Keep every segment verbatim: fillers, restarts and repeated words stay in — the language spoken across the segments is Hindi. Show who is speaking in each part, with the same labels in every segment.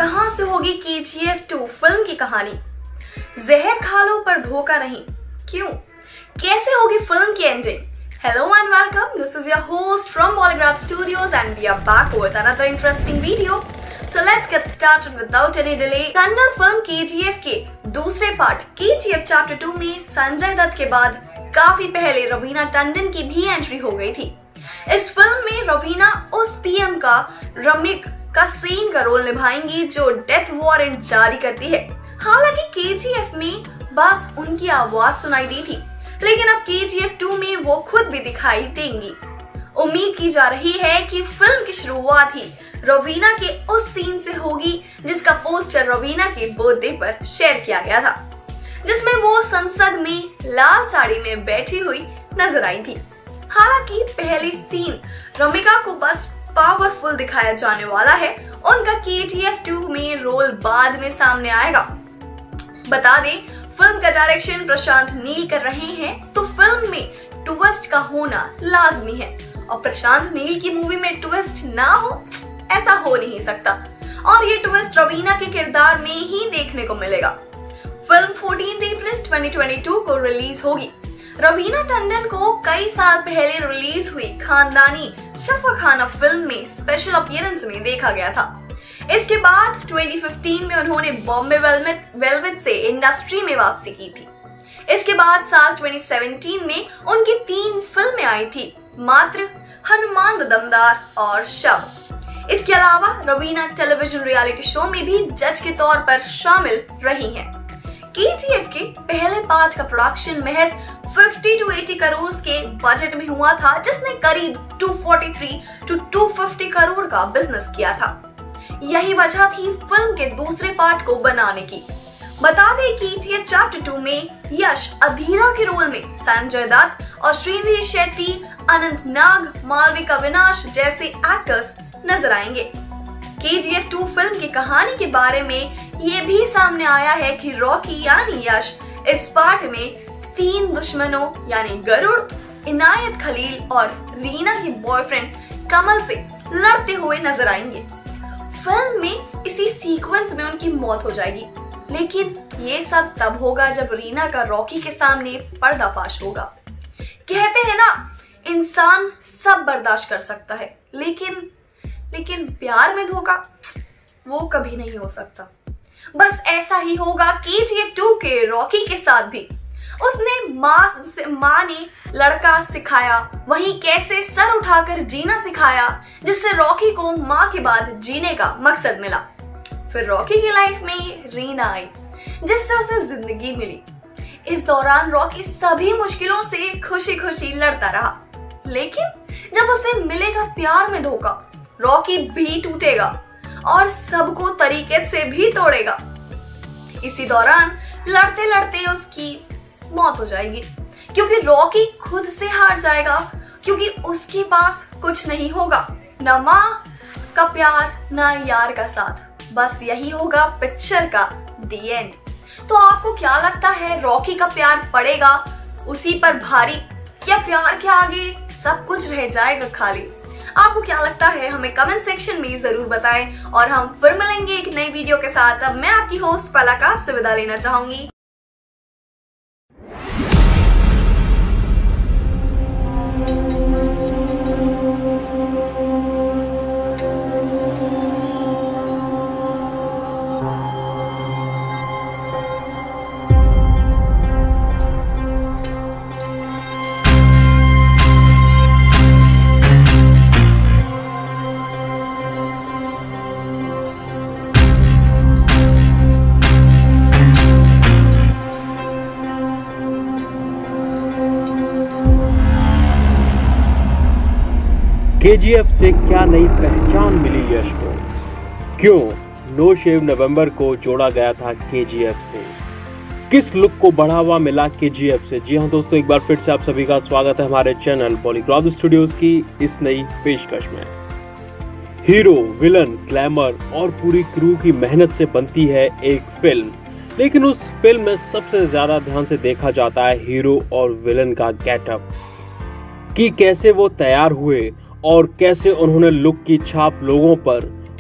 Speaker 1: कहां से होगी के जी एफ टू फिल्म की कहानी? जहर खा लो पर धोखा नहीं, क्यों? कैसे होगी फिल्म की ending? Hello and welcome. This is your host from Polygraph Studios and we are back with another interesting video. So let's get started without any delay. Kannada film के जी एफ के दूसरे पार्ट के जी एफ चैप्टर टू में संजय दत्त के बाद काफी पहले रवीना टंडन की भी एंट्री हो गई थी। इस फिल्म में रवीना उस पी एम का रमिक का सेन का रोल निभाएंगी जो डेथ वारंट जारी करती है। हालांकि के जी एफ में बस उनकी आवाज सुनाई दी थी, लेकिन अब के जी एफ टू में वो खुद भी दिखाई देंगी। उम्मीद की जा रही है कि फिल्म की शुरुआत ही रवीना के उस सीन से होगी जिसका पोस्टर रवीना के बर्थडे पर शेयर किया गया था, जिसमें वो संसद में लाल साड़ी में बैठी हुई नजर आई थी। हालांकि पहली सीन रमिका को बस पावरफुल दिखाया जाने वाला है, उनका के जी एफ टू में रोल बाद में सामने आएगा। बता दें, फिल्म का डायरेक्शन प्रशांत नील कर रहे हैं, तो फिल्म में ट्विस्ट का होना लाजमी है और प्रशांत नील की मूवी में ट्विस्ट ना हो ऐसा हो नहीं सकता, और ये ट्विस्ट रवीना के किरदार में ही देखने को मिलेगा। फिल्म चौदह अप्रैल दो हज़ार बाईस को रिलीज होगी। रवीना टंडन को कई साल पहले रिलीज हुई खानदानी शफाखाना फिल्म में स्पेशल अपीयरेंस में देखा गया था। इसके बाद दो हज़ार पंद्रह में उन्होंने बॉम्बे वेलवेट से इंडस्ट्री में वापसी की थी। इसके बाद साल दो हज़ार सत्रह में उनकी तीन फिल्में आई थी, मात्र, हनुमान द दमदार और शव। इसके अलावा रवीना टेलीविजन रियलिटी शो में भी जज के तौर पर शामिल रही हैं। के जी एफ के पहले पार्ट का प्रोडक्शन महज पचास टू अस्सी करोड़ के बजट में हुआ था, जिसने करीब दो सौ तैंतालीस टू दो सौ पचास करोड़ का बिजनेस किया था। यही वजह थी फिल्म के दूसरे पार्ट को बनाने की। बता दें कि K G F chapter to में यश अधीरा के रोल में, संजय दत्त और श्रीनिधि शेट्टी, अनंत नाग, मालविका विनाश जैसे एक्टर्स नजर आएंगे। के जी एफ टू फिल्म की कहानी के बारे में ये भी सामने आया है कि रॉकी यानी यश इस पार्ट में तीन दुश्मनों यानी गरुड़, इनायत खलील और रीना के बॉयफ्रेंड कमल से लड़ते हुए नजर आएंगे। फिल्म में इसी सीक्वेंस में उनकी मौत हो जाएगी, लेकिन ये सब तब होगा जब रीना का रॉकी के सामने पर्दाफाश होगा। कहते हैं ना, इंसान सब बर्दाश्त कर सकता है, लेकिन लेकिन प्यार में धोखा वो कभी नहीं हो सकता। बस ऐसा ही होगा के जी एफ टू के रॉकी के साथ भी। उसने माँ से माँ ने लड़का सिखाया, वहीं कैसे सर उठाकर जीना सिखाया, जिससे रॉकी को माँ के बाद जीने का मकसद मिला। फिर रॉकी की लाइफ में रीना आई, जिससे उसे जिंदगी मिली। इस दौरान रॉकी सभी मुश्किलों से खुशी खुशी लड़ता रहा, लेकिन जब उसे मिलेगा प्यार में धोखा, रॉकी भी टूटेगा और सबको तरीके से भी तोड़ेगा। इसी दौरान लड़ते लड़ते उसकी मौत हो जाएगी, क्योंकि रॉकी खुद से हार जाएगा, क्योंकि उसके पास कुछ नहीं होगा, ना माँ का प्यार ना यार का साथ। बस यही होगा पिक्चर का दी एंड। तो आपको क्या लगता है, रॉकी का प्यार पड़ेगा उसी पर भारी, क्या प्यार के आगे सब कुछ रह जाएगा खाली? आपको क्या लगता है, हमें कमेंट सेक्शन में जरूर बताएं, और हम फिर मिलेंगे एक नई वीडियो के साथ। अब मैं आपकी होस्ट पलक आपसे विदा लेना चाहूंगी।
Speaker 2: के जी एफ से क्या नई पहचान मिली यश को? क्यों नो शेव नवंबर को जोड़ा गया था के जी एफ से? किस लुक को बढ़ावा मिला के जी एफ से? जी हाँ दोस्तों, एक बार फिर से आप सभी का स्वागत है हमारे चैनल पॉलीग्राफ स्टूडियोज की इस नई पेशकश में। हीरो, विलन, ग्लैमर और पूरी क्रू की मेहनत से बनती है एक फिल्म, लेकिन उस फिल्म में सबसे ज्यादा ध्यान से देखा जाता है हीरो और विलन का गेटअप, कि कैसे वो तैयार हुए और कैसे उन्होंने लुक की छाप लोगों पर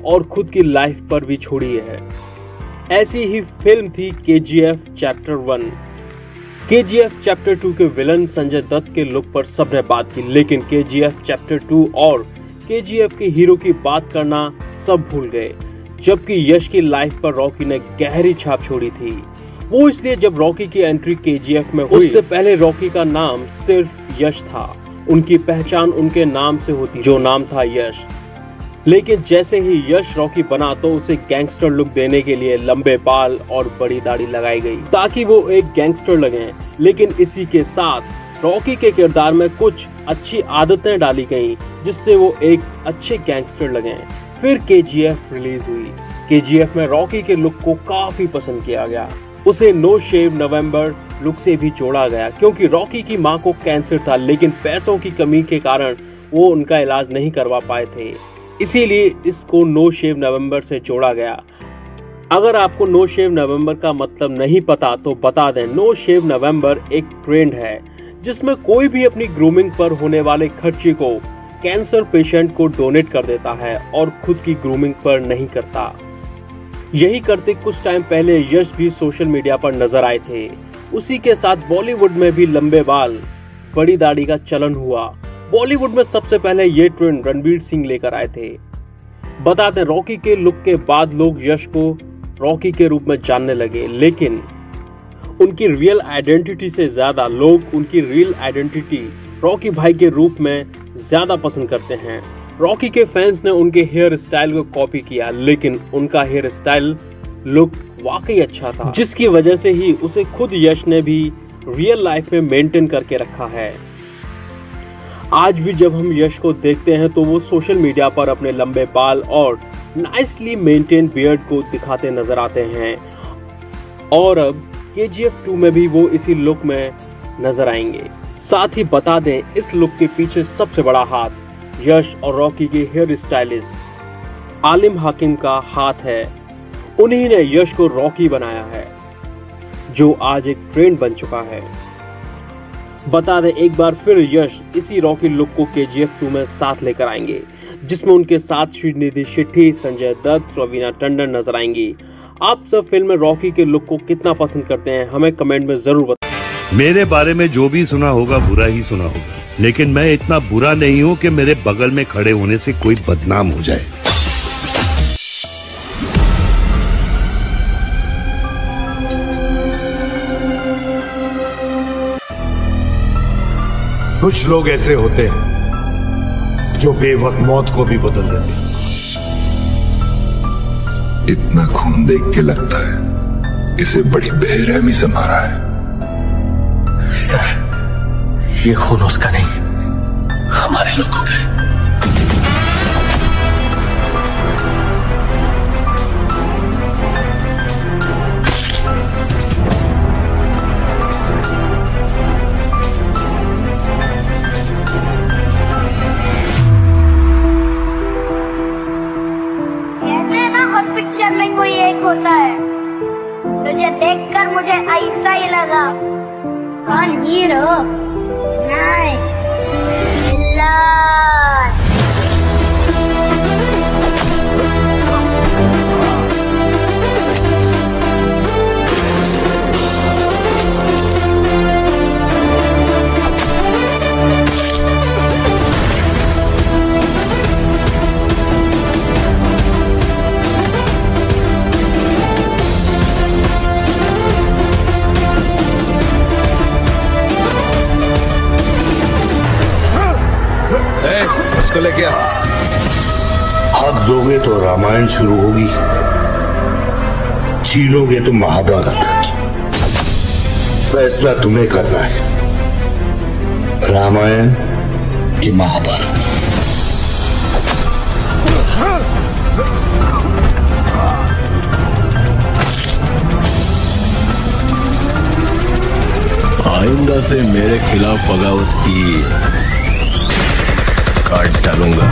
Speaker 2: और खुद की लाइफ पर भी छोड़ी है। ऐसी ही फिल्म थी KGF chapter one. KGF chapter two के विलन संजय दत्त के लुक पर सबने बात की, लेकिन केजीएफ चैप्टर टू और केजीएफ के हीरो की बात करना सब भूल गए। जबकि यश की लाइफ पर रॉकी ने गहरी छाप छोड़ी थी, वो इसलिए जब रॉकी की एंट्री केजीएफ में हुई, उससे पहले रॉकी का नाम सिर्फ यश था। उनकी पहचान उनके नाम से होती, जो नाम था यश। लेकिन जैसे ही यश रॉकी बना तो उसे गैंगस्टर लुक देने के लिए लंबे बाल और बड़ी दाढ़ी लगाई गई ताकि वो एक गैंगस्टर लगे। लेकिन इसी के साथ रॉकी के किरदार में कुछ अच्छी आदतें डाली गईं जिससे वो एक अच्छे गैंगस्टर लगे। फिर केजीएफ रिलीज हुई। केजीएफ में रॉकी के लुक को काफी पसंद किया गया। उसे नो शेव नवंबर लुक से भी जोड़ा गया क्योंकि रॉकी की मां को कैंसर था, लेकिन पैसों की कमी के कारण वो उनका इलाज नहीं करवा पाए थे, इसीलिए इसको नो शेव नवंबर से जोड़ा गया। अगर आपको नो शेव नवंबर का मतलब नहीं पता तो बता दें, नो शेव नवंबर एक ट्रेंड है जिसमें कोई भी अपनी ग्रूमिंग पर होने वाले खर्चे को कैंसर पेशेंट को डोनेट कर देता है और खुद की ग्रूमिंग पर नहीं करता। यही करते कुछ टाइम पहले यश भी सोशल मीडिया पर नजर आए थे। उसी के साथ बॉलीवुड में भी लंबे बाल, बड़ी दाढ़ी का चलन हुआ। बॉलीवुड में सबसे पहले ये ट्रेंड रणवीर सिंह लेकर आए थे। बता दें, रॉकी के लुक के बाद लोग यश को रॉकी के रूप में जानने लगे, लेकिन उनकी रियल आइडेंटिटी से ज्यादा लोग उनकी रियल आइडेंटिटी रॉकी भाई के रूप में ज्यादा पसंद करते हैं। रॉकी के फैंस ने उनके हेयर स्टाइल को कॉपी किया, लेकिन उनका हेयर स्टाइल लुक वाकई अच्छा था, जिसकी वजह से ही उसे खुद यश ने भी रियल लाइफ में मेंटेन करके रखा है। आज भी जब हम यश को देखते हैं तो वो सोशल मीडिया पर अपने लंबे बाल और नाइसली मेंटेन बियर्ड को दिखाते नजर आते हैं और अब केजीएफ टू में भी वो इसी लुक में नजर आएंगे। साथ ही बता दें, इस लुक के पीछे सबसे बड़ा हाथ यश और रॉकी के हेयर स्टाइलिस्ट आलिम हाकिम का हाथ है। उन्हीं ने यश को रॉकी बनाया है, जो आज एक ट्रेंड बन चुका है। बता दें, एक बार फिर यश इसी रॉकी लुक को केजीएफ टू में साथ लेकर आएंगे, जिसमें उनके साथ श्रीनिधि शेट्टी, संजय दत्त, रवीना टंडन नजर आएंगी। आप सब फिल्म में रॉकी के लुक को कितना पसंद करते हैं, हमें कमेंट में जरूर बताएं।
Speaker 3: मेरे बारे में जो भी सुना होगा बुरा ही सुना होगा, लेकिन मैं इतना बुरा नहीं हूँ कि मेरे बगल में खड़े होने से कोई बदनाम हो जाए।
Speaker 4: कुछ लोग ऐसे होते हैं जो बेवक्त मौत को भी बदल देते हैं।
Speaker 5: इतना खून देख के लगता है इसे बड़ी बेरहमी से मारा है।
Speaker 6: सर, ये खून उसका नहीं, हमारे लोगों का है।
Speaker 7: में कोई एक होता है, तुझे देखकर मुझे ऐसा ही लगा। कौन हीरो? नहीं, विलन।
Speaker 5: उसको लेके आ।
Speaker 3: हक दोगे तो रामायण शुरू होगी, छीनोगे तो महाभारत। फैसला तुम्हें करना है, रामायण की महाभारत।
Speaker 6: आइंदा से मेरे खिलाफ बगावत की काट डालूंगा।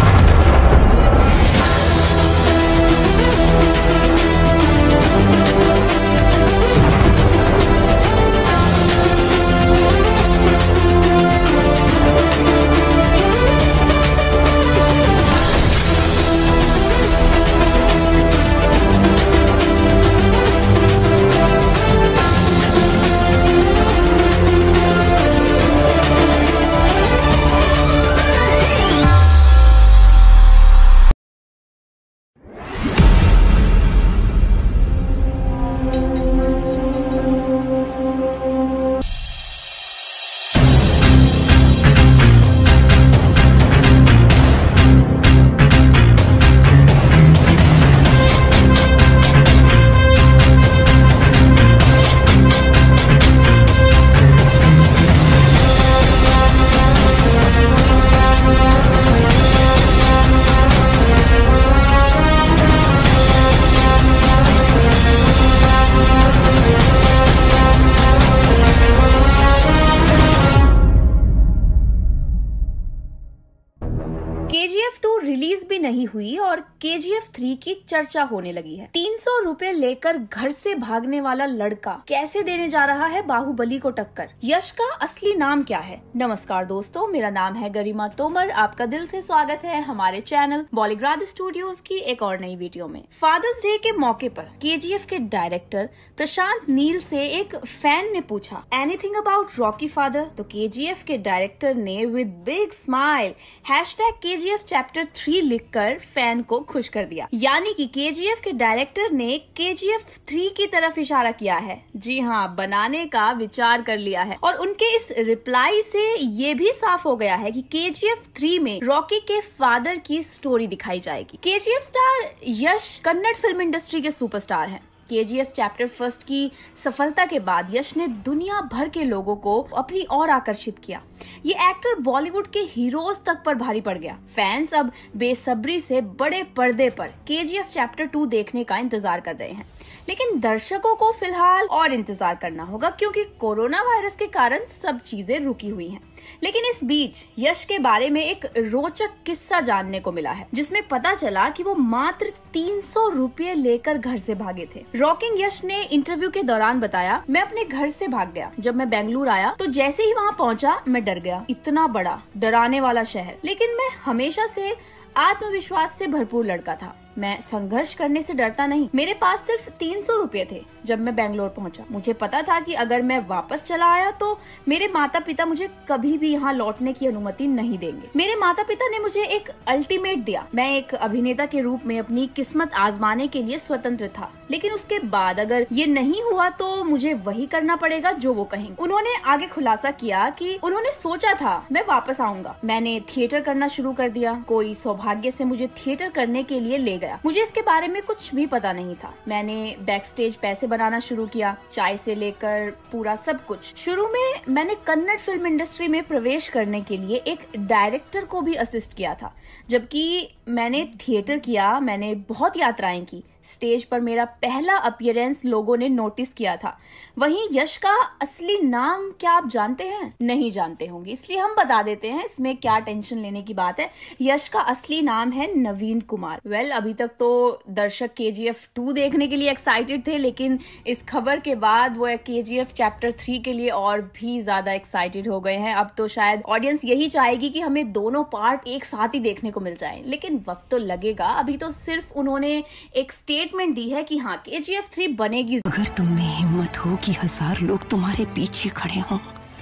Speaker 8: के जी एफ थ्री की चर्चा होने लगी है। तीन सौ रुपए लेकर घर से भागने वाला लड़का कैसे देने जा रहा है बाहुबली को टक्कर? यश का असली नाम क्या है? नमस्कार दोस्तों, मेरा नाम है गरिमा तोमर। आपका दिल से स्वागत है हमारे चैनल बॉलीग्राड स्टूडियोज की एक और नई वीडियो में। फादर्स डे के मौके पर के जी एफ के डायरेक्टर प्रशांत नील से एक फैन ने पूछा एनीथिंग अबाउट रॉकी फादर, तो के जी एफ के डायरेक्टर ने with big smile hashtag K G F chapter three लिखकर फैन को खुश कर दिया। यानी कि के जी एफ के डायरेक्टर ने के जी एफ थ्री की तरफ इशारा किया है। जी हाँ, बनाने का विचार कर लिया है। और उनके इस रिप्लाई से ये भी साफ हो गया है कि के जी एफ थ्री में रॉकी के फादर की स्टोरी दिखाई जाएगी। K G F star Yash Kannada film industry के सुपरस्टार हैं। K G F chapter first की सफलता के बाद यश ने दुनिया भर के लोगों को अपनी ओर आकर्षित किया। ये एक्टर बॉलीवुड के हीरोज तक पर भारी पड़ गया। फैंस अब बेसब्री से बड़े पर्दे पर K G F chapter to देखने का इंतजार कर रहे हैं। लेकिन दर्शकों को फिलहाल और इंतजार करना होगा क्योंकि कोरोना वायरस के कारण सब चीजें रुकी हुई हैं। लेकिन इस बीच यश के बारे में एक रोचक किस्सा जानने को मिला है, जिसमें पता चला कि वो मात्र तीन सौ रुपये लेकर घर से भागे थे। रॉकिंग यश ने इंटरव्यू के दौरान बताया, मैं अपने घर से भाग गया। जब मैं बेंगलुरु आया तो जैसे ही वहाँ पहुँचा मैं डर गया। इतना बड़ा डराने वाला शहर, लेकिन मैं हमेशा से आत्मविश्वास से भरपूर लड़का था। मैं संघर्ष करने से डरता नहीं। मेरे पास सिर्फ तीन सौ रुपए थे जब मैं बेंगलोर पहुंचा। मुझे पता था कि अगर मैं वापस चला आया तो मेरे माता पिता मुझे कभी भी यहाँ लौटने की अनुमति नहीं देंगे। मेरे माता पिता ने मुझे एक अल्टीमेट दिया। मैं एक अभिनेता के रूप में अपनी किस्मत आजमाने के लिए स्वतंत्र था, लेकिन उसके बाद अगर ये नहीं हुआ तो मुझे वही करना पड़ेगा जो वो कहेंगे। उन्होंने आगे खुलासा किया कि उन्होंने सोचा था मैं वापस आऊंगा। मैंने थिएटर करना शुरू कर दिया। कोई सौभाग्य से मुझे थिएटर करने के लिए ले गया। मुझे इसके बारे में कुछ भी पता नहीं था। मैंने बैक स्टेज पैसे बनाना शुरू किया, चाय से लेकर पूरा सब कुछ। शुरू में मैंने कन्नड़ फिल्म इंडस्ट्री में प्रवेश करने के लिए एक डायरेक्टर को भी असिस्ट किया था। जबकि मैंने थिएटर किया, मैंने बहुत यात्राएं की। स्टेज पर मेरा पहला अपीयरेंस लोगों ने नोटिस किया था। वहीं यश का असली नाम क्या आप जानते हैं? नहीं जानते होंगे, इसलिए हम बता देते हैं। इसमें क्या टेंशन लेने की बात है। यश का असली नाम है नवीन कुमार। वेल well, अभी तक तो दर्शक के जी एफ टू देखने के लिए एक्साइटेड थे, लेकिन इस खबर के बाद वो के जी एफ चैप्टर थ्री के लिए और भी ज्यादा एक्साइटेड हो गए हैं। अब तो शायद ऑडियंस यही चाहेगी कि हमें दोनों पार्ट एक साथ ही देखने को मिल जाए, लेकिन वक्त तो लगेगा। अभी तो सिर्फ उन्होंने एक स्टेटमेंट दी है कि हाँ, के जी एफ थ्री बनेगी।
Speaker 9: अगर तुम में हिम्मत हो कि हजार लोग तुम्हारे पीछे खड़े हों,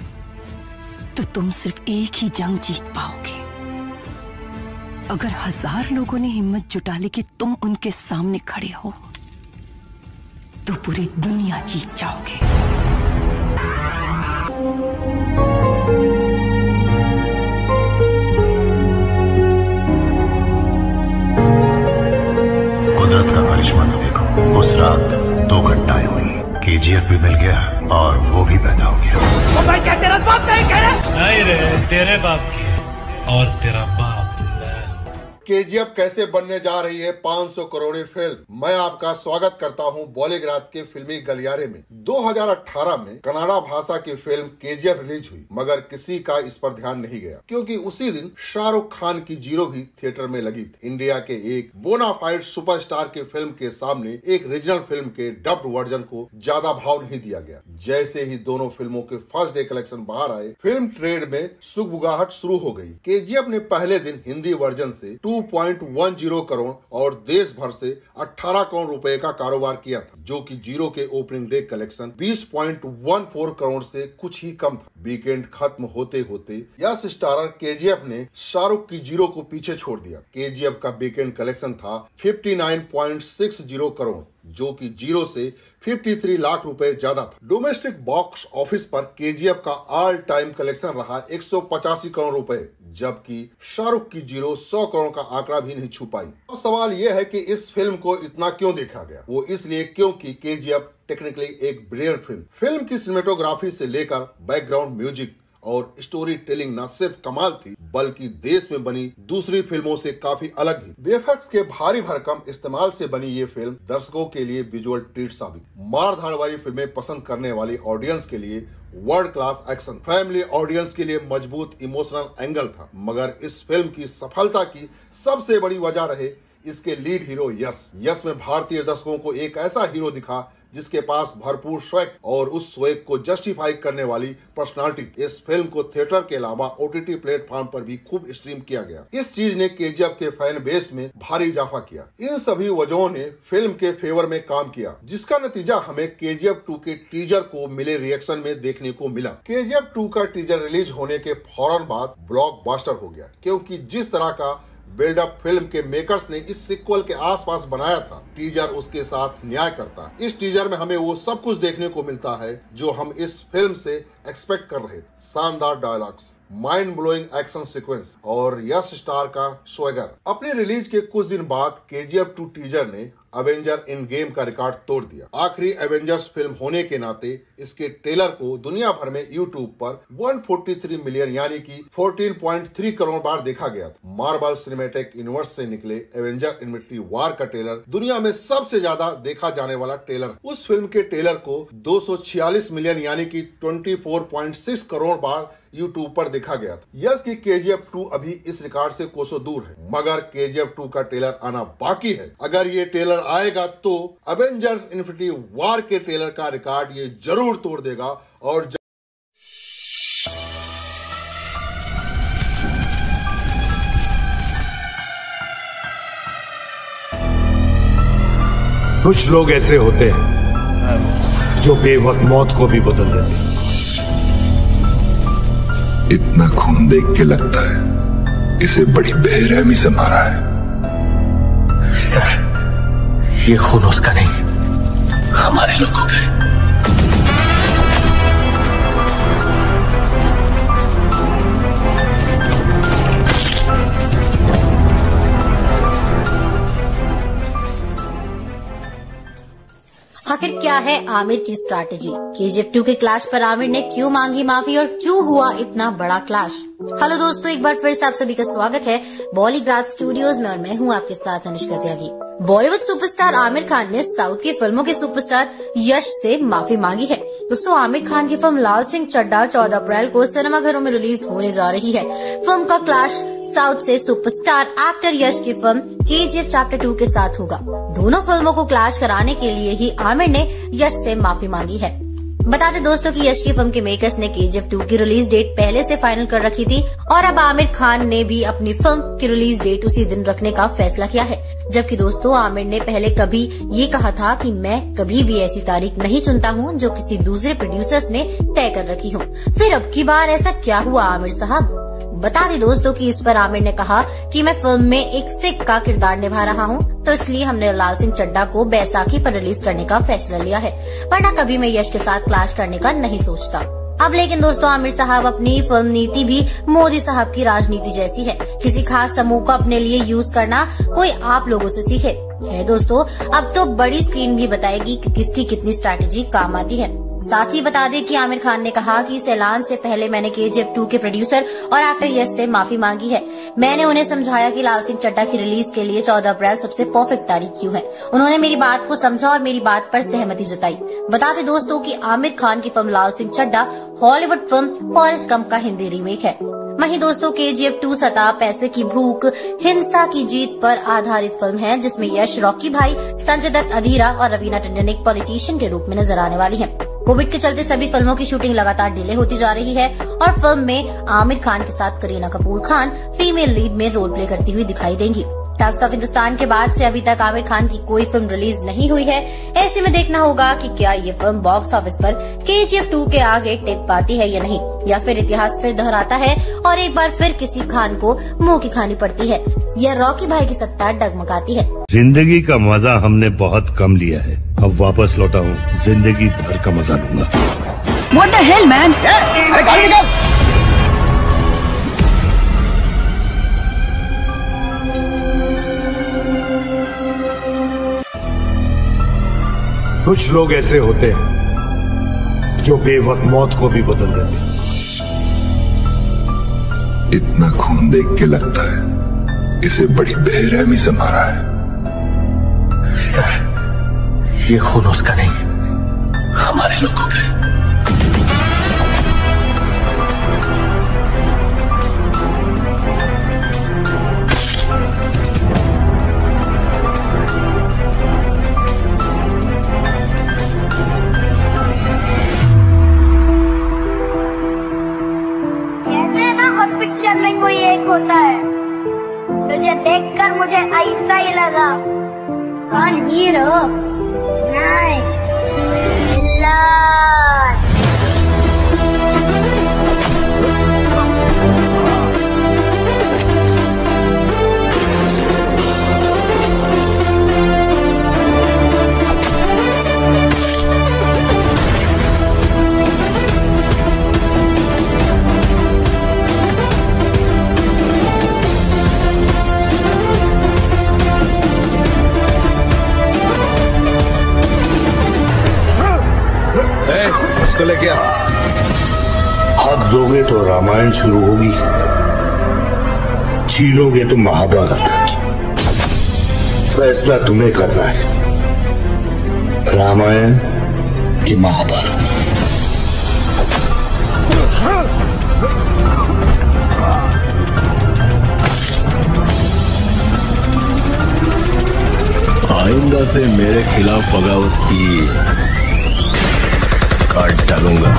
Speaker 9: तो तुम सिर्फ एक ही जंग जीत पाओगे। अगर हजार लोगों ने हिम्मत जुटा ली कि तुम उनके सामने खड़े हो, तो पूरी दुनिया जीत जाओगे।
Speaker 10: कुदरत का करिश्मा तो देखो। उस रात दो घंटाएं हुई, के जी एफ भी मिल गया और वो भी पैदा हो गया।
Speaker 11: ओ भाई, क्या तेरा बाप नहीं कह रहा? नहीं रे, तेरे बाप की और तेरा बाप
Speaker 12: के जी एफ कैसे बनने जा रही है पाँच सौ करोड़ी फिल्म। मैं आपका स्वागत करता हूं बॉलीग्राड के फिल्मी गलियारे में। दो हज़ार अठारह में कन्नड़ा भाषा की फिल्म के जी एफ रिलीज हुई, मगर किसी का इस पर ध्यान नहीं गया क्योंकि उसी दिन शाहरुख खान की जीरो भी थिएटर में लगी थी। इंडिया के एक बोनाफाइड सुपरस्टार की फिल्म के सामने एक रीजनल फिल्म के डब्ड वर्जन को ज्यादा भाव नहीं दिया गया। जैसे ही दोनों फिल्मों के फर्स्ट डे कलेक्शन बाहर आए, फिल्म ट्रेड में सुगबुगाहट शुरू हो गई। के जी एफ ने पहले दिन हिंदी वर्जन से two point one zero crore और देश भर से अठारह करोड़ रुपए का कारोबार किया था, जो कि जीरो के ओपनिंग डे कलेक्शन बीस पॉइंट एक चार करोड़ से कुछ ही कम था। वीकेंड खत्म होते होते यश स्टारर के जी एफ ने शाहरुख की जीरो को पीछे छोड़ दिया। के जी एफ का वीकेंड कलेक्शन था उनसठ पॉइंट छह जीरो करोड़, जो कि जीरो से तिरेपन लाख रुपए ज्यादा था। डोमेस्टिक बॉक्स ऑफिस पर के जी एफ का ऑल टाइम कलेक्शन रहा एक सौ पचासी करोड़ रुपए, जबकि शाहरुख की जीरो सौ करोड़ का आंकड़ा भी नहीं छू पाई। अब सवाल यह है कि इस फिल्म को इतना क्यों देखा गया। वो इसलिए क्योंकि के जी एफ टेक्निकली एक ब्रिलियंट फिल्म। फिल्म की सिनेमेटोग्राफी से लेकर बैकग्राउंड म्यूजिक और स्टोरी टेलिंग न सिर्फ कमाल थी, बल्कि देश में बनी दूसरी फिल्मों से काफी अलग भी। वी एफ एक्स के भारी भरकम इस्तेमाल से बनी ये फिल्म दर्शकों के लिए विजुअल ट्रीट साबित। मार धाड़ वाली फिल्में पसंद करने वाली ऑडियंस के लिए world class action, family audience के लिए मजबूत इमोशनल एंगल था। मगर इस फिल्म की सफलता की सबसे बड़ी वजह रहे इसके लीड हीरो यश। यश में भारतीय दर्शकों को एक ऐसा हीरो दिखा जिसके पास भरपूर स्वैग और उस स्वैग को जस्टिफाई करने वाली पर्सनालिटी। इस फिल्म को थिएटर के अलावा ओटीटी प्लेटफॉर्म पर भी खूब स्ट्रीम किया गया। इस चीज ने केजीएफ के फैन बेस में भारी इजाफा किया। इन सभी वजहों ने फिल्म के फेवर में काम किया, जिसका नतीजा हमें केजीएफ टू के टीजर को मिले रिएक्शन में देखने को मिला। केजीएफ टू का टीजर रिलीज होने के फौरन बाद ब्लॉकबस्टर हो गया, क्योंकि जिस तरह का बिल्डअप फिल्म के मेकर्स ने इस सिक्वल के आसपास बनाया था, टीजर उसके साथ न्याय करता है। इस टीजर में हमें वो सब कुछ देखने को मिलता है जो हम इस फिल्म से एक्सपेक्ट कर रहे थे। शानदार dialogues, mind blowing action sequence और यश स्टार का स्वैगर। अपने रिलीज के कुछ दिन बाद केजीएफ टू टीजर ने एवेंजर इन गेम का रिकॉर्ड तोड़ दिया। आखिरी एवेंजर्स फिल्म होने के नाते इसके ट्रेलर को दुनिया भर में यूट्यूब पर एक सौ तैंतालीस मिलियन यानी कि चौदह पॉइंट तीन करोड़ बार देखा गया था। मार्वल सिनेमैटिक यूनिवर्स से निकले एवेंजर इन्फिनिटी वॉर का ट्रेलर दुनिया में सबसे ज्यादा देखा जाने वाला ट्रेलर। उस फिल्म के ट्रेलर को दो सौ छियालीस मिलियन यानी कि चौबीस पॉइंट छह करोड़ बार यूट्यूब पर देखा गया था। यस की केजीएफ टू अभी इस रिकॉर्ड से कोसों दूर है, मगर केजीएफ टू का ट्रेलर आना बाकी है। अगर ये ट्रेलर आएगा तो एवेंजर्स इन्फिनिटी वॉर के ट्रेलर का रिकॉर्ड ये जरूर तोड़ देगा। और ज...
Speaker 4: कुछ लोग ऐसे होते हैं जो बेवक्त मौत को भी बदल देते हैं।
Speaker 5: इतना खून देख के लगता है इसे बड़ी बेरहमी से मारा है।
Speaker 6: सर, ये खून उसका नहीं, हमारे लोगों का है।
Speaker 13: आखिर क्या है आमिर की स्ट्रैटेजी? केजीएफ टू के क्लैश पर आमिर ने क्यों मांगी माफी और क्यों हुआ इतना बड़ा क्लैश? हेलो दोस्तों, एक बार फिर से आप सभी का स्वागत है बॉलीग्राड स्टूडियोज में और मैं हूं आपके साथ अनुष्का त्यागी। बॉलीवुड सुपरस्टार आमिर खान ने साउथ की फिल्मों के सुपरस्टार यश से माफी मांगी है। दोस्तों, आमिर खान की फिल्म लाल सिंह चड्ढा चौदह अप्रैल को सिनेमाघरों में रिलीज होने जा रही है। फिल्म का क्लैश साउथ से सुपरस्टार एक्टर यश की फिल्म केजीएफ चैप्टर टू के साथ होगा। दोनों फिल्मों को क्लैश कराने के लिए ही आमिर ने यश से माफी मांगी है। बता दें दोस्तों कि यश की फिल्म के मेकर्स ने केजीएफ टू की रिलीज डेट पहले से फाइनल कर रखी थी और अब आमिर खान ने भी अपनी फिल्म की रिलीज डेट उसी दिन रखने का फैसला किया है। जबकि दोस्तों, आमिर ने पहले कभी ये कहा था कि मैं कभी भी ऐसी तारीख नहीं चुनता हूँ जो किसी दूसरे प्रोड्यूसर्स ने तय कर रखी हो। फिर अब की बार ऐसा क्या हुआ आमिर साहब? बता दें दोस्तों कि इस पर आमिर ने कहा कि मैं फिल्म में एक सिख का किरदार निभा रहा हूं, तो इसलिए हमने लाल सिंह चड्ढा को बैसाखी पर रिलीज करने का फैसला लिया है, वरना कभी मैं यश के साथ क्लैश करने का नहीं सोचता। अब लेकिन दोस्तों, आमिर साहब अपनी फिल्म नीति भी मोदी साहब की राजनीति जैसी है, किसी खास समूह को अपने लिए यूज करना कोई आप लोगों से सीखे। है दोस्तों, अब तो बड़ी स्क्रीन भी बताएगी कि किसकी कितनी स्ट्रैटेजी काम आती है। साथ ही बता दें कि आमिर खान ने कहा कि इस ऐलान से पहले मैंने केजीएफ टू के प्रोड्यूसर और एक्टर यश से माफी मांगी है। मैंने उन्हें समझाया कि लाल सिंह चड्ढा की रिलीज के लिए चौदह अप्रैल सबसे परफेक्ट तारीख क्यों है। उन्होंने मेरी बात को समझा और मेरी बात पर सहमति जताई। बता दें दोस्तों कि आमिर खान की film Lal Singh Chaddha Hollywood film Forrest Gump का हिंदी रीमेक है। वहीं दोस्तों, केजीएफ टू सता, पैसे की भूख, हिंसा की जीत पर आधारित फिल्म है, जिसमें यश रॉकी भाई, संजय दत्त अधीरा और रवीना टंडन एक पॉलिटिशियन के रूप में नजर आने वाली है। कोविड के चलते सभी फिल्मों की शूटिंग लगातार डिले होती जा रही है और फिल्म में आमिर खान के साथ करीना कपूर खान फीमेल लीड में रोल प्ले करती हुई दिखाई देंगी। टाइम्स ऑफ हिंदुस्तान के बाद से अभी तक आमिर खान की कोई फिल्म रिलीज नहीं हुई है। ऐसे में देखना होगा कि क्या ये फिल्म बॉक्स ऑफिस पर केजीएफ टू के आगे टिक पाती है या नहीं, या फिर इतिहास फिर दोहराता है और एक बार फिर किसी खान को मुंह की खानी पड़ती है, या रॉकी भाई की सत्ता डगमगाती है।
Speaker 3: जिंदगी का मजा हमने बहुत कम लिया है, अब वापस लौटा हूँ जिंदगी भर का मजा लूंगा।
Speaker 9: What the hell, man?
Speaker 14: अरे गाड़ी निकाल।
Speaker 4: कुछ लोग ऐसे होते हैं जो बेवक्त मौत को भी बदल देते हैं।
Speaker 5: इतना खून देख के लगता है इसे बड़ी बेरहमी से मारा है।
Speaker 6: सर, ये खून उसका नहीं, हमारे लोगों का है।
Speaker 7: One hero. Nine. Lord.
Speaker 3: उसको लेके आ। हक दोगे तो रामायण शुरू होगी, छीनोगे तो महाभारत। फैसला तुम्हें करना है, रामायण कि महाभारत।
Speaker 10: आइंदा से मेरे खिलाफ बगावत की काट डालूंगा।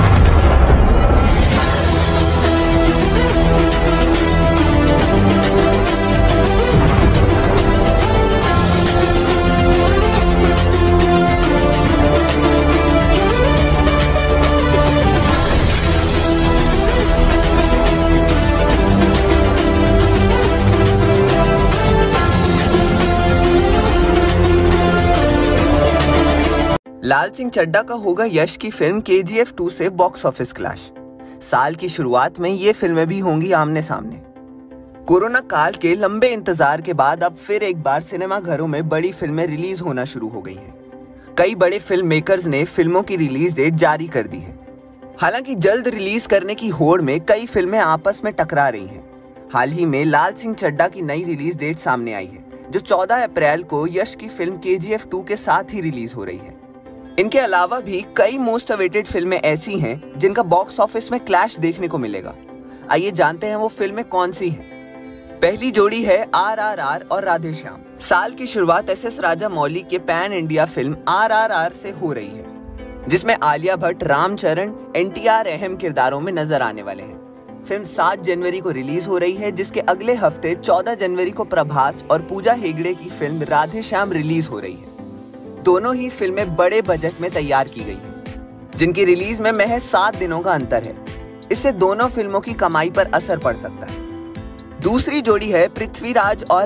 Speaker 14: लाल सिंह चड्ढा का होगा यश की फिल्म के जी एफ टू से बॉक्स ऑफिस क्लैश। साल की शुरुआत में ये फिल्में भी होंगी आमने सामने। कोरोना काल के लंबे इंतजार के बाद अब फिर एक बार सिनेमा घरों में बड़ी फिल्में रिलीज होना शुरू हो गई हैं। कई बड़े फिल्म मेकर्स ने फिल्मों की रिलीज डेट जारी कर दी है। हालांकि जल्द रिलीज करने की होड़ में कई फिल्में आपस में टकरा रही हैं। हाल ही में लाल सिंह चड्ढा की नई रिलीज डेट सामने आई है, जो चौदह अप्रैल को यश की फिल्म के जी एफ टू के साथ ही रिलीज हो रही है। इनके अलावा भी कई मोस्ट अवेटेड फिल्में ऐसी हैं जिनका बॉक्स ऑफिस में क्लैश देखने को मिलेगा। आइए जानते हैं वो फिल्में कौन सी हैं। पहली जोड़ी है आर आर आर और राधे श्याम। साल की शुरुआत एस एस राजा मौली के pan India film R R R से हो रही है, जिसमें Alia Bhatt, Ramcharan, N T R अहम किरदारों में नजर आने वाले हैं। फिल्म सात जनवरी को रिलीज हो रही है, जिसके अगले हफ्ते चौदह जनवरी को प्रभास और पूजा हेगड़े की फिल्म राधे श्याम रिलीज हो रही है। दोनों ही फिल्में बड़े बजट में तैयार की गई हैं, जिनकी रिलीज में महज सात दिनों का अंतर है। इससे दोनों फिल्मों की कमाई पर असर पड़ सकता है। दूसरी जोड़ी है पृथ्वीराज और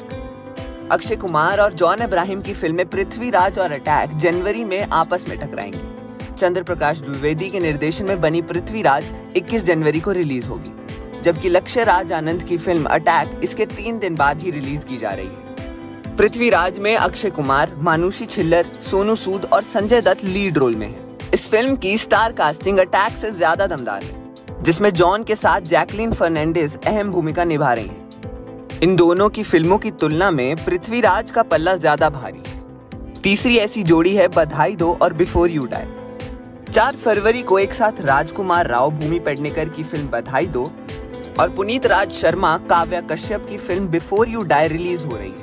Speaker 14: अटैक। अक्षय कुमार और जॉन अब्राहिम की फिल्में पृथ्वीराज और अटैक जनवरी में आपस में टकराएंगी। चंद्र प्रकाश द्विवेदी के निर्देशन में बनी पृथ्वीराज इक्कीस जनवरी को रिलीज होगी, जबकि लक्ष्य राज आनंद की फिल्म अटैक इसके तीन दिन बाद ही रिलीज की जा रही है। पृथ्वीराज में अक्षय कुमार, मानुषी छिल्लर, सोनू सूद और संजय दत्त लीड रोल में हैं। इस फिल्म की स्टार कास्टिंग अटैक से ज्यादा दमदार है, जिसमें जॉन के साथ जैकलीन फर्नांडिस अहम भूमिका निभा रही हैं। इन दोनों की फिल्मों की तुलना में पृथ्वीराज का पल्ला ज्यादा भारी है। तीसरी ऐसी जोड़ी है बधाई दो और बिफोर यू डाई। चार फरवरी को एक साथ राजकुमार राव, भूमि पेडनेकर की फिल्म बधाई दो और पुनीत राज शर्मा, काव्या कश्यप की film Before You Die release हो रही है।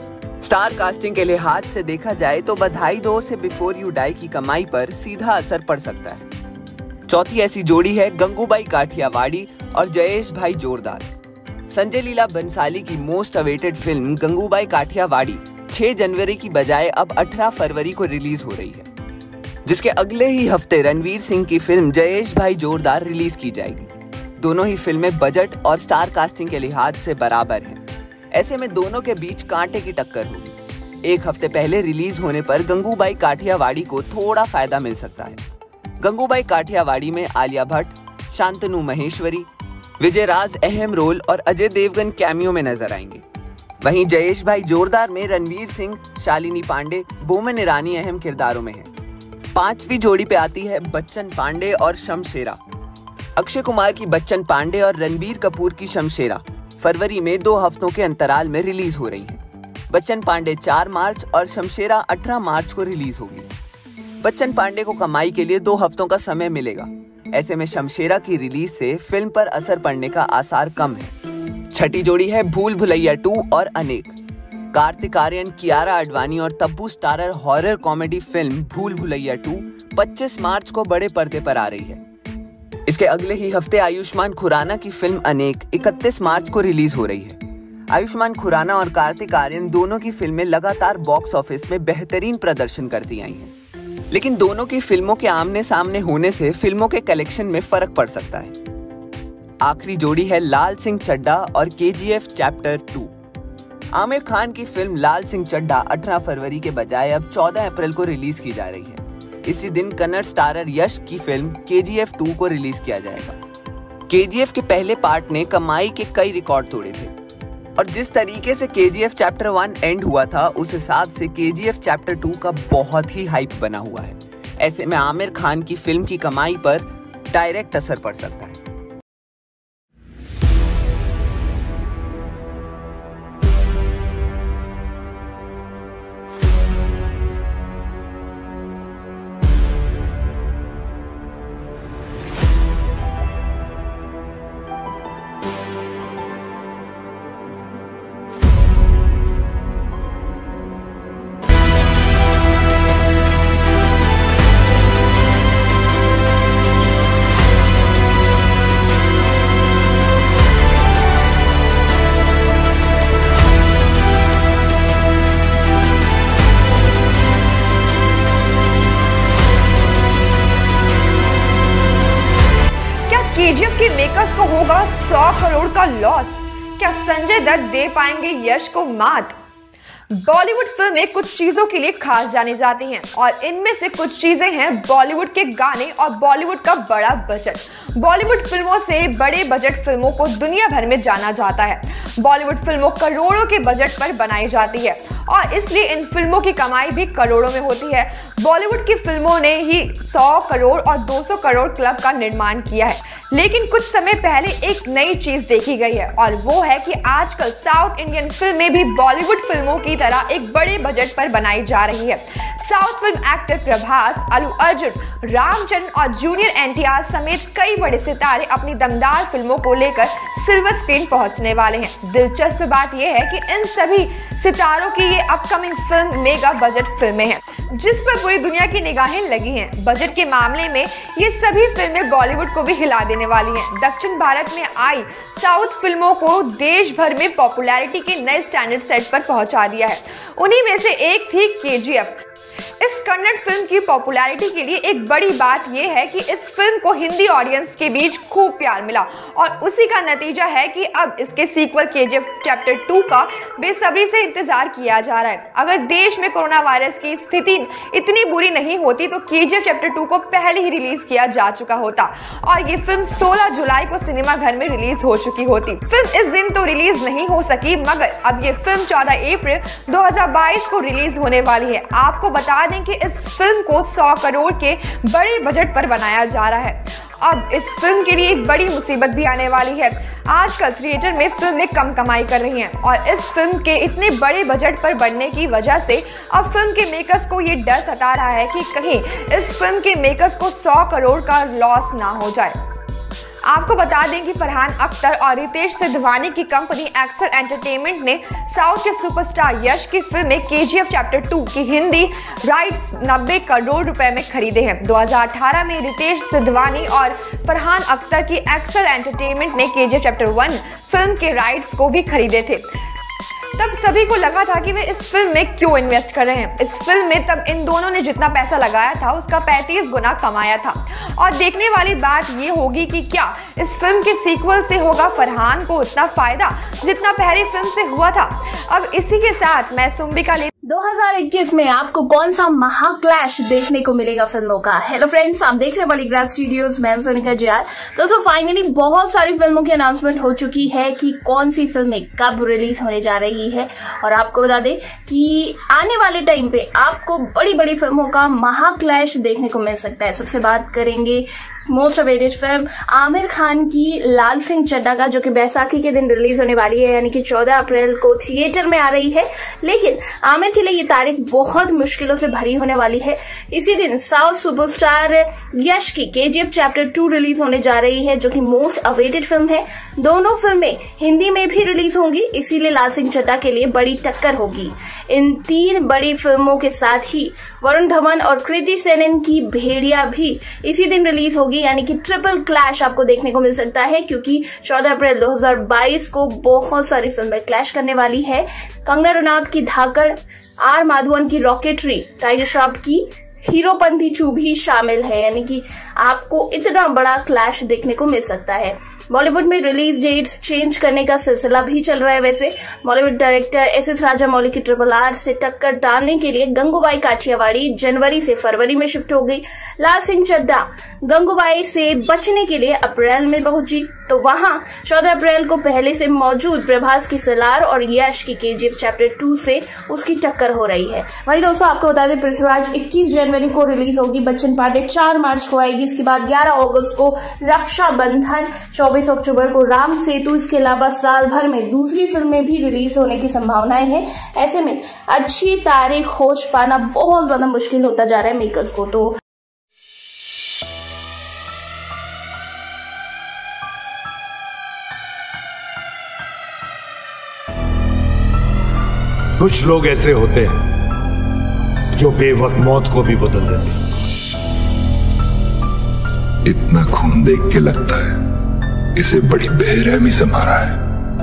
Speaker 14: स्टार कास्टिंग के लिहाज से देखा जाए तो बधाई दो से बिफोर यू डाई की कमाई पर सीधा असर पड़ सकता है। चौथी ऐसी जोड़ी है गंगूबाई काठियावाड़ी और जयेश भाई जोरदार। संजय लीला बंसाली की most awaited film Gangubai Kathiawadi छह जनवरी की बजाय अब अठारह फरवरी को रिलीज हो रही है, जिसके अगले ही हफ्ते रणवीर सिंह की फिल्म जयेश भाई जोरदार रिलीज की जाएगी। दोनों ही फिल्में बजट और स्टार कास्टिंग के लिहाज से बराबर हैं। ऐसे में दोनों के बीच कांटे की टक्कर होगी। एक हफ्ते पहले रिलीज होने पर गंगूबाई काठियावाड़ी को थोड़ा फायदा मिल सकता है। गंगूबाई काठियावाड़ी में आलिया भट्ट, शांतनु महेश्वरी, विजय राज अहम रोल और अजय देवगन कैमियो में नजर आएंगे। वहीं जयेश भाई जोरदार में रणवीर सिंह, शालिनी पांडे, बोमन ईरानी अहम किरदारों में हैं। पांचवी जोड़ी पे आती है बच्चन पांडे और शमशेरा। अक्षय कुमार की बच्चन पांडे और रणबीर कपूर की शमशेरा फरवरी में दो हफ्तों के अंतराल में रिलीज हो रही है। बच्चन पांडे चार मार्च और शमशेरा अठारह मार्च को रिलीज होगी। बच्चन पांडे को कमाई के लिए दो हफ्तों का समय मिलेगा। ऐसे में शमशेरा की रिलीज से फिल्म पर असर पड़ने का आसार कम है। छठी जोड़ी है भूल भुलैया टू और अनेक। कार्तिक आर्यन, कियारा आडवाणी और Tabu starrer horror comedy film Bhool Bhulaiyaa to पच्चीस मार्च को बड़े पर्दे पर आ रही है। इसके अगले ही हफ्ते आयुष्मान खुराना की फिल्म अनेक इकतीस मार्च को रिलीज हो रही है। आयुष्मान खुराना और कार्तिक आर्यन दोनों की फिल्में लगातार बॉक्स ऑफिस में बेहतरीन प्रदर्शन करती आई हैं। लेकिन दोनों की फिल्मों के आमने सामने होने से फिल्मों के कलेक्शन में फर्क पड़ सकता है। आखिरी जोड़ी है लाल सिंह चड्ढा और KGF chapter two. Aamir Khan की फिल्म लाल सिंह चड्ढा अठारह फरवरी के बजाय अब चौदह अप्रैल को रिलीज की जा रही है। इसी दिन कन्नड़ स्टारर यश की फिल्म केजीएफ टू को रिलीज किया जाएगा। केजीएफ के पहले पार्ट ने कमाई के कई रिकॉर्ड तोड़े थे और जिस तरीके से केजीएफ चैप्टर वन एंड हुआ था उस हिसाब से केजीएफ चैप्टर टू का बहुत ही हाइप बना हुआ है। ऐसे में आमिर खान की फिल्म की कमाई पर डायरेक्ट असर पड़ सकता है।
Speaker 1: केजीएफ के मेकर्स को होगा सौ करोड़ का लॉस। क्या संजय दत्त दे पाएंगे यश को मात? बॉलीवुड फिल्में कुछ चीजों के लिए खास जानी जाती हैं और इनमें से कुछ चीजें हैं बॉलीवुड के गाने और बॉलीवुड का बड़ा बजट। बॉलीवुड फिल्मों से बड़े बजट फिल्मों को दुनिया भर में जाना जाता है। बॉलीवुड फिल्मों करोड़ों के बजट पर बनाई जाती है और इसलिए इन फिल्मों की कमाई भी करोड़ों में होती है। बॉलीवुड की फिल्मों ने ही सौ करोड़ और दो सौ करोड़ क्लब का निर्माण किया है। लेकिन कुछ समय पहले एक नई चीज देखी गई है और वो है कि आजकल साउथ इंडियन फिल्में भी बॉलीवुड फिल्मों की तरह एक बड़े बजट पर बनाई जा रही है। South film actor Prabhas, Allu Arjun, Ramchandra और जूनियर एनटीआर समेत कई बड़े सितारे अपनी दमदार फिल्मों को लेकर सिल्वर स्क्रीन पहुंचने वाले हैं। दिलचस्प बात यह है कि इन सभी सितारों की ये अपकमिंग फिल्म मेगा बजट फिल्में हैं जिस पर पूरी दुनिया की निगाहें लगी हैं। बजट के मामले में ये सभी फिल्में बॉलीवुड को भी हिला देने वाली हैं। दक्षिण भारत में आई साउथ फिल्मों को देश भर में पॉपुलैरिटी के नए स्टैंडर्ड सेट पर पहुंचा दिया है। उन्हीं में से एक थी केजीएफ। इस कन्नड़ फिल्म की पॉपुलैरिटी के लिए एक बड़ी बात यह है कि इस फिल्म को हिंदी ऑडियंस के बीच खूब प्यार मिला और उसी का नतीजा है कि अब इसके सीक्वल केजीएफ चैप्टर टू का बेसब्री से इंतजार किया जा रहा है। अगर देश में कोरोना वायरस की स्थिति इतनी बुरी नहीं होती तो केजीएफ चैप्टर टू को पहले ही रिलीज किया जा चुका होता और ये फिल्म सोलह जुलाई को सिनेमा घर में रिलीज हो चुकी होती। फिल्म इस दिन तो रिलीज नहीं हो सकी मगर अब ये फिल्म चौदह अप्रैल दो हजार बाईस को रिलीज होने वाली है। आपको बता दें कि इस फिल्म को सौ करोड़ के बड़े बजट पर बनाया जा रहा है। अब इस फिल्म के लिए एक बड़ी मुसीबत भी आने वाली है। आजकल थिएटर में फिल्में कम कमाई कर रही हैं और इस फिल्म के इतने बड़े बजट पर बनने की वजह से अब फिल्म के मेकर्स को ये डर सता रहा है कि कहीं इस फिल्म के मेकर्स को सौ करोड़ का लॉस ना हो जाए। आपको बता दें कि फरहान अख्तर और रितेश सिद्धवानी की कंपनी एक्सेल एंटरटेनमेंट ने साउथ के सुपरस्टार यश की फिल्म केजीएफ चैप्टर टू की हिंदी राइट्स नब्बे करोड़ रुपए में खरीदे हैं। दो हज़ार अठारह में रितेश सिद्धवानी और फरहान अख्तर की एक्सेल एंटरटेनमेंट ने केजीएफ चैप्टर वन फिल्म के राइट्स को भी खरीदे थे। तब सभी को लगा था कि वे इस फिल्म में क्यों इन्वेस्ट कर रहे हैं। इस फिल्म में तब इन दोनों ने जितना पैसा लगाया था उसका पैंतीस गुना कमाया था और देखने वाली बात ये होगी कि क्या इस फिल्म के सीक्वल से होगा फरहान को उतना फायदा जितना पहली फिल्म से हुआ था। अब इसी के साथ मैं सुम्बिका ले
Speaker 8: दो हज़ार इक्कीस में आपको कौन सा महा क्लैश देखने को मिलेगा फिल्मों का। हेलो फ्रेंड्स, आप देख रहे हैं बॉलीग्राफ स्टूडियोज, मैं सोनिका जयाल। दोस्तों फाइनली बहुत सारी फिल्मों की अनाउंसमेंट हो चुकी है कि कौन सी फिल्में कब रिलीज होने जा रही है और आपको बता दें कि आने वाले टाइम पे आपको बड़ी बड़ी फिल्मों का महा क्लैश देखने को मिल सकता है। सबसे बात करेंगे most awaited film Aamir Khan की लाल सिंह चड्ढा का, जो कि बैसाखी के दिन रिलीज होने वाली है, यानी कि चौदह अप्रैल को थिएटर में आ रही है। लेकिन आमिर के लिए ये तारीख बहुत मुश्किलों से भरी होने वाली है। इसी दिन साउथ सुपरस्टार यश की केजीएफ चैप्टर टू रिलीज होने जा रही है, जो कि मोस्ट अवेटेड फिल्म है। दोनों फिल्में हिंदी में भी रिलीज होंगी, इसीलिए लाल सिंह चड्ढा के लिए बड़ी टक्कर होगी। इन तीन बड़ी फिल्मों के साथ ही वरुण धवन और कृति सेनन की भेड़िया भी इसी दिन रिलीज होगी। होगी, यानी कि ट्रिपल क्लैश आपको देखने को मिल सकता है, क्योंकि चौदह अप्रैल दो हज़ार बाईस को बहुत सारी फिल्में क्लैश करने वाली है। कंगना रनौत की धाकड़, आर माधवन की रॉकेटरी, टाइगर श्रॉफ की हीरोपंथी टू भी शामिल है, यानी कि आपको इतना बड़ा क्लैश देखने को मिल सकता है। बॉलीवुड में रिलीज डेट्स चेंज करने का सिलसिला भी चल रहा है। वैसे Bollywood director S S Rajamouli की ट्रिपल आर से टक्कर डालने के लिए गंगूबाई काठियावाड़ी जनवरी से फरवरी में शिफ्ट हो गई। लाल सिंह चड्ढा गंगूबाई से बचने के लिए अप्रैल में पहुंची, तो वहां चौदह अप्रैल को पहले से मौजूद प्रभास की सलार और यश की केजीएफ चैप्टर टू से उसकी टक्कर हो रही है। वहीं दोस्तों आपको बता दें, पृथ्वीराज इक्कीस जनवरी को रिलीज होगी, बच्चन पांडे चार मार्च को आएगी, इसके बाद ग्यारह अगस्त को रक्षाबंधन, चौबीस अक्टूबर को राम सेतु, इसके अलावा साल भर में दूसरी फिल्में भी रिलीज होने की संभावनाएं हैं। ऐसे में अच्छी तारीख खोज पाना बहुत ज्यादा मुश्किल होता जा रहा है मेकर्स को। तो
Speaker 4: कुछ लोग ऐसे होते हैं जो बेवक्त मौत को भी बदल देते हैं।
Speaker 5: इतना खून देख के लगता है इसे बड़ी बेरहमी से मारा है।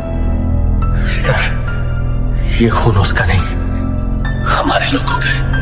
Speaker 6: सर, ये खून उसका नहीं, हमारे लोगों का है।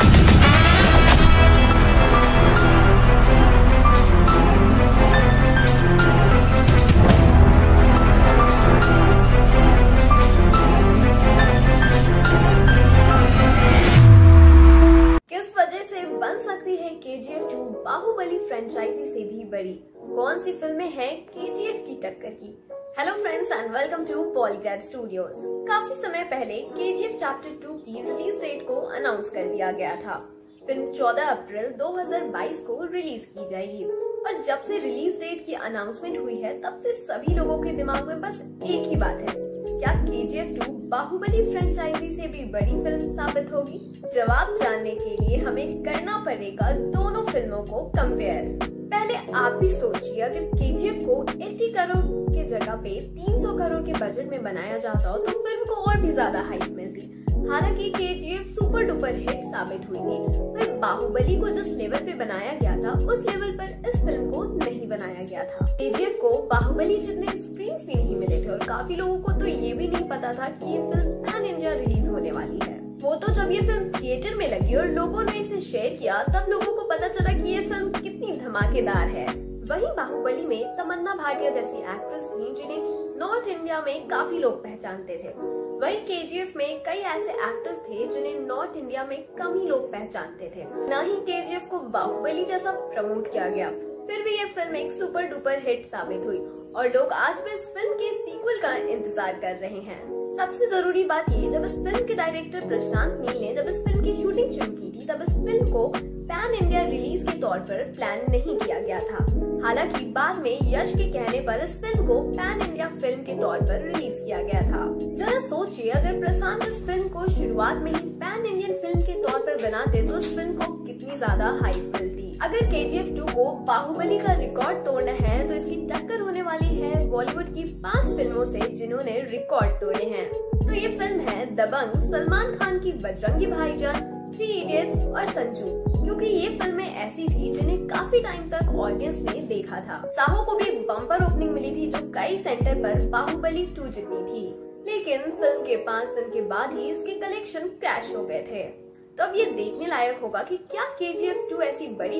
Speaker 1: केजीएफ टू बाहुबली फ्रेंचाइजी से भी बड़ी कौन सी फिल्में हैं केजीएफ की टक्कर की? Hello friends and welcome to Polygrad Studios. काफी समय पहले केजीएफ चैप्टर टू की रिलीज डेट को अनाउंस कर दिया गया था। फिल्म चौदह अप्रैल दो हज़ार बाईस को रिलीज की जाएगी और जब से रिलीज डेट की अनाउंसमेंट हुई है तब से सभी लोगों के दिमाग में बस एक ही बात है, क्या केजीएफ टू बाहुबली फ्रेंचाइजी से भी बड़ी फिल्म साबित होगी? जवाब जानने के लिए हमें करना पड़ेगा दोनों फिल्मों को कंपेयर। पहले आप भी सोचिए, अगर केजीएफ को अस्सी करोड़ के जगह पे तीन सौ करोड़ के बजट में बनाया जाता हो तो फिल्म को और भी ज्यादा हाइप मिलती। हालांकि केजीएफ सुपर डुपर हिट साबित हुई थी, पर बाहुबली को जिस लेवल पे बनाया गया था उस लेवल पर इस फिल्म को नहीं बनाया गया था। केजीएफ को बाहुबली जितने स्क्रीन्स भी नहीं मिले थे और काफी लोगों को तो ये भी नहीं पता था कि ये फिल्म पैन इंडिया रिलीज होने वाली है। वो तो जब ये फिल्म थिएटर में लगी और लोगों ने इसे शेयर किया तब लोगों को पता चला कि ये फिल्म कितनी धमाकेदार है। वहीं बाहुबली में तमन्ना भाटिया जैसी एक्ट्रेस थी जिन्हें नॉर्थ इंडिया में काफी लोग पहचानते थे। वहीं केजीएफ में कई ऐसे एक्टर्स थे जिन्हें नॉर्थ इंडिया में कम ही लोग पहचानते थे। न ही केजीएफ को बाहुबली जैसा प्रमोट किया गया, फिर भी ये फिल्म एक सुपर डुपर हिट साबित हुई और लोग आज भी इस फिल्म के सीक्वल का इंतजार कर रहे हैं। सबसे जरूरी बात ये, जब इस फिल्म के डायरेक्टर प्रशांत नील ने जब इस फिल्म की शूटिंग शुरू की थी तब इस फिल्म को पैन इंडिया रिलीज के तौर पर प्लान नहीं किया गया था। हालांकि बाद में यश के कहने पर इस फिल्म को पैन इंडिया फिल्म के तौर पर रिलीज किया गया था। जरा सोचिए, अगर प्रशांत इस फिल्म को शुरुआत में ही पैन इंडियन फिल्म के तौर पर बनाते तो इस फिल्म को कितनी ज्यादा हाइप मिलती। अगर केजीएफ टू को बाहुबली का रिकॉर्ड तोड़ना है तो इसकी टक्कर होने वाली है बॉलीवुड की पांच फिल्मों से जिन्होंने रिकॉर्ड तोड़े हैं। तो ये फिल्म है दबंग, सलमान खान की बजरंगी भाईजान, थ्री इडियट्स और संजू, क्योंकि ये फिल्में ऐसी थी जिन्हें काफी टाइम तक ऑडियंस ने देखा था। साहो को भी एक बम्पर ओपनिंग मिली थी जो कई सेंटर पर बाहुबली टू जितनी थी, लेकिन फिल्म के पांच दिन के बाद ही इसके कलेक्शन क्रैश हो गए थे। तो अब ये देखने लायक होगा कि क्या केजीएफ टू ऐसी बड़ी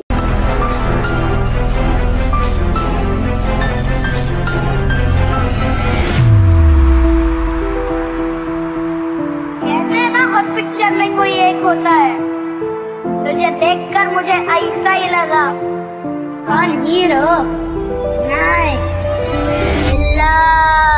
Speaker 7: जैसे ना हर पिक्चर में कोई एक होता है, तुझे देखकर मुझे ऐसा ही लगा, कौन हीरो नहीं विलन।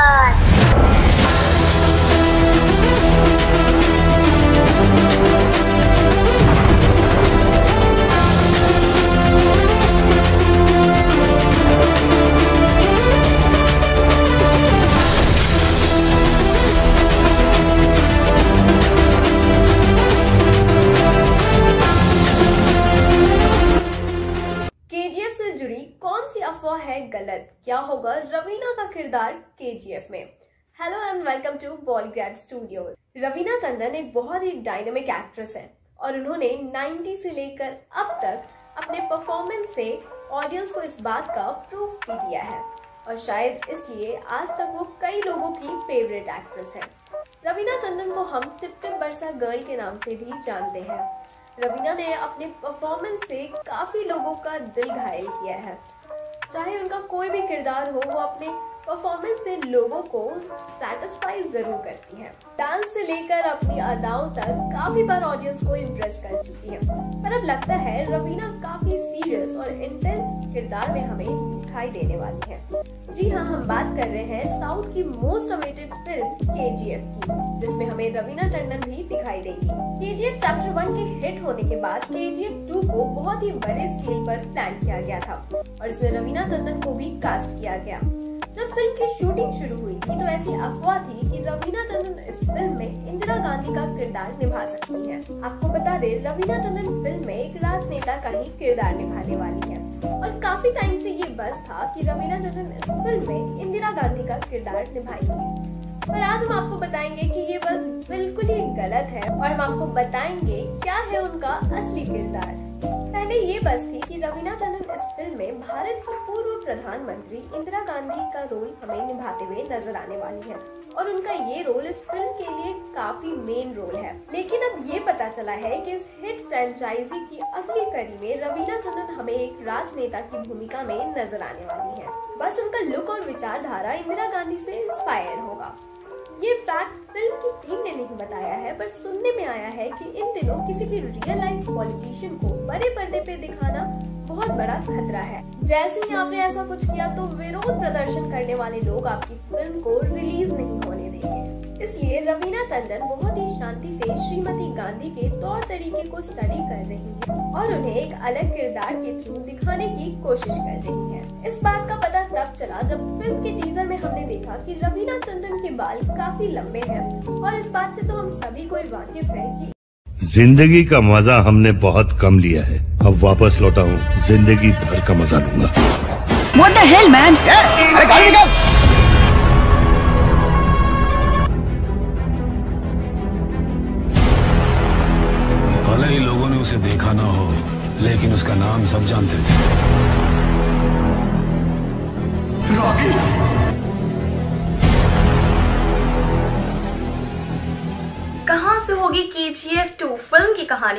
Speaker 1: गलत, क्या होगा रवीना का किरदार केजीएफ में? Hello and welcome to Polygrad Studios. Raveena Tandon एक बहुत ही डायनामिक एक्ट्रेस है और उन्होंने नब्बे से लेकर अब तक अपने परफॉर्मेंस से
Speaker 15: ऑडियंस को इस बात का प्रूफ भी दिया है और शायद इसलिए आज तक वो कई लोगों की फेवरेट एक्ट्रेस है। रवीना टंडन को हम टिप टिप बरसा गर्ल के नाम से भी जानते हैं। रवीना ने अपने परफॉर्मेंस से काफी लोगों का दिल घायल किया है। चाहे उनका कोई भी किरदार हो, वो अपने परफॉर्मेंस से लोगों को सैटिस्फाई जरूर करती है। डांस से लेकर अपनी अदाओं तक काफी बार ऑडियंस को इम्प्रेस कर चुकी है। पर अब लगता है रवीना काफी सीरियस और इंटेंस किरदार में हमें दिखाई देने वाली है। जी हाँ, हम बात कर रहे हैं साउथ की मोस्ट अवेटेड फिल्म केजीएफ की, जिसमें हमें रवीना टंडन भी दिखाई देगी। केजीएफ चैप्टर वन के हिट होने के बाद केजीएफ टू को बहुत ही बड़े स्केल पर प्लान किया गया था और इसमें रवीना टंडन को भी कास्ट किया गया। जब फिल्म की शूटिंग शुरू हुई थी तो ऐसी अफवाह थी कि रवीना टंडन इस फिल्म में इंदिरा गांधी का किरदार निभा सकती हैं। आपको बता दें, रवीना टंडन फिल्म में एक राजनेता का ही किरदार निभाने वाली है और काफी टाइम से ये बस था कि रवीना टंडन इस फिल्म में इंदिरा गांधी का किरदार निभाएंगी। पर आज हम आपको बताएंगे कि ये बस बिल्कुल ही गलत है और हम आपको बताएंगे क्या है उनका असली किरदार। पहले ये बस थी कि रवीना टंडन इस फिल्म में भारत की पूर्व प्रधानमंत्री इंदिरा गांधी का रोल हमें निभाते हुए नजर आने वाली है और उनका ये रोल इस फिल्म के लिए काफी मेन रोल है। लेकिन अब ये पता चला है कि इस हिट फ्रेंचाइजी की अगली कड़ी में रवीना टंडन हमें एक राजनेता की भूमिका में नजर आने वाली है। बस उनका लुक और विचारधारा इंदिरा गांधी से इंस्पायर होगा। ये फैक्ट फिल्म की टीम ने नहीं बताया है, पर सुनने में आया है कि इन दिनों किसी भी रियल लाइफ पॉलिटिशियन को बड़े पर्दे पे दिखाना बहुत बड़ा खतरा है। जैसे ही आपने ऐसा कुछ किया तो विरोध प्रदर्शन करने वाले लोग आपकी फिल्म को रिलीज नहीं होने देंगे। इसलिए रवीना टंडन बहुत ही शांति से श्रीमती गांधी के तौर तरीके को स्टडी कर रही है और उन्हें एक अलग किरदार के थ्रू दिखाने की कोशिश कर रही है। इस बात का पता तब चला जब फिल्म के टीजर में हमने देखा कि रवीना टंडन के बाल काफी लंबे हैं और इस बात से तो हम सभी को वाकिफ है कि
Speaker 3: जिंदगी का मजा हमने बहुत कम लिया है। अब वापस लौटा हूँ, जिंदगी भर का मजा लूंगा।
Speaker 9: What the hell, man?
Speaker 16: अरे गाड़ी निकाल!
Speaker 11: भले ही लोगों ने उसे देखा ना हो, लेकिन उसका नाम सब जानते थे।
Speaker 16: रॉकी!
Speaker 1: कहां से होगी केजीएफ टू फिल्म की कहानी?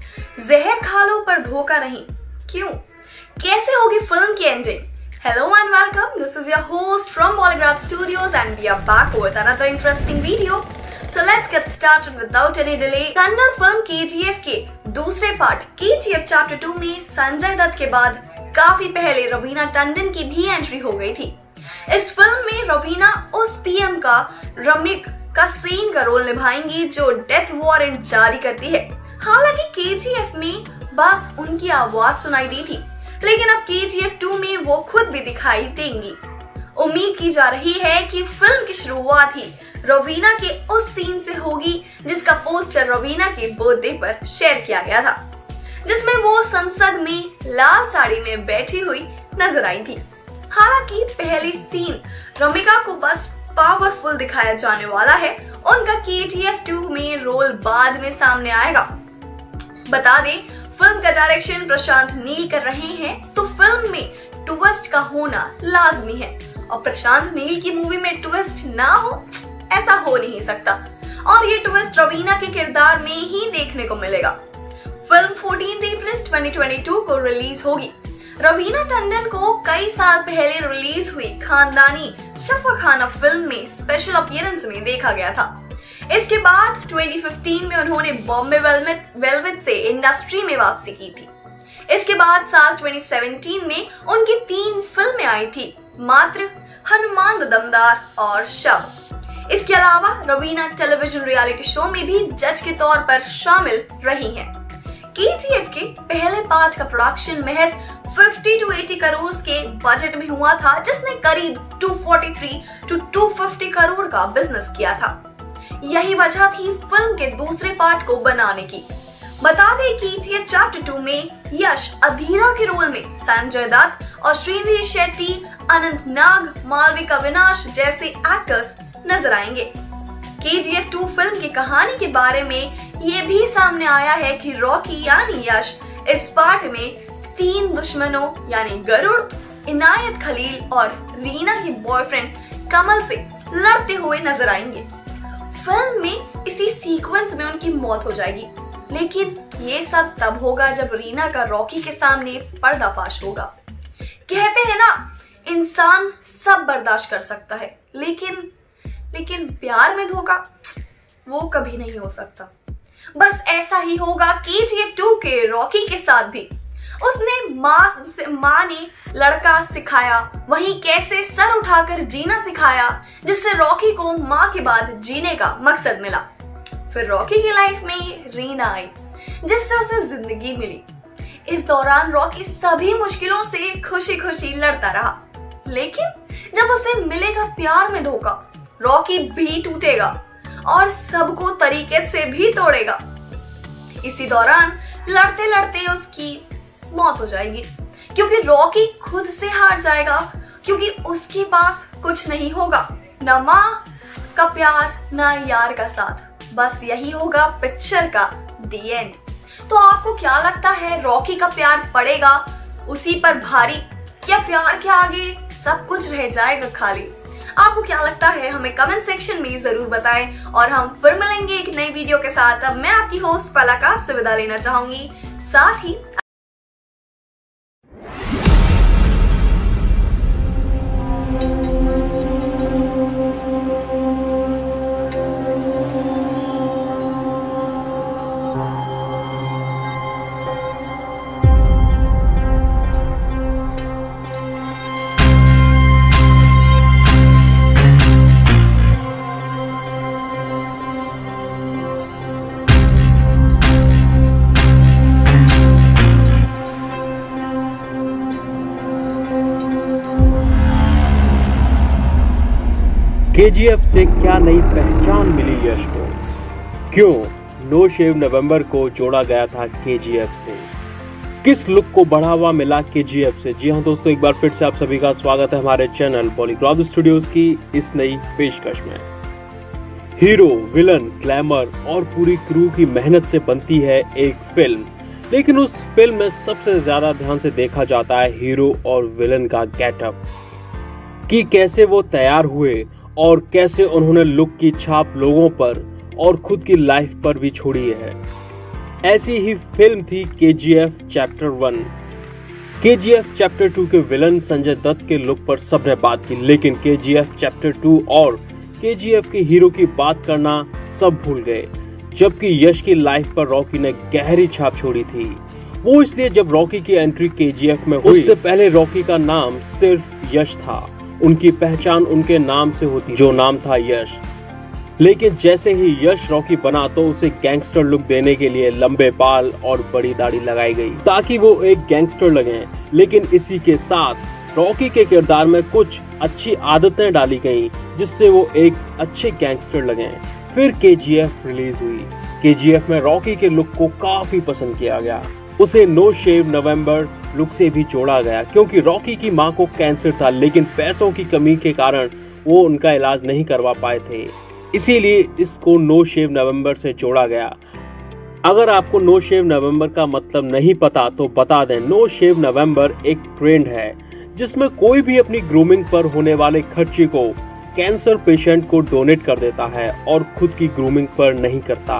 Speaker 1: जहर खा लो पर धोखा नहीं, क्यों? कैसे होगी फिल्म की ending? Hello and welcome. This is your host from Polygraph Studios and we are back with another interesting video. So let's get started without any delay. Kannada film KGF के दूसरे पार्ट केजीएफ चैप्टर टू में संजय दत्त के बाद काफी पहले रवीना टंडन की भी एंट्री हो गई थी। इस फिल्म में रवीना उस पीएम का रमिक का सीन का रोल निभाएंगी जो डेथ वारंट जारी करती है। हालांकि केजीएफ में बस उनकी आवाज सुनाई दी थी, लेकिन अब केजीएफ टू में वो खुद भी दिखाई देंगी। उम्मीद की जा रही है कि फिल्म की शुरुआत ही रवीना के उस सीन से होगी जिसका पोस्टर रवीना के बर्थडे पर शेयर किया गया था, जिसमें वो संसद में लाल साड़ी में बैठी हुई नजर आई थी। हालांकि पहली सीन रमिका को बस पावरफुल दिखाया जाने वाला है, उनका केजीएफ टू में रोल बाद में सामने आएगा। बता दें, फिल्म का डायरेक्शन प्रशांत नील कर रहे हैं, तो फिल्म में ट्विस्ट का होना लाजमी है और प्रशांत नील की मूवी में ट्विस्ट ना हो ऐसा हो नहीं सकता और ये ट्विस्ट रवीना के किरदार में ही देखने को मिलेगा। फिल्म चौदह अप्रैल दो हज़ार बाईस को रिलीज होगी। रवीना टंडन को कई साल पहले रिलीज हुई खानदानी शफाखाना फिल्म में स्पेशल अपीयरेंस में देखा गया था। इसके बाद दो हज़ार पंद्रह में उन्होंने बॉम्बे वेलवेट से इंडस्ट्री में वापसी की थी। इसके बाद साल दो हज़ार सत्रह में उनकी तीन फिल्में आई थी, मात्र, हनुमान द दमदार और शव। इसके अलावा रवीना टेलीविजन रियलिटी शो में भी जज के तौर पर शामिल रही हैं। केजीएफ के पहले पार्ट का प्रोडक्शन महज पचास टू अस्सी करोड़ के बजट में हुआ था, जिसने करीब दो सौ तैंतालीस टू दो सौ पचास करोड़ का बिजनेस किया था। यही वजह थी फिल्म के दूसरे पार्ट को बनाने की। बता दें कि केजीएफ चैप्टर टू में यश अधीरा के रोल में संजय दत्त और श्रीनिधि शेट्टी, अनंत नाग, मालविका विनाश जैसे एक्टर्स नजर आएंगे। केजीएफ टू फिल्म की कहानी के बारे में ये भी सामने आया है कि रॉकी यानी यश इस पार्ट में तीन दुश्मनों यानी गरुड़, इनायत खलील और रीना की बॉयफ्रेंड कमल से लड़ते हुए नजर आएंगे। फिल्म में इसी सीक्वेंस में उनकी मौत हो जाएगी, लेकिन ये सब तब होगा जब रीना का रॉकी के सामने पर्दाफाश होगा। कहते हैं ना, इंसान सब बर्दाश्त कर सकता है, लेकिन लेकिन प्यार में धोखा वो कभी नहीं हो सकता। बस ऐसा ही होगा के जी एफ टू के रॉकी के साथ भी। उसने माँ से माँ ने लड़का सिखाया, वहीं कैसे सर उठाकर जीना सिखाया, जिससे रॉकी को माँ के बाद जीने का मकसद मिला। फिर रॉकी की लाइफ में रीना आई, जिससे उसे जिंदगी मिली। इस दौरान रॉकी सभी मुश्किलों से खुशी खुशी लड़ता रहा, लेकिन जब उसे मिलेगा प्यार में धोखा, रॉकी भी टूटेगा और सबको तरीके से भी तोड़ेगा। इसी दौरान लड़ते लड़ते उसकी मौत हो जाएगी, क्योंकि रॉकी खुद से हार जाएगा, क्योंकि उसके पास कुछ नहीं होगा, ना माँ का प्यार ना यार का साथ। बस यही होगा पिक्चर का दी एंड। तो आपको क्या लगता है, रॉकी का प्यार पड़ेगा उसी पर भारी, क्या प्यार के आगे सब कुछ रह जाएगा खाली? आपको क्या लगता है हमें कमेंट सेक्शन में जरूर बताएं, और हम फिर मिलेंगे एक नई वीडियो के साथ। अब मैं आपकी होस्ट पलक आपसे विदा लेना चाहूंगी, साथ ही
Speaker 2: के जी एफ से क्या नई पहचान मिली यश को? क्यों नो शेव नवंबर को जोड़ा गया था के जी एफ से? किस लुक को बढ़ावा मिला के जी एफ से? जी हाँ दोस्तों, एक बार फिर से आप सभी का स्वागत है हमारे चैनल बॉलीग्राफ स्टूडियोज की इस नई पेशकश में। हीरो, विलन, ग्लैमर और पूरी क्रू की मेहनत से बनती है एक फिल्म, लेकिन उस फिल्म में सबसे ज्यादा ध्यान से देखा जाता है हीरो और विलन का गेटअप, कि कैसे वो तैयार हुए और कैसे उन्होंने लुक की छाप लोगों पर और खुद की लाइफ पर भी छोड़ी है। ऐसी ही फिल्म थी K G F chapter one. K G F chapter two के विलन संजय दत्त के लुक पर सबने बात की, लेकिन के जी एफ चैप्टर टू और के जी एफ के हीरो की बात करना सब भूल गए, जबकि यश की लाइफ पर रॉकी ने गहरी छाप छोड़ी थी। वो इसलिए जब रॉकी की एंट्री के जी एफ में हुई, उससे पहले रॉकी का नाम सिर्फ यश था। उनकी पहचान उनके नाम से होती, जो नाम था यश। लेकिन जैसे ही यश रॉकी बना तो उसे गैंगस्टर लुक देने के लिए लंबे बाल और बड़ी दाढ़ी लगाई गई, ताकि वो एक गैंगस्टर लगे। लेकिन इसी के साथ रॉकी के किरदार में कुछ अच्छी आदतें डाली गईं, जिससे वो एक अच्छे गैंगस्टर लगे। फिर के जी एफ रिलीज हुई। के जी एफ में रॉकी के लुक को काफी पसंद किया गया। उसे नो शेव नवंबर लुक से भी जोड़ा गया, क्योंकि रॉकी की मां को कैंसर था, लेकिन पैसों की कमी के कारण वो उनका इलाज नहीं करवा पाए थे, इसीलिए इसको नो शेव नवंबर से जोड़ा गया। अगर आपको नो शेव नवंबर का मतलब नहीं पता तो बता दें, नो शेव नवंबर एक ट्रेंड है जिसमें कोई भी अपनी ग्रूमिंग पर होने वाले खर्चे को कैंसर पेशेंट को डोनेट कर देता है और खुद की ग्रूमिंग पर नहीं करता।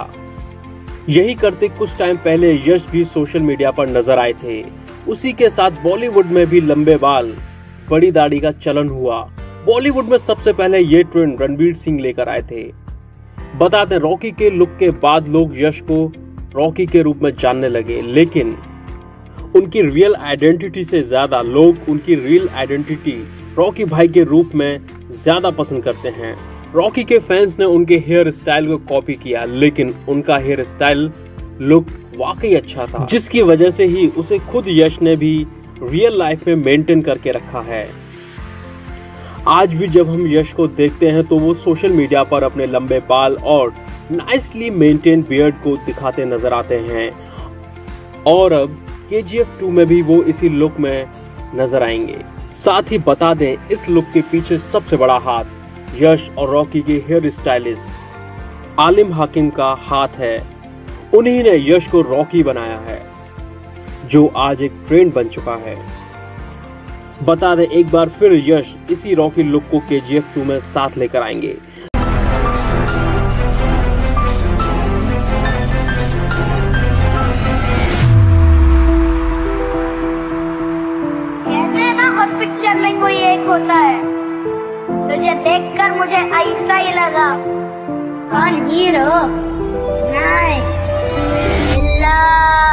Speaker 2: यही करते कुछ टाइम पहले यश भी सोशल मीडिया पर नजर आए थे। उसी के साथ बॉलीवुड में भी लंबे बाल, बड़ी दाढ़ी का चलन हुआ। बॉलीवुड में सबसे पहले ये ट्रेंड रणवीर सिंह लेकर आए थे। बता दें, रॉकी के लुक के बाद लोग यश को रॉकी के रूप में जानने लगे, लेकिन उनकी रियल आइडेंटिटी से ज्यादा लोग उनकी रियल आइडेंटिटी रॉकी भाई के रूप में ज्यादा पसंद करते हैं। रॉकी के फैंस ने उनके हेयर स्टाइल को कॉपी किया, लेकिन उनका हेयर स्टाइल लुक वाकई अच्छा था, जिसकी वजह से ही उसे खुद यश ने भी रियल लाइफ में मेंटेन करके रखा है। आज भी जब हम यश को देखते हैं तो वो सोशल मीडिया पर अपने लंबे बाल और नाइसली मेंटेन बियर्ड को दिखाते नजर आते हैं, और अब के जी एफ टू में भी वो इसी लुक में नजर आएंगे। साथ ही बता दें, इस लुक के पीछे सबसे बड़ा हाथ यश और रॉकी के हेयर स्टाइलिस्ट आलिम हाकिम का हाथ है। उन्हीं ने यश को रॉकी बनाया है। जो आज एक ट्रेंड बन चुका है। बता दें एक बार फिर यश इसी रॉकी लुक को केजीएफ टू में साथ लेकर आएंगे।
Speaker 7: जैसे ना हर पिक्चर में कोई एक होता है, तुझे देखकर मुझे ऐसा ही लगा, कौन हीरो नहीं विलन।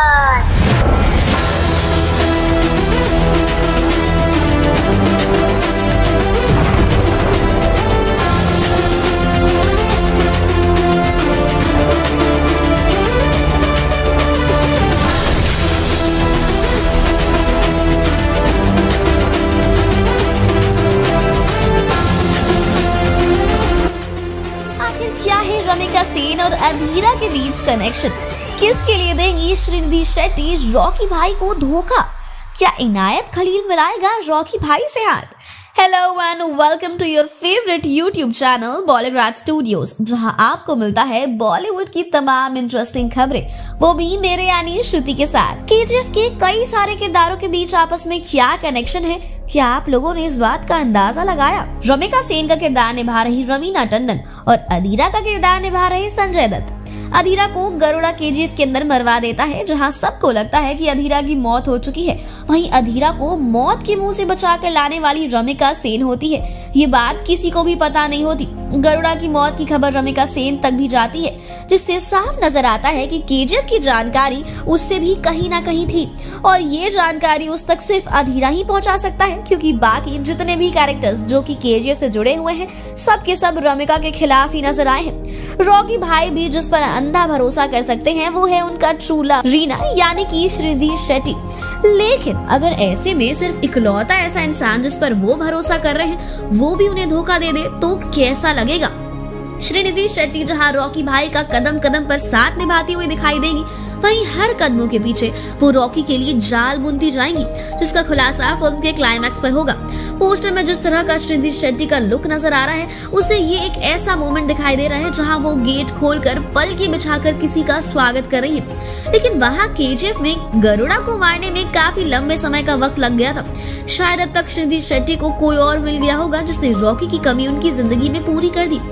Speaker 8: क्या है रमिका सेन और अधीरा के बीच कनेक्शन? किसके लिए देंगी श्रीनिधि शेट्टी रॉकी भाई को धोखा? क्या इनायत खलील मिलाएगा रॉकी भाई से हाथ? Hello and welcome to your favourite YouTube channel Bollygrad Studios, जहां आपको मिलता है बॉलीवुड की तमाम इंटरेस्टिंग खबरें, वो भी मेरे यानी श्रुति के साथ। केजीएफ के कई सारे किरदारों के बीच आपस में क्या कनेक्शन है, क्या आप लोगों ने इस बात का अंदाजा लगाया? रमिका सेन का किरदार निभा रही रवीना टंडन और अधीरा का किरदार निभा रहे संजय दत्त। अधीरा को गरुड़ा केजीएफ के अंदर मरवा देता है, जहां सबको लगता है कि अधीरा की मौत हो चुकी है। वहीं अधीरा को मौत के मुंह से बचाकर लाने वाली रमिका सेन होती है। ये बात किसी को भी पता नहीं होती। गरुड़ा की मौत की खबर रमिका सेन तक भी जाती है, जिससे साफ नजर आता है कि केजीएफ की जानकारी उससे भी कहीं ना कहीं थी, और ये जानकारी उस तक सिर्फ अधीरा ही पहुंचा सकता है, क्योंकि बाकी जितने भी कैरेक्टर्स जो कि केजीएफ से जुड़े हुए हैं, सब के सब रमिका के खिलाफ ही नजर आए हैं। रॉकी भाई भी जिस पर अंधा भरोसा कर सकते हैं वो है उनका ट्रू लव रीना, यानी कि श्रीनिधि शेट्टी। लेकिन अगर ऐसे में सिर्फ इकलौता ऐसा इंसान जिस पर वो भरोसा कर रहे हैं वो भी उन्हें धोखा दे दे तो कैसा लगेगा? श्रीनिधि शेट्टी जहां रॉकी भाई का कदम कदम पर साथ निभाती हुई दिखाई देगी, वहीं हर कदमों के पीछे वो रॉकी के लिए जाल बुनती जाएंगी, जिसका खुलासा फिल्म के क्लाइमैक्स पर होगा। पोस्टर में जिस तरह का श्रीनिधि शेट्टी का लुक नजर आ रहा है, उससे ये एक ऐसा मोमेंट दिखाई दे रहा है जहां वो गेट खोलकर पलकी बिछाकर किसी का स्वागत कर रही है। लेकिन वहां केजीएफ में गरुड़ा को मारने में काफी लंबे समय का वक्त लग गया था। शायद अब तक श्रीनिधि शेट्टी को कोई और मिल गया होगा जिसने रॉकी की कमी उनकी जिंदगी में पूरी कर दी।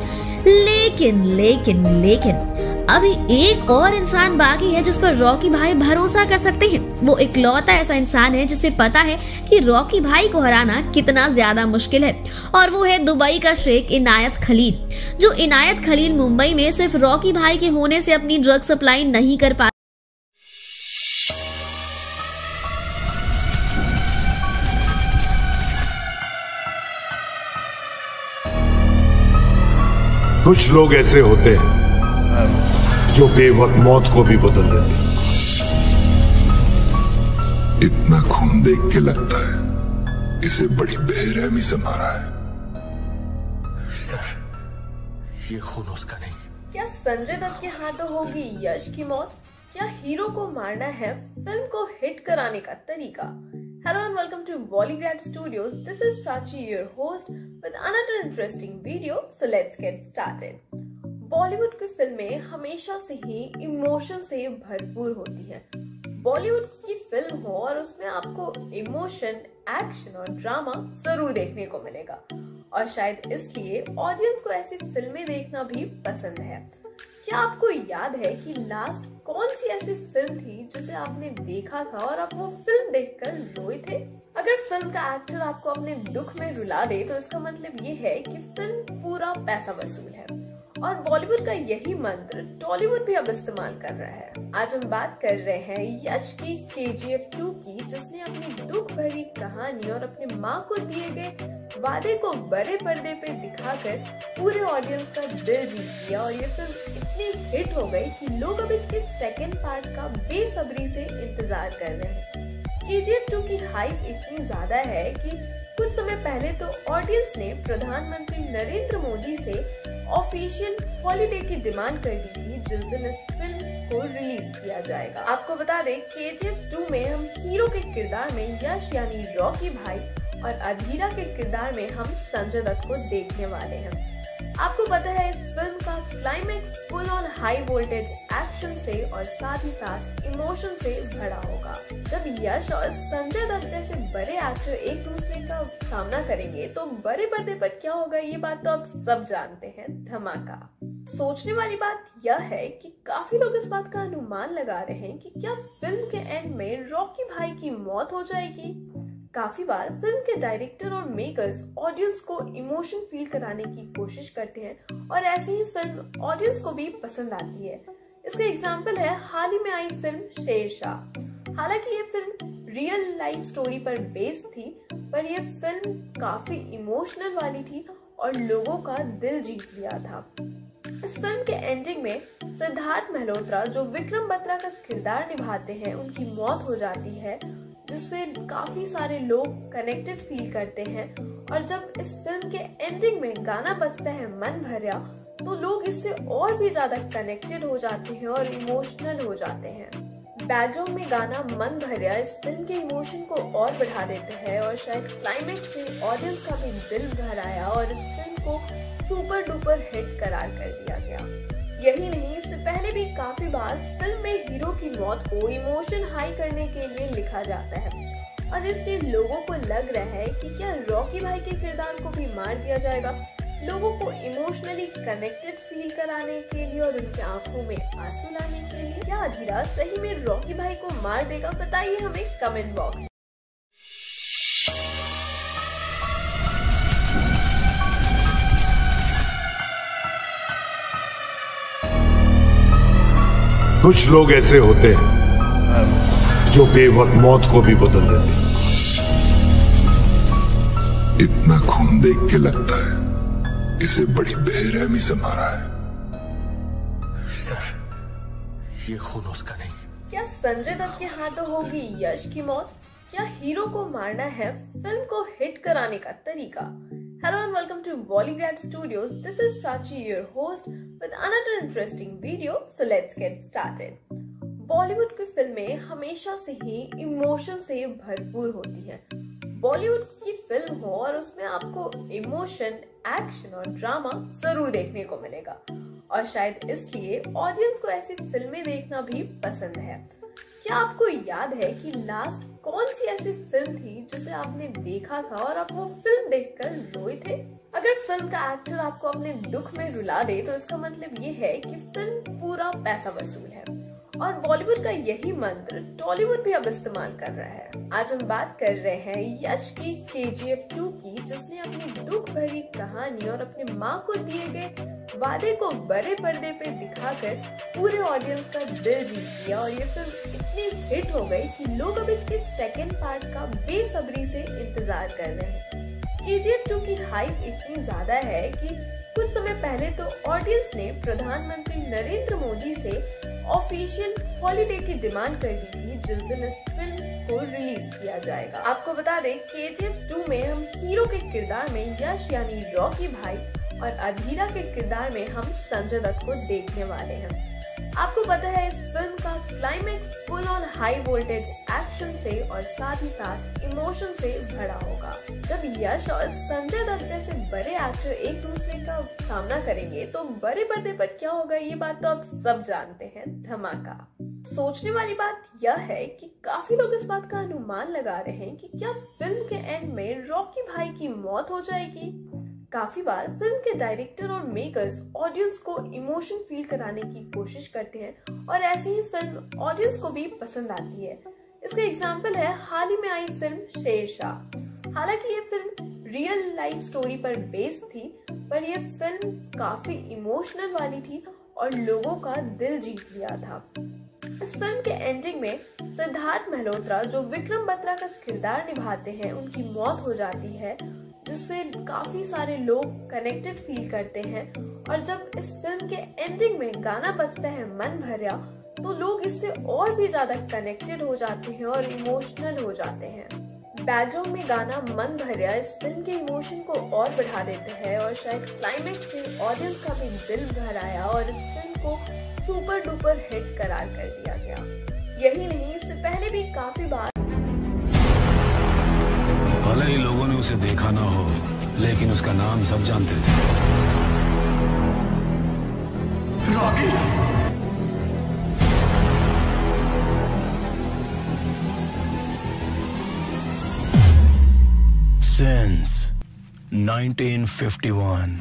Speaker 8: लेकिन लेकिन लेकिन अभी एक और इंसान बाकी है जिस पर रॉकी भाई भरोसा कर सकते हैं। वो इकलौता ऐसा इंसान है जिसे पता है कि रॉकी भाई को हराना कितना ज्यादा मुश्किल है, और वो है दुबई का शेख इनायत खलील। जो इनायत खलील मुंबई में सिर्फ रॉकी भाई के होने से अपनी ड्रग सप्लाई नहीं कर पा
Speaker 4: कुछ लोग ऐसे होते हैं जो बेवक्त मौत को भी बदल देते हैं।
Speaker 5: इतना खून देख के लगता है इसे बड़ी बेरहमी से मारा है।
Speaker 6: सर, ये खून उसका नहीं।
Speaker 15: क्या संजय दत्त के हाथों होगी यश की मौत? क्या हीरो को मारना है फिल्म को हिट कराने का तरीका? Hello and welcome to Bollygrad Studios. This is Prachi, your host, with another interesting video. So let's get started. Bollywood की फिल्में हमेशा से ही इमोशन से भरपूर होती हैं। बॉलीवुड की फिल्म हो और उसमें आपको इमोशन, एक्शन और ड्रामा जरूर देखने को मिलेगा, और शायद इसलिए ऑडियंस को ऐसी फिल्में देखना भी पसंद है। क्या आपको याद है कि लास्ट कौन सी ऐसी फिल्म थी जिसे आपने देखा था और आप वो फिल्म देखकर रोए थे? अगर फिल्म का एक्टर आपको अपने दुख में रुला दे तो इसका मतलब ये है कि फिल्म पूरा पैसा वसूल है, और बॉलीवुड का यही मंत्र टॉलीवुड भी अब इस्तेमाल कर रहा है। आज हम बात कर रहे हैं यश की केजीएफ टू की, जिसने अपनी दुख भरी कहानी और अपने माँ को दिए गए वादे को बड़े पर्दे पे दिखाकर पूरे ऑडियंस का दिल जीत लिया, और ये फिल्म इतनी हिट हो गई कि लोग अब इसके सेकेंड पार्ट का बेसब्री से इंतजार कर रहे हैं। केजीएफ टू की हाइप इतनी ज्यादा है कि कुछ समय पहले तो ऑडियंस ने प्रधानमंत्री नरेंद्र मोदी से ऑफिशियल हॉलिडे की डिमांड कर दी थी, जिस दिन इस फिल्म को रिलीज किया जाएगा। आपको बता दें केजीएफ टू में हम हीरो के किरदार में यश यानी रॉकी भाई और अधीरा के किरदार में हम संजय दत्त को देखने वाले हैं। आपको पता है इस फिल्म का climax full on high voltage action से और साथ ही साथ इमोशन से भरा होगा। जब यश और संजय दत्त जैसे बड़े एक्टर एक दूसरे का सामना करेंगे तो बड़े पर्दे पर क्या होगा, ये बात तो आप सब जानते हैं, धमाका। सोचने वाली बात यह है कि काफी लोग इस बात का अनुमान लगा रहे हैं कि क्या फिल्म के एंड में रॉकी भाई की मौत हो जाएगी। काफी बार फिल्म के डायरेक्टर और मेकर्स ऑडियंस को इमोशन फील कराने की कोशिश करते हैं और ऐसी ही फिल्म ऑडियंस को भी पसंद आती है। इसका एग्जाम्पल है हाल ही में आई फिल्म शेरशाह। हालांकि ये फिल्म रियल लाइफ स्टोरी पर बेस्ड थी, पर यह फिल्म काफी इमोशनल वाली थी और लोगों का दिल जीत लिया था। इस फिल्म के एंडिंग में सिद्धार्थ मल्होत्रा जो विक्रम बत्रा का किरदार निभाते हैं, उनकी मौत हो जाती है, जिससे काफी सारे लोग कनेक्टेड फील करते हैं। और जब इस फिल्म के एंडिंग में गाना बजता है मन भरिया, तो लोग इससे और भी ज्यादा कनेक्टेड हो जाते हैं और इमोशनल हो जाते हैं। बैकग्राउंड में गाना मन भरिया इस फिल्म के इमोशन को और बढ़ा देते हैं और शायद क्लाइमेक्स से ऑडियंस का भी दिल भर आया और इस फिल्म को सुपर डुपर हिट करार कर दिया गया। यही नहीं, इससे पहले भी काफी बार फिल्म में हीरो की मौत को इमोशन हाई करने के लिए लिखा जाता है और इसलिए लोगों को लग रहा है कि क्या रॉकी भाई के किरदार को भी मार दिया जाएगा। लोगों को इमोशनली कनेक्टेड फील कराने के लिए और उनकी आंखों में आंसू लाने के लिए क्या अधीरा सही में रॉकी भाई को मार देगा, बताइए हमें कमेंट बॉक्स में।
Speaker 4: कुछ लोग ऐसे होते हैं जो बेवक्त मौत को भी बदल देते हैं।
Speaker 5: इतना खून देख के लगता है इसे बड़ी बेरहमी से मारा है।
Speaker 6: सर, ये खून उसका नहीं।
Speaker 15: क्या संजय दत्त के हाथों होगी यश की मौत? क्या हीरो को मारना है फिल्म को हिट कराने का तरीका? Hello and welcome to Bollygrad Studios. This is Sachi, your host, with another interesting video. So let's get started. Bollywood की फिल्में हमेशा से ही इमोशन से भरपूर होती हैं। बॉलीवुड की फिल्म हो और उसमें आपको इमोशन, एक्शन और ड्रामा जरूर देखने को मिलेगा और शायद इसलिए ऑडियंस को ऐसी फिल्में देखना भी पसंद है। क्या आपको याद है कि लास्ट कौन सी ऐसी फिल्म थी जिसे आपने देखा था और आप वो फिल्म देखकर रोए थे? अगर फिल्म का एक्टर आपको अपने दुख में रुला दे तो इसका मतलब ये है कि फिल्म पूरा पैसा वसूल है और बॉलीवुड का यही मंत्र टॉलीवुड भी अब इस्तेमाल कर रहा है। आज हम बात कर रहे हैं यश की के जी एफ टू की, जिसने अपनी दुख भरी कहानी और अपनी माँ को दिए गए वादे को बड़े पर्दे पे दिखाकर पूरे ऑडियंस का दिल जीत लिया और ये फिल्म इतनी हिट हो गई कि लोग अब इसके सेकेंड पार्ट का बेसब्री से इंतजार कर रहे हैं। के जी एफ टू की हाइप इतनी ज्यादा है कि कुछ समय पहले तो ऑडियंस ने प्रधानमंत्री नरेंद्र मोदी से ऑफिशियल हॉलीडे की डिमांड कर दी थी जिस दिन इस फिल्म को रिलीज किया जाएगा। आपको बता दें के जी एफ टू में हम हीरो के किरदार में यश यानी रॉकी भाई और अधीरा के किरदार में हम संजय दत्त को देखने वाले हैं। आपको पता है इस फिल्म का climax full on high voltage action से और साथ ही साथ इमोशन से भरा होगा। जब यश और संजय दत्त जैसे बड़े एक्टर एक दूसरे का सामना करेंगे तो बड़े पर्दे पर क्या होगा, ये बात तो आप सब जानते हैं, धमाका। सोचने वाली बात यह है कि काफी लोग इस बात का अनुमान लगा रहे हैं कि क्या फिल्म के एंड में रॉकी भाई की मौत हो जाएगी। काफी बार फिल्म के डायरेक्टर और मेकर्स ऑडियंस को इमोशन फील कराने की कोशिश करते हैं और ऐसी ही फिल्म ऑडियंस को भी पसंद आती है। इसका एग्जाम्पल है हाल ही में आई फिल्म शेरशाह। हालांकि ये फिल्म रियल लाइफ स्टोरी पर बेस्ड थी, पर यह फिल्म काफी इमोशनल वाली थी और लोगों का दिल जीत लिया था। इस फिल्म के एंडिंग में सिद्धार्थ मल्होत्रा जो विक्रम बत्रा का किरदार निभाते हैं, उनकी मौत हो जाती है, जिससे काफी सारे लोग कनेक्टेड फील करते हैं और जब इस फिल्म के एंडिंग में गाना बजता है मन भरिया, तो लोग इससे और भी ज्यादा कनेक्टेड हो जाते हैं और इमोशनल हो जाते हैं। बैकग्राउंड में गाना मन भरिया इस फिल्म के इमोशन को और बढ़ा देते हैं और शायद क्लाइमेक्स से ऑडियंस का भी दिल भर आया और इस फिल्म को सुपर डुपर हिट करार कर दिया गया। यही नहीं, इससे पहले भी काफी बार
Speaker 11: भले ही लोगों ने उसे देखा ना हो, लेकिन उसका नाम सब जानते थे। Rocky. since nineteen fifty-one.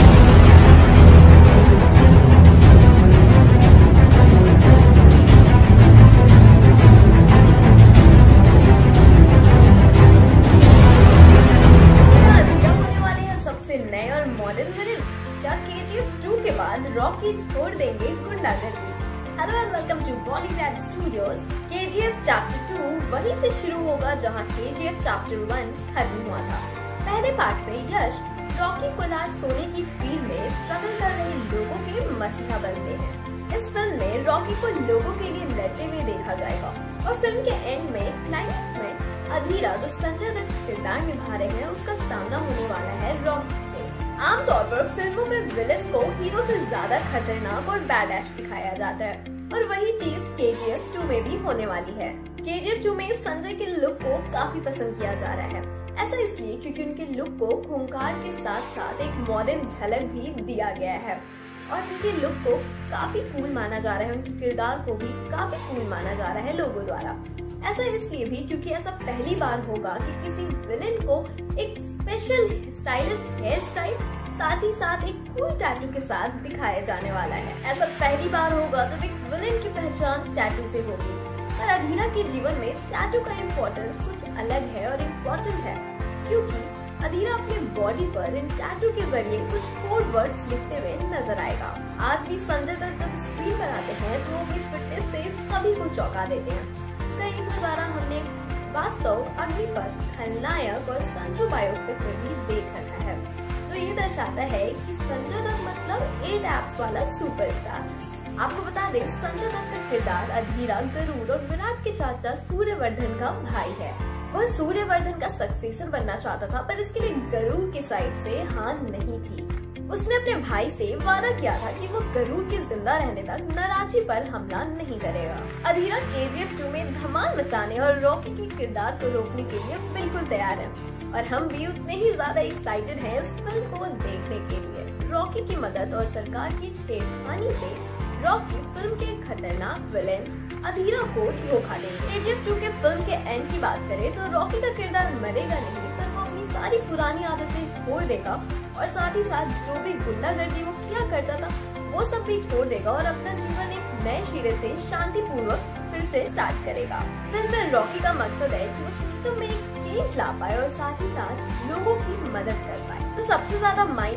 Speaker 15: Rocky छोड़ देंगे गुंडागर्दी। Hello and welcome to Bollygrad Studios. KGF chapter two वहीं से शुरू होगा जहां केजीएफ चैप्टर वन खत्म हुआ था। पहले पार्ट में यश रॉकी कोलार सोने की फील्ड में स्ट्रगल कर रहे लोगों के मसीहा बनते हैं। इस फिल्म में रॉकी को लोगों के लिए लड़ते हुए देखा जाएगा और फिल्म के एंड में क्लाइमैक्स में अधीरा जो संजय दत्त किरदार निभा रहे हैं उसका सामना होने वाला है रॉकी से। आमतौर पर फिल्मों में विलेन को हीरो से ज्यादा खतरनाक और बैडैश दिखाया जाता है और वही चीज केजीएफ टू में भी होने वाली है। केजीएफ टू में संजय के लुक को काफी पसंद किया जा रहा है। ऐसा इसलिए क्योंकि उनके लुक को खूंखार के साथ साथ एक मॉडर्न झलक भी दिया गया है और उनके लुक को काफी कूल माना जा रहा है। उनके किरदार को भी काफी कूल माना जा रहा है लोगों द्वारा। ऐसा इसलिए भी क्योंकि ऐसा पहली बार होगा कि किसी विलेन को एक स्पेशल स्टाइलिस्ट हेयर स्टाइल साथ ही साथ एक कूल टैटू के साथ दिखाया जाने वाला है। ऐसा पहली बार होगा जब एक विलेन की पहचान टैटू से होगी। पर अधीरा के जीवन में टैटू का इम्पोर्टेंस कुछ अलग है और इम्पोर्टेंट है क्योंकि अधीरा अपने बॉडी पर इन टैटू के जरिए कुछ कोड वर्ड्स लिखते हुए नजर आएगा। आज भी संजय दत्त जब स्क्रीन पर आते हैं तो अपनी फिटनेस से सभी को चौंका देते हैं। इसका एक नजारा हमने वास्तव अग्निपथ, खलनायक और संजू बायोपिक में भी देख रखा है जो ये दर्शाता है कि संजय दत्त मतलब एट एप्स वाला सुपरस्टार। आपको बता दें संजय दत्त का किरदार अधीरा गरुड़ और विराट के चाचा सूर्यवर्धन का भाई है। वह सूर्यवर्धन का सक्सेसर बनना चाहता था पर इसके लिए गरुड़ की साइड से हाँ नहीं थी। उसने अपने भाई से वादा किया था कि वो गरुड़ के जिंदा रहने तक नराची पर हमला नहीं करेगा। अधीरा केजीएफ टू में धमाल मचाने और रॉकी के किरदार को रोकने के लिए बिल्कुल तैयार है और हम भी उतने ही ज्यादा एक्साइटेड हैं इस फिल्म को देखने के लिए। रॉकी की मदद और सरकार की छेड़खानी से रॉकी फिल्म के खतरनाक विलेन अधीरा को धोखा देंगे। केजीएफ टू के फिल्म के एंड की बात करें तो रॉकी का किरदार मरेगा नहीं पर वो अपनी सारी पुरानी आदतें छोड़ देगा और साथ ही साथ जो भी गुंडागर्दी वो किया करता था वो सब भी छोड़ देगा और अपना जीवन एक नए सिरे से शांतिपूर्वक फिर से स्टार्ट करेगा। फिल्म में रॉकी का मकसद है कि वो सिस्टम में एक चेंज ला पाए और साथ ही साथ लोगों की मदद कर पाए। तो सबसे ज्यादा मायने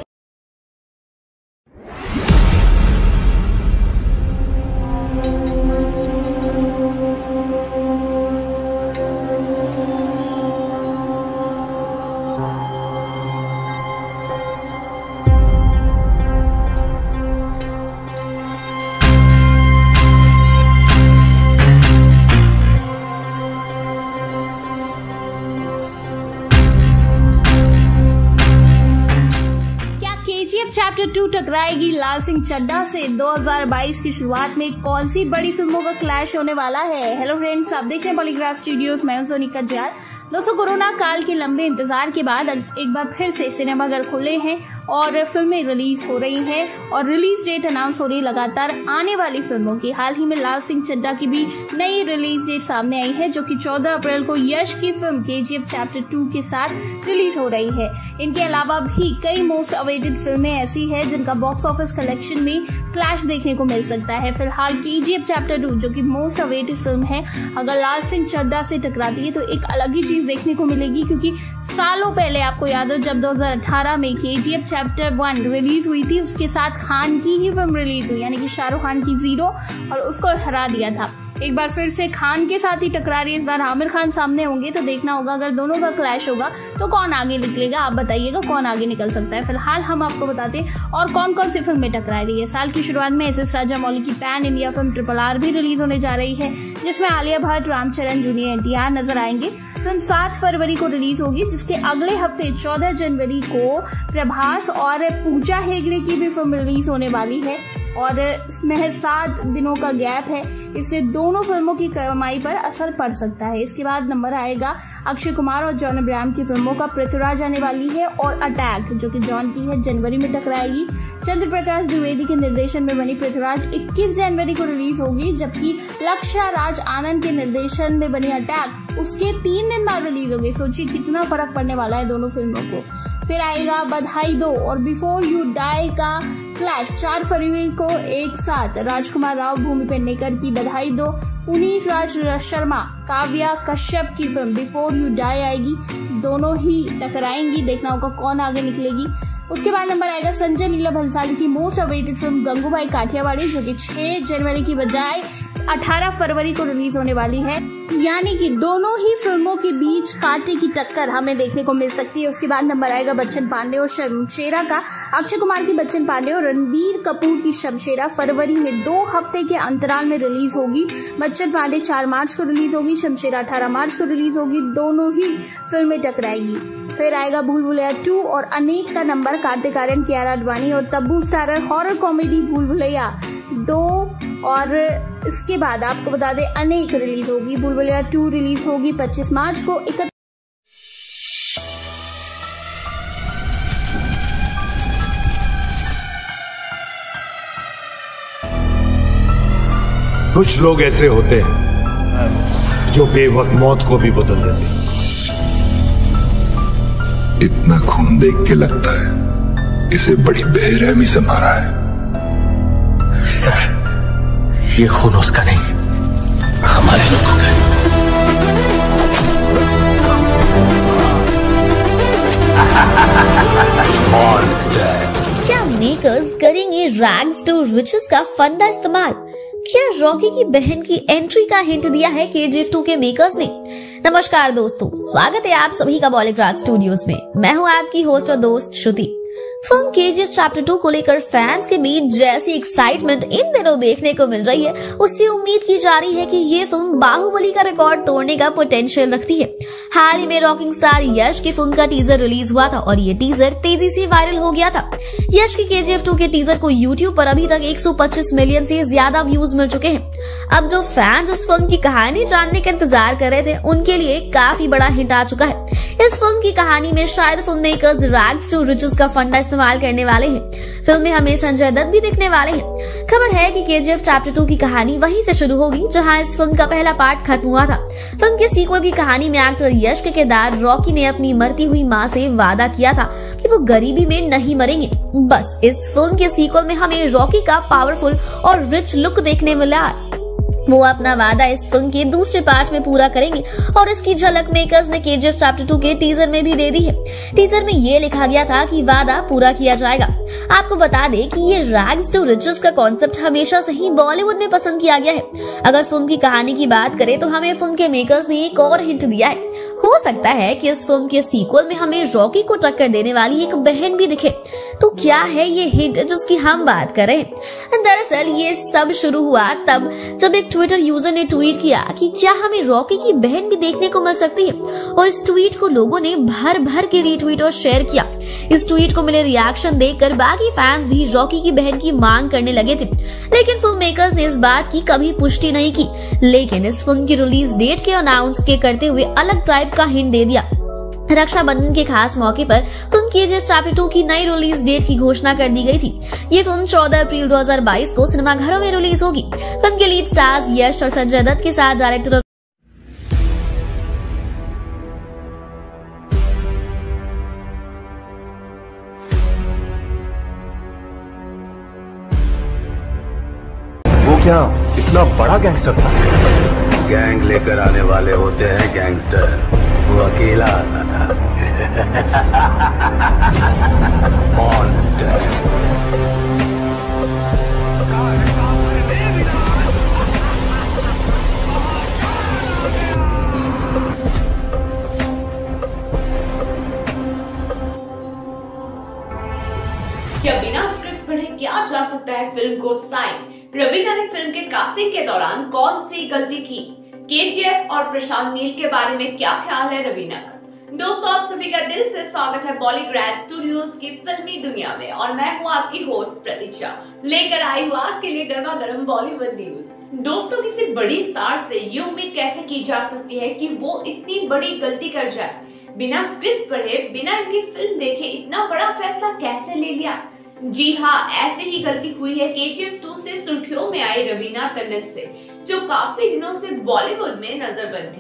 Speaker 8: चैप्टर टू टकराएगी लाल सिंह चड्ढा से। दो हज़ार बाईस की शुरुआत में कौन सी बड़ी फिल्मों का क्लैश होने वाला है। हेलो फ्रेंड्स, आप देख रहे हैं बॉलीग्राड स्टूडियोज, मैं हूं सोनिका जयाल। दोस्तों, कोरोना काल के लंबे इंतजार के बाद एक बार फिर से सिनेमाघर खुले हैं और फिल्में रिलीज हो रही हैं और रिलीज डेट अनाउंस हो रही लगातार आने वाली फिल्मों की। हाल ही में लाल सिंह चड्ढा की भी नई रिलीज डेट सामने आई है जो कि चौदह अप्रैल को यश की फिल्म केजीएफ चैप्टर टू के साथ रिलीज हो रही है। इनके अलावा भी कई मोस्ट अवेटेड फिल्में ऐसी है जिनका बॉक्स ऑफिस कलेक्शन में क्लैश देखने को मिल सकता है। फिलहाल केजीएफ चैप्टर टू जो कि मोस्ट अवेटेड फिल्म है, अगर लाल सिंह चड्ढा से टकराती है तो एक अलग ही चीज देखने को मिलेगी क्योंकि सालों पहले आपको याद हो जब दो हज़ार अठारह में केजीएफ चैप्टर वन रिलीज हुई थी, उसके साथ खान की ही फिल्म रिलीज हुई यानी कि शाहरुख खान की जीरो, और उसको हरा दिया था। एक बार फिर से खान के साथ ही टकरा रही है, इस बार आमिर खान सामने होंगे तो देखना होगा अगर दोनों का क्लैश होगा तो कौन आगे निकलेगा। आप बताइएगा कौन आगे निकल सकता है। फिलहाल हम आपको बताते हैं और कौन कौन सी फिल्में टकरा रही है। साल की शुरुआत में एस एस राजामौली की pan India film triple R भी रिलीज होने जा रही है जिसमें Alia Bhatt, Ramcharan, junior N T R नजर आएंगे। फिल्म सात फरवरी को रिलीज होगी जिसके अगले हफ्ते चौदह जनवरी को प्रभास और पूजा हेगड़े की भी फिल्म रिलीज होने वाली है और महज सात दिनों का गैप है, इससे दोनों फिल्मों की कमाई पर असर पड़ सकता है। इसके बाद नंबर आएगा अक्षय कुमार और जॉन अब्राहम की फिल्मों का पृथ्वीराज आने वाली है और अटैक जो कि जॉन की है जनवरी में टकराएगी। चंद्र प्रकाश द्विवेदी के निर्देशन में बनी पृथ्वीराज इक्कीस जनवरी को रिलीज होगी जबकि लक्ष्य राज आनंद के निर्देशन में बनी अटैक
Speaker 17: उसके तीन दिन बाद रिलीज होगी। सोचिए कितना फर्क पड़ने वाला है दोनों फिल्मों को। फिर आएगा बधाई दो और बिफोर यू डाई का क्लैश चार फरवरी को एक साथ। राजकुमार राव, भूमि पेडनेकर की बधाई दो, पुनीत राज शर्मा, काव्या कश्यप की फिल्म बिफोर यू डाई आएगी। दोनों ही टकराएंगी, देखना होगा कौन आगे निकलेगी। उसके बाद नंबर आएगा संजय लीला भंसाली की most awaited film Gangubai Kathiawadi, जो कि छह जनवरी की बजाय अठारह फरवरी को रिलीज होने वाली है। यानी कि दोनों ही फिल्मों के बीच कांटे की टक्कर हमें देखने को मिल सकती है। उसके बाद नंबर आएगा बच्चन पांडे और शमशेरा का। अक्षय कुमार की बच्चन पांडे और रणबीर कपूर की शमशेरा फरवरी में दो हफ्ते के अंतराल में रिलीज होगी। बच्चन पांडे चार मार्च को रिलीज होगी, शमशेरा अठारह मार्च को रिलीज होगी। दोनों ही फिल्में टकराएंगी। फिर आएगा भूल भुलैया टू और अनेक का नंबर, कार्तिक आर्यन, कियारा आडवाणी और तब्बू स्टारर हॉरर कॉमेडी भूल भुलैया दो। और इसके बाद आपको बता दें अनेक रिलीज होगी। भूल भुलैया टू रिलीज होगी पच्चीस मार्च को। इकतीस
Speaker 4: कुछ लोग ऐसे होते हैं जो बेवक्त मौत को भी बदल देते हैं।
Speaker 5: इतना खून देख के लगता है इसे बड़ी बेरहमी से मारा है।
Speaker 6: सर, ये खून उसका नहीं, हमारे लोगों का।
Speaker 18: क्या मेकर्स करेंगे रैग्स टू रिचेस का फंडा इस्तेमाल? क्या रॉकी की बहन की एंट्री का हिंट दिया है केजीएफ टू के मेकर्स ने? नमस्कार दोस्तों, स्वागत है आप सभी का बॉलीग्राड स्टूडियोज में। मैं हूं आपकी होस्ट और दोस्त Shruti. Film KGF chapter two को लेकर फैंस के बीच जैसी एक्साइटमेंट इन दिनों देखने को मिल रही है, उससे उम्मीद की जा रही है कि ये फिल्म बाहुबली का रिकॉर्ड तोड़ने का पोटेंशियल रखती है। हाल ही में रॉकिंग स्टार यश की फिल्म का टीजर रिलीज हुआ था और ये टीजर तेजी से वायरल हो गया था। यश की केजीएफ टू के टीजर को यूट्यूब पर अभी तक एक सौ पच्चीस मिलियन से ज्यादा व्यूज मिल चुके हैं। अब जो फैंस इस फिल्म की कहानी जानने का इंतजार कर रहे थे, उनके लिए काफी बड़ा हिंट आ चुका है। इस फिल्म की कहानी में शायद film makers rags to riches का फंडा इस्तेमाल करने वाले हैं। फिल्म में हमें संजय दत्त भी दिखने वाले हैं। खबर है कि केजीएफ चैप्टर टू की कहानी वहीं से शुरू होगी जहां इस फिल्म का पहला पार्ट खत्म हुआ था। फिल्म के सीक्वल की कहानी में एक्टर यश के किरदार रॉकी ने अपनी मरती हुई मां से वादा किया था कि वो गरीबी में नहीं मरेंगे। बस इस फिल्म के सीक्वल में हमें रॉकी का पावरफुल और रिच लुक देखने मिला। वो अपना वादा इस फिल्म के दूसरे पार्ट में पूरा करेंगे और इसकी झलक मेकर्स ने केजीएफ चैप्टर टू के टीजर में भी दे दी है। टीजर में ये लिखा गया था कि वादा पूरा किया जाएगा। आपको बता दें कि ये रैग्स टू रिचेस का कॉन्सेप्ट हमेशा से ही बॉलीवुड में पसंद किया गया है। अगर फिल्म की कहानी की बात करें तो हमें फिल्म के मेकर्स ने एक और हिंट दिया है। हो सकता है कि इस फिल्म के सीक्वल में हमें रॉकी को टक्कर देने वाली एक बहन भी दिखे। तो क्या है ये हिंट जिसकी हम बात कर रहे हैं? दरअसल ये सब शुरू हुआ तब जब एक ट्विटर यूजर ने ट्वीट किया कि क्या हमें रॉकी की बहन भी देखने को मिल सकती है, और इस ट्वीट को लोगों ने भर भर के रीट्वीट और शेयर किया। इस ट्वीट को मिले रिएक्शन देखकर बाकी फैंस भी रॉकी की बहन की मांग करने लगे थे, लेकिन फिल्म मेकर्स ने इस बात की कभी पुष्टि नहीं की। लेकिन इस फिल्म की रिलीज डेट के अनाउंस के करते हुए अलग टाइप का हिंट दे दिया। रक्षाबंधन के खास मौके पर फिल्म केजीएफ चैप्टर टू की नई रिलीज डेट की घोषणा कर दी गई थी। ये फिल्म चौदह अप्रैल दो हज़ार बाईस को सिनेमाघरों में रिलीज होगी। फिल्म के लीड स्टार्स यश और संजय दत्त के साथ डायरेक्टर
Speaker 10: वो क्या इतना बड़ा गैंगस्टर था? गैंग लेकर आने वाले होते हैं गैंगस्टर, वो अकेला आता था। मॉन्स्टर।
Speaker 19: क्या बिना स्क्रिप्ट पढ़े क्या जा सकता है फिल्म को साइन? रवीना ने फिल्म के कास्टिंग के दौरान कौन सी गलती की? केजीएफ और प्रशांत नील के बारे में क्या ख्याल है रवीना का? दोस्तों, आप सभी का दिल से स्वागत है बॉलीग्राड स्टूडियोज की फिल्मी दुनिया में और मैं हूं आपकी होस्ट प्रतीक्षा, लेकर आई हूं आपके लिए गर्मा गर्म बॉलीवुड न्यूज। दोस्तों, किसी बड़ी स्टार से ये उम्मीद कैसे की जा सकती है कि वो इतनी बड़ी गलती कर जाए? बिना स्क्रिप्ट पढ़े, बिना इनकी फिल्म देखे इतना बड़ा फैसला कैसे ले लिया? जी हाँ, ऐसे ही गलती हुई है केजीएफ टू से सुर्खियों में आई रवीना टंडन से, जो काफी दिनों से बॉलीवुड में नजरबंद थी।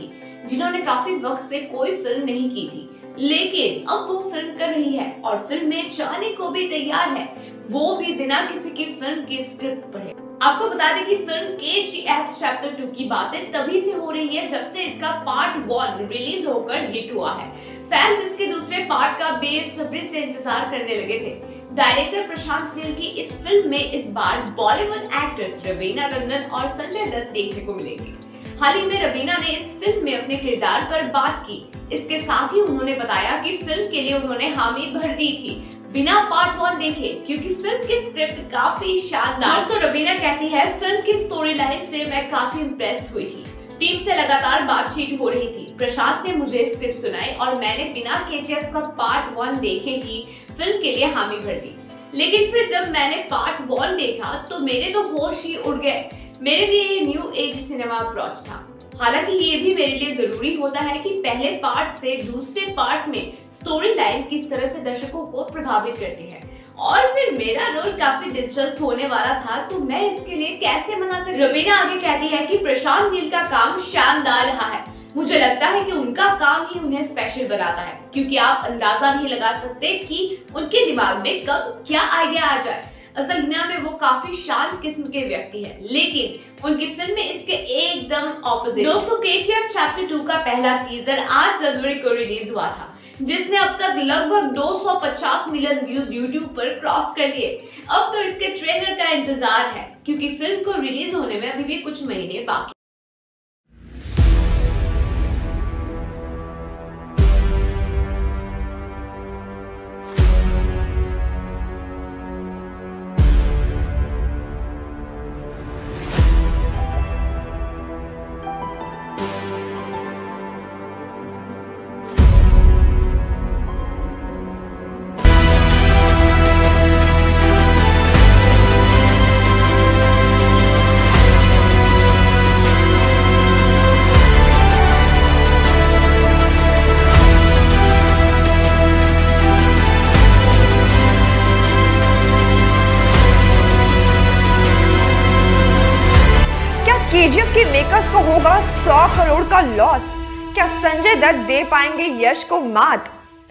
Speaker 19: जिन्होंने काफी वक्त से कोई फिल्म नहीं की थी, लेकिन अब वो फिल्म कर रही है और फिल्म में जाने को भी तैयार है, वो भी बिना किसी की फिल्म की स्क्रिप्ट पढ़े। आपको बता दें कि फिल्म के जी एफ चैप्टर टू की बातें तभी से हो रही है जब से इसका पार्ट वन रिलीज होकर हिट हुआ है। फैंस इसके दूसरे पार्ट का बेसब्री से इंतजार करने लगे थे। डायरेक्टर प्रशांत नील की इस फिल्म में इस बार बॉलीवुड एक्ट्रेस रवीना टंडन और संजय दत्त देखने को मिलेंगे। हाल ही में रवीना ने इस फिल्म में अपने किरदार पर बात की। इसके साथ ही उन्होंने बताया कि फिल्म के लिए उन्होंने हामी भर दी थी बिना पार्ट वन देखे, क्योंकि फिल्म की स्क्रिप्ट काफी शानदार। दोस्तों, रवीना कहती है, फिल्म की स्टोरी लाइन से मैं काफी इम्प्रेस्ड हुई थी। टीम से लगातार बातचीत हो रही थी। प्रशांत ने मुझे स्क्रिप्ट सुनाई और मैंने बिना के जी एफ का पार्ट वन देखे ही फिल्म के लिए हामी भर दी। लेकिन फिर जब मैंने पार्ट वन देखा तो मेरे तो होश ही उड़ गए। मेरे लिए ये न्यू एज सिनेमा अप्रोच था। हालांकि ये भी मेरे लिए जरूरी होता है कि पहले पार्ट से दूसरे पार्ट में स्टोरी लाइन किस तरह से दर्शकों को प्रभावित करती है, और फिर मेरा रोल काफी दिलचस्प होने वाला था, तो मैं इसके लिए कैसे मना कर। रवीना आगे कहती है कि प्रशांत नील का काम शानदार रहा है। मुझे लगता है कि उनका काम ही उन्हें स्पेशल बनाता है, क्योंकि आप अंदाजा नहीं लगा सकते कि उनके दिमाग में कब क्या आइडिया आ जाए। असल दुनिया में वो काफी शांत किस्म के व्यक्ति हैं, लेकिन उनकी फिल्म में इसके एकदम ऑपोजिट। दोस्तों, के जी एफ चैप्टर टू का पहला टीजर आठ जनवरी को रिलीज हुआ था, जिसने अब तक लगभग दो सौ पचास मिलियन व्यूज यूट्यूब पर क्रॉस कर लिए। अब तो इसके ट्रेलर का इंतजार है, क्योंकि फिल्म को रिलीज होने में अभी भी कुछ महीने बाकी।
Speaker 1: के जी एफ के मेकर्स को होगा सौ करोड़ का लॉस। क्या संजय दत्त दे पाएंगे यश को मात?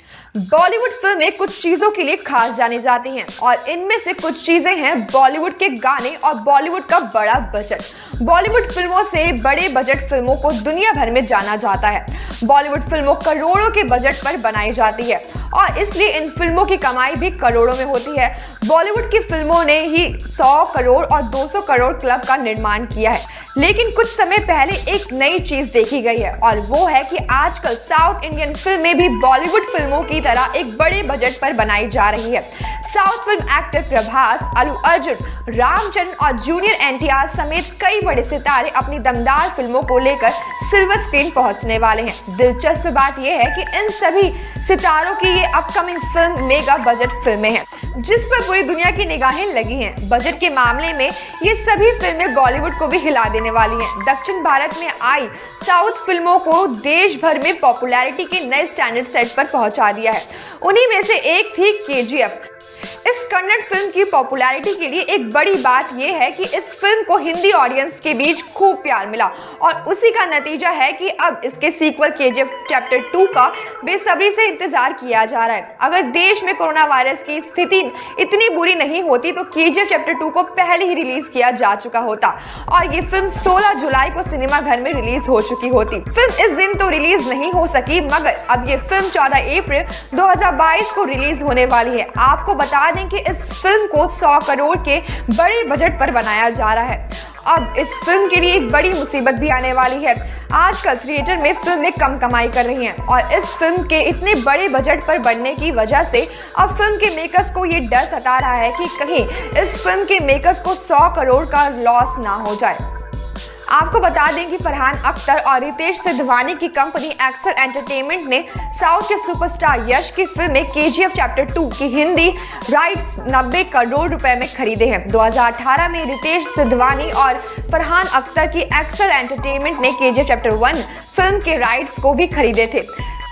Speaker 1: बॉलीवुड फिल्में कुछ चीजों के लिए खास जानी जाती हैं और इनमें से कुछ चीजें हैं बॉलीवुड के गाने और बॉलीवुड का बड़ा बजट। बॉलीवुड फिल्मों से बड़े बजट फिल्मों को दुनिया भर में जाना जाता है। बॉलीवुड फिल्मों करोड़ों के बजट पर बनाई जाती है और इसलिए इन फिल्मों की कमाई भी करोड़ों में होती है। बॉलीवुड की फिल्मों ने ही सौ करोड़ और दो सौ करोड़ क्लब का निर्माण किया है, लेकिन कुछ समय पहले एक नई चीज देखी गई है और वो है कि आजकल साउथ इंडियन फिल्में भी बॉलीवुड फिल्मों की तरह एक बड़े बजट पर बनाई जा रही है। South film actor Prabhas, Allu Arjun, Ramchandra और जूनियर एन टी आर समेत कई बड़े सितारे अपनी दमदार फिल्मों को लेकर सिल्वर स्क्रीन पहुंचने वाले हैं। दिलचस्प बात यह है कि इन सभी सितारों की ये अपकमिंग फिल्म मेगा बजट फिल्में हैं, जिस पर पूरी दुनिया की निगाहें लगी हैं। बजट के मामले में ये सभी फिल्में बॉलीवुड को भी हिला देने वाली हैं। दक्षिण भारत में आई साउथ फिल्मों को देश भर में पॉपुलैरिटी के नए स्टैंडर्ड सेट पर पहुंचा दिया है। उन्हीं में से एक थी के जी एफ। इस कन्नड़ फिल्म की पॉपुलैरिटी के लिए एक बड़ी बात यह है कि इस फिल्म को हिंदी ऑडियंस के बीच खूब प्यार मिला और उसी का नतीजा है कि अब इसके सीक्वल के जी एफ चैप्टर टू का बेसब्री से इंतजार किया जा रहा है। अगर देश में कोरोना वायरस की स्थिति इतनी बुरी नहीं होती तो K G F chapter two को पहले ही रिलीज किया जा चुका होता और ये फिल्म सोलह जुलाई को सिनेमा घर में रिलीज हो चुकी होती। फिल्म इस दिन तो रिलीज नहीं हो सकी, मगर अब ये फिल्म चौदह अप्रैल दो हजार बाईस को रिलीज होने वाली है। आपको बता दें कि इस फिल्म को सौ करोड़ के बड़े बजट पर बनाया जा रहा है। अब इस फिल्म के लिए एक बड़ी मुसीबत भी आने वाली है। आजकल थिएटर में फिल्में कम कमाई कर रही हैं और इस फिल्म के इतने बड़े बजट पर बनने की वजह से अब फिल्म के मेकर्स को ये डर सता रहा है कि कहीं इस फिल्म के मेकर्स को सौ करोड़ का लॉस ना हो जाए। आपको बता दें कि फरहान अख्तर और रितेश सिद्धवानी की कंपनी एक्सेल एंटरटेनमेंट ने साउथ के सुपरस्टार यश की फिल्म के जी एफ चैप्टर टू की हिंदी राइट्स नब्बे करोड़ रुपए में खरीदे हैं। दो हज़ार अठारह में रितेश सिद्धवानी और फरहान अख्तर की एक्सेल एंटरटेनमेंट ने K G F chapter one film के राइट्स को भी खरीदे थे।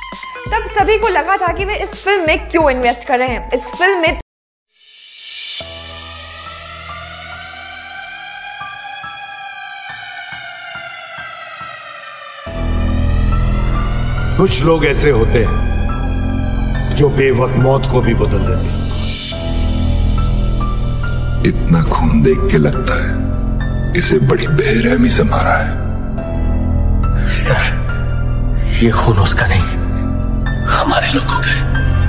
Speaker 1: तब सभी को लगा था कि वे इस फिल्म में क्यों इन्वेस्ट कर रहे हैं। इस फिल्म में
Speaker 4: कुछ लोग ऐसे होते हैं जो बेवक्त मौत को भी बदल देते हैं।
Speaker 5: इतना खून देख के लगता है इसे बड़ी बेरहमी से मारा है।
Speaker 6: सर, ये खून उसका नहीं, हमारे लोगों का है।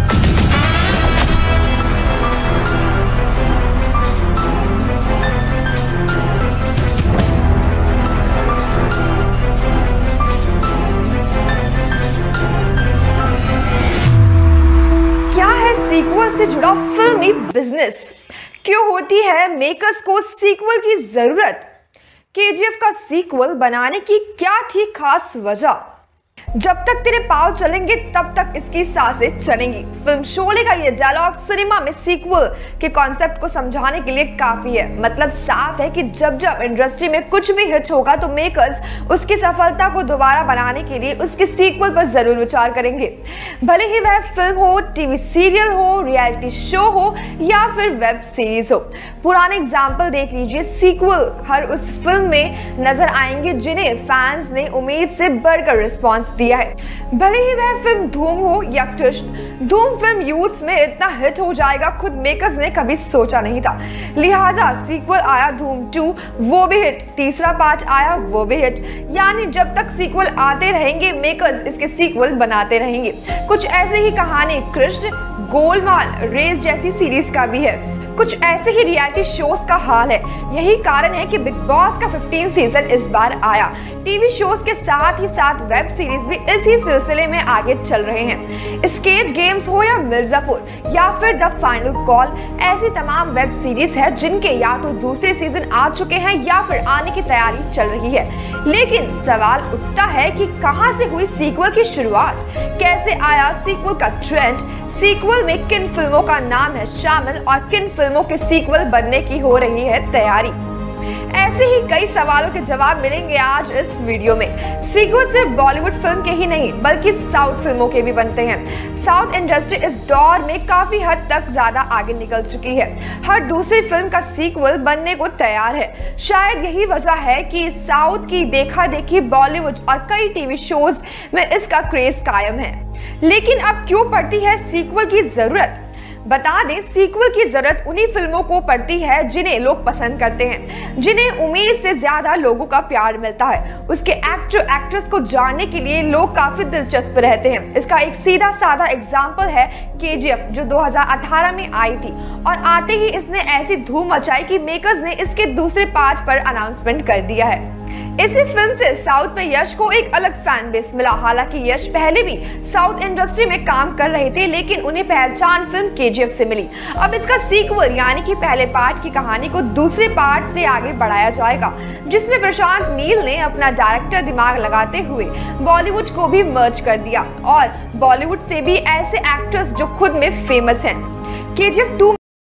Speaker 1: क्या है सीक्वल से जुड़ा फिल्मी बिजनेस? क्यों होती है मेकर्स को सीक्वल की जरूरत? केजीएफ का सीक्वल बनाने की क्या थी खास वजह? जब तक तेरे पांव चलेंगे तब तक इसकी सांसें चलेंगी। फिल्म शोले का ये डायलॉग सिनेमा में सीक्वल के कॉन्सेप्ट को समझाने के लिए काफी है। मतलब साफ है कि जब जब इंडस्ट्री में कुछ भी हिट होगा तो मेकर्स उसकी सफलता को दोबारा बनाने के लिए उसके सीक्वल पर जरूर विचार करेंगे, भले ही वह फिल्म हो, टीवी सीरियल हो, रियलिटी शो हो या फिर वेब सीरीज हो। पुराने एग्जाम्पल देख लीजिए, सीक्वल हर उस फिल्म में नजर आएंगे जिन्हें फैंस ने उम्मीद से बढ़कर रिस्पॉन्स दिया है। भले ही वह फिल्म धूम हो या कृष्ण, धूम फिल्म यूथ्स में इतना हिट हो जाएगा खुद मेकर्स ने कभी सोचा नहीं था। लिहाजा सीक्वल आया धूम टू, वो भी हिट, तीसरा पार्ट आया वो भी हिट। यानी जब तक सीक्वल आते रहेंगे मेकर्स इसके सीक्वल बनाते रहेंगे। कुछ ऐसे ही कहानी कृष्ण, गोलमाल, रेस जैसी सीरीज का भी है। कुछ ऐसे ही रियलिटी शोज का हाल है। यही कारण है कि बिग बॉस का फिफ्टीन सीजन इस बार आया। टीवी शोज के साथ ही साथ वेब सीरीज भी इसी सिलसिले में आगे चल रहे हैं। स्केच गेम्स हो या मिर्जापुर या फिर द फाइनल कॉल, ऐसी तमाम वेब सीरीज है जिनके या तो दूसरे सीजन आ चुके हैं या फिर आने की तैयारी चल रही है। लेकिन सवाल उठता है कि कहां से हुई सीक्वल की शुरुआत? कैसे आया सीक्वल का ट्रेंड? सीक्वल में किन फिल्मों का नाम है शामिल और किन फिल्मों के सीक्वल बनने की हो रही है तैयारी? ऐसे ही कई सवालों के जवाब मिलेंगे आज इस वीडियो में। सीक्वल सिर्फ बॉलीवुड फिल्म के ही नहीं बल्कि साउथ फिल्मों के भी बनते हैं। साउथ इंडस्ट्री इस दौर में काफी हद तक ज्यादा आगे निकल चुकी है। हर दूसरी फिल्म का सीक्वल बनने को तैयार है। शायद यही वजह है कि साउथ की देखा देखी बॉलीवुड और कई टीवी शोज में इसका क्रेज कायम है। लेकिन अब क्यों पड़ती है सीक्वल की जरूरत? बता दें, सीक्वल की जरूरत उन्हीं फिल्मों को पड़ती है जिन्हें लोग पसंद करते हैं, जिन्हें उम्मीद से ज्यादा लोगों का प्यार मिलता है। उसके एक्टर एक्ट्रेस को जानने के लिए लोग काफी दिलचस्प रहते हैं। इसका एक सीधा साधा एग्जाम्पल है केजीएफ, जो दो हज़ार अठारह में आई थी और आते ही इसने ऐसी धूम मचाई कि मेकर्स ने इसके दूसरे पार्ट पर अनाउंसमेंट कर दिया है। इसी फिल्म से साउथ में यश को एक अलग फैन बेस मिला। हालांकि यश पहले भी साउथ इंडस्ट्री में काम कर रहे थे, लेकिन उन्हें पहचान फिल्म केजीएफ से मिली। अब इसका सीक्वल यानी कि पहले पार्ट की कहानी को दूसरे पार्ट से आगे बढ़ाया जाएगा, जिसमें प्रशांत नील ने अपना डायरेक्टर दिमाग लगाते हुए बॉलीवुड को भी मर्ज कर दिया और बॉलीवुड से भी ऐसे एक्टर्स जो खुद में फेमस हैं। केजीएफ टू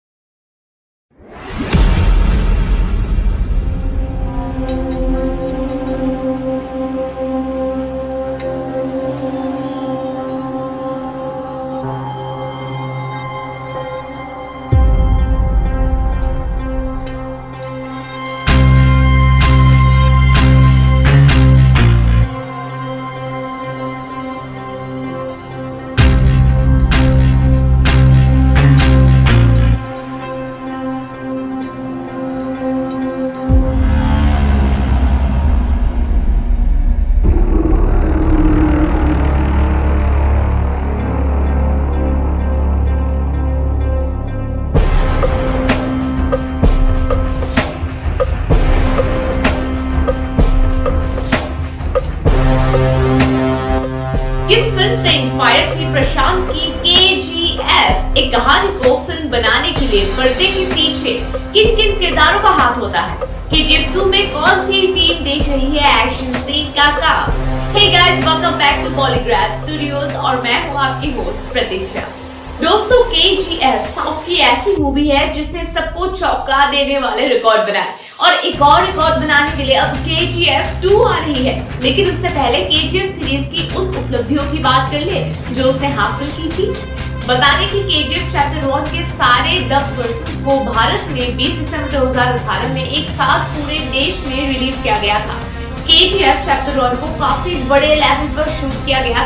Speaker 19: किस फिल्म से इंस्पायर्ड थी प्रशांत की केजीएफ? एक कहानी को फिल्म बनाने के लिए पर्दे के पीछे किन किन किरदारों का हाथ होता है? केजीएफ टू में कौन सी टीम देख रही है एक्शन सीन का काम? Hey guys, welcome back to Polygraph Studios और मैं हूँ आपकी होस्ट प्रतीक्षा। दोस्तों, केजीएफ साउथ की ऐसी मूवी है जिसने सबको चौंका देने वाले रिकॉर्ड बनाए और एक और रिकॉर्ड बनाने के लिए अब केजीएफ टू आ रही है। लेकिन उससे पहले केजीएफ सीरीज की उन उपलब्धियों की बात कर ले जो उसने हासिल की थी। बता दें कि केजीएफ चैप्टर वन के सारे डब वर्जन को भारत में बीस दिसंबर दो हज़ार अठारह में एक साथ पूरे देश में रिलीज किया गया था। केजीएफ चैप्टर वन को काफी बड़े लेवल पर शूट किया गया था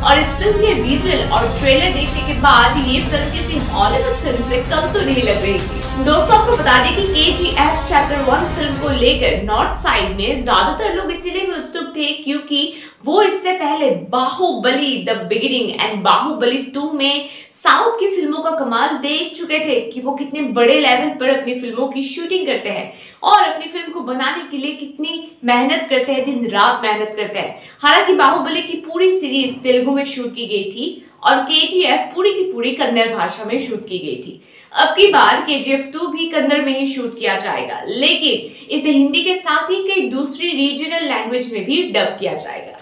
Speaker 19: और इस फिल्म के विजुअल और ट्रेलर देखने के बाद ये फिल्म किसी हॉलीवुड फिल्म से कम तो नहीं लग रही थी। दोस्तों आपको बता दें कि K G F chapter one film को लेकर नॉर्थ साइड में ज्यादातर लोग इसीलिए भी उत्सुक थे क्योंकि वो इससे पहले Baahubali the beginning and Baahubali two में साउथ की फिल्मों का कमाल देख चुके थे कि वो कितने बड़े लेवल पर अपनी फिल्मों की शूटिंग करते हैं और अपनी फिल्म को बनाने के लिए कितनी मेहनत करते हैं, दिन रात मेहनत करते हैं। हालांकि बाहुबली की पूरी सीरीज तेलुगु में शूट की गई थी और के जी एफ पूरी की पूरी कन्नड़ भाषा में शूट की गई थी। अब की बार के जी एफ टू भी कन्नड़ में ही शूट किया जाएगा, लेकिन इसे हिंदी के साथ ही कई दूसरी रीजनल लैंग्वेज में भी डब किया जाएगा।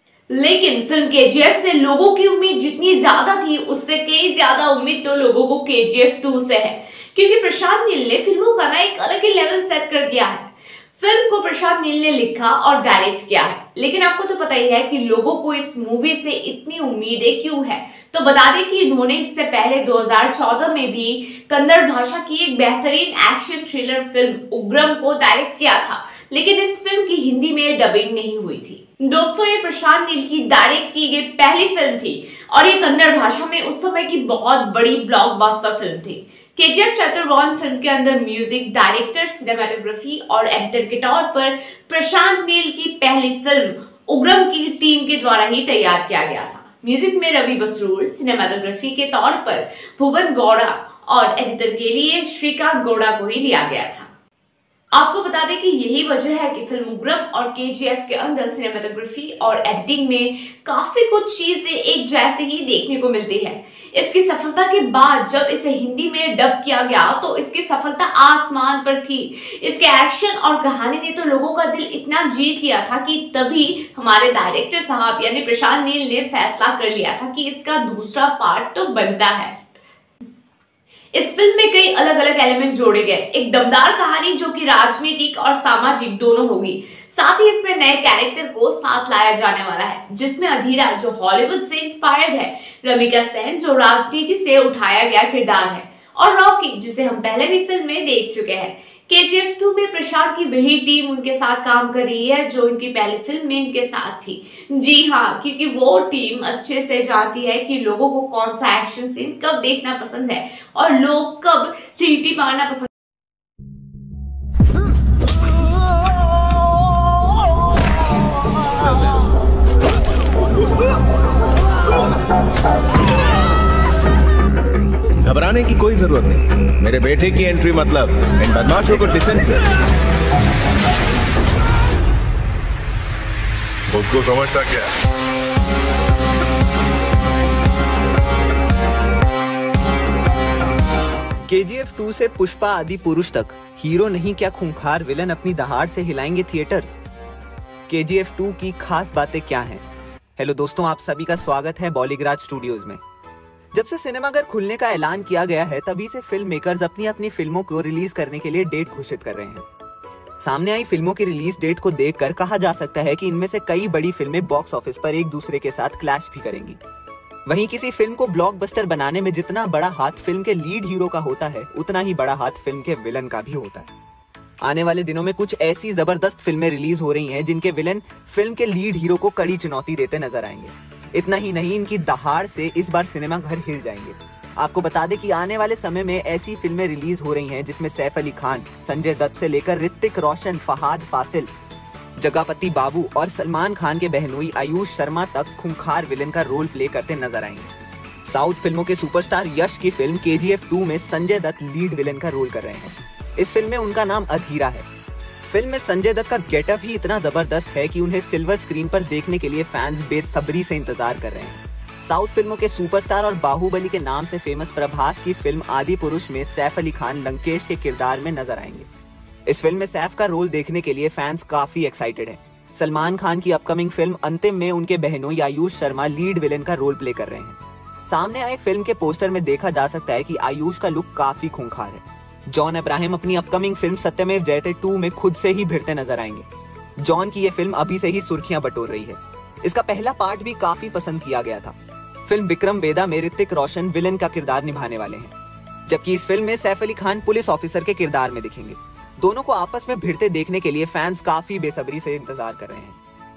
Speaker 19: लेकिन फिल्म के जी एफ से लोगों की उम्मीद जितनी ज्यादा थी उससे कई ज्यादा उम्मीद तो लोगों को के जी एफ टू से है, क्योंकि प्रशांत नील ने फिल्मों का ना एक अलग ही लेवल सेट कर दिया है। फिल्म को प्रशांत नील ने लिखा और डायरेक्ट किया है, लेकिन आपको तो पता ही है कि लोगों को इस मूवी से इतनी उम्मीदें क्यों है। तो बता दें कि इन्होंने इससे पहले दो हज़ार चौदह में भी कन्नड़ भाषा की एक बेहतरीन एक्शन थ्रिलर फिल्म उग्रम को डायरेक्ट किया था, लेकिन इस फिल्म की हिंदी में डबिंग नहीं हुई थी। दोस्तों ये प्रशांत नील की डायरेक्ट की गई पहली फिल्म थी और ये कन्नड़ भाषा में उस समय की बहुत बड़ी ब्लॉकबस्टर फिल्म थी। K G F chapter one film के अंदर म्यूजिक, डायरेक्टर, सिनेमेटोग्राफी और एडिटर के तौर पर प्रशांत नील की पहली फिल्म उग्रम की टीम के द्वारा ही तैयार किया गया था। म्यूजिक में रवि बसरूर, सिनेमेटोग्राफी के तौर पर भुवन गौड़ा और एडिटर के लिए श्रीकांत गौड़ा को ही लिया गया था। आपको बता दें कि यही वजह है कि फिल्म उग्रम और के जी एफ के अंदर सिनेमेटोग्राफी और एडिटिंग में काफी कुछ चीजें एक जैसे ही देखने को मिलती है। इसकी सफलता के बाद जब इसे हिंदी में डब किया गया तो इसकी सफलता आसमान पर थी। इसके एक्शन और कहानी ने तो लोगों का दिल इतना जीत लिया था कि तभी हमारे डायरेक्टर साहब यानी प्रशांत नील ने फैसला कर लिया था कि इसका दूसरा पार्ट तो बनता है। इस फिल्म में कई अलग अलग एलिमेंट जोड़े गए, एक दमदार कहानी जो कि राजनीतिक और सामाजिक दोनों होगी। साथ ही इसमें नए कैरेक्टर को साथ लाया जाने वाला है, जिसमें अधीरा जो हॉलीवुड से इंस्पायर्ड है, रमिका सेन जो राजनीति से उठाया गया किरदार है और रॉकी जिसे हम पहले भी फिल्म में देख चुके हैं। के जी एफ टू में प्रशांत की वही टीम उनके साथ काम कर रही है जो इनकी पहली फिल्म में इनके साथ थी। जी हाँ, क्योंकि वो टीम अच्छे से जानती है कि लोगों को कौन सा एक्शन सीन कब देखना पसंद है और लोग कब सीटी मारना पसंद।
Speaker 10: घबराने की कोई जरूरत नहीं, मेरे बेटे की एंट्री मतलब इन बदमाशों को डिसेंट कर।
Speaker 5: खुद को समझता क्या?
Speaker 14: के जी एफ टू से पुष्पा आदि पुरुष तक हीरो नहीं क्या खूंखार विलन अपनी दहाड़ से हिलाएंगे थिएटर्स। के जी एफ टू की खास बातें क्या हैं? हेलो दोस्तों, आप सभी का स्वागत है बॉलीग्राज स्टूडियोज में। जब से सिनेमाघर खुलने का ऐलान किया गया है तभी से फिल्म मेकर्स अपनी अपनी फिल्मों को रिलीज करने के लिए डेट घोषित कर रहे हैं। सामने आई फिल्मों की रिलीज डेट को देखकर कहा जा सकता है कि इनमें से कई बड़ी फिल्में बॉक्स ऑफिस पर एक दूसरे के साथ क्लैश भी करेंगी। वहीं किसी फिल्म को ब्लॉकबस्टर बनाने में जितना बड़ा हाथ फिल्म के लीड हीरो का होता है, उतना ही बड़ा हाथ फिल्म के विलन का भी होता है। आने वाले दिनों में कुछ ऐसी जबरदस्त फिल्में रिलीज हो रही हैं जिनके विलन फिल्म के लीड हीरो को कड़ी चुनौती देते नजर आएंगे। इतना ही नहीं, इनकी दहाड़ से इस बार सिनेमा घर हिल जाएंगे। आपको बता दें कि आने वाले समय में ऐसी फिल्में रिलीज हो रही हैं जिसमें सैफ अली खान, संजय दत्त से लेकर ऋतिक रोशन, फहाद फासिल, जगपति बाबू और सलमान खान के बहनोई आयुष शर्मा तक खूंखार विलन का रोल प्ले करते नजर आएंगे। साउथ फिल्मों के सुपरस्टार यश की फिल्म के जी एफ टू में संजय दत्त लीड विलन का रोल कर रहे हैं। इस फिल्म में उनका नाम अधीरा है। फिल्म में संजय दत्त का गेटअप ही इतना जबरदस्त है कि उन्हें सिल्वर स्क्रीन पर देखने के लिए फैंस बेसब्री से इंतजार कर रहे हैं। साउथ फिल्मों के सुपरस्टार और बाहुबली के नाम से फेमस प्रभास की फिल्म आदि पुरुष में सैफ अली खान लंकेश के किरदार में नजर आएंगे। इस फिल्म में सैफ का रोल देखने के लिए फैंस काफी एक्साइटेड हैं। सलमान खान की अपकमिंग फिल्म अंतिम में उनके बहनोई आयुष शर्मा लीड विलन का रोल प्ले कर रहे हैं। सामने आए फिल्म के पोस्टर में देखा जा सकता है कि आयुष का लुक काफी खूंखार है। जॉन अब्राहम अपनी upcoming film Satyameva Jayate to में खुद से ही भिड़ते नजर आएंगे। जॉन की ये फिल्म अभी से ही सुर्खियां बटोर रही है। इसका पहला पार्ट भी काफी पसंद किया गया था। फिल्म विक्रम वेदा में ऋतिक रोशन विलन का किरदार निभाने वाले हैं, जबकि इस फिल्म में सैफ अली खान पुलिस ऑफिसर के किरदार में दिखेंगे। दोनों को आपस में भिड़ते देखने के लिए फैंस काफी बेसब्री से इंतजार कर रहे हैं।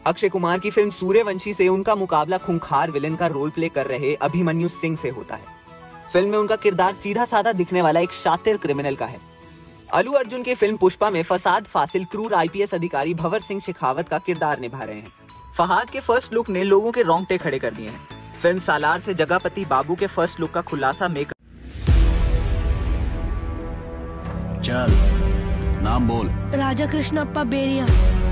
Speaker 14: अक्षय कुमार की फिल्म सूर्यवंशी से उनका मुकाबला खूंखार विलेन का रोल प्ले कर रहे अभिमन्यु सिंह से होता है। फिल्म में उनका किरदार सीधा साधा दिखने वाला एक शातिर क्रिमिनल का है। अल्लू अर्जुन की फिल्म पुष्पा में फसाद फासिल क्रूर आईपीएस अधिकारी भंवर सिंह शेखावत का किरदार निभा रहे हैं। फहाद के फर्स्ट लुक ने लोगों के रोंगटे खड़े कर दिए हैं। फिल्म सालार से जगापति बाबू के फर्स्ट लुक का खुलासा मेकर।
Speaker 10: चल नाम बोल।
Speaker 20: राजा कृष्णप्पा बेरिया।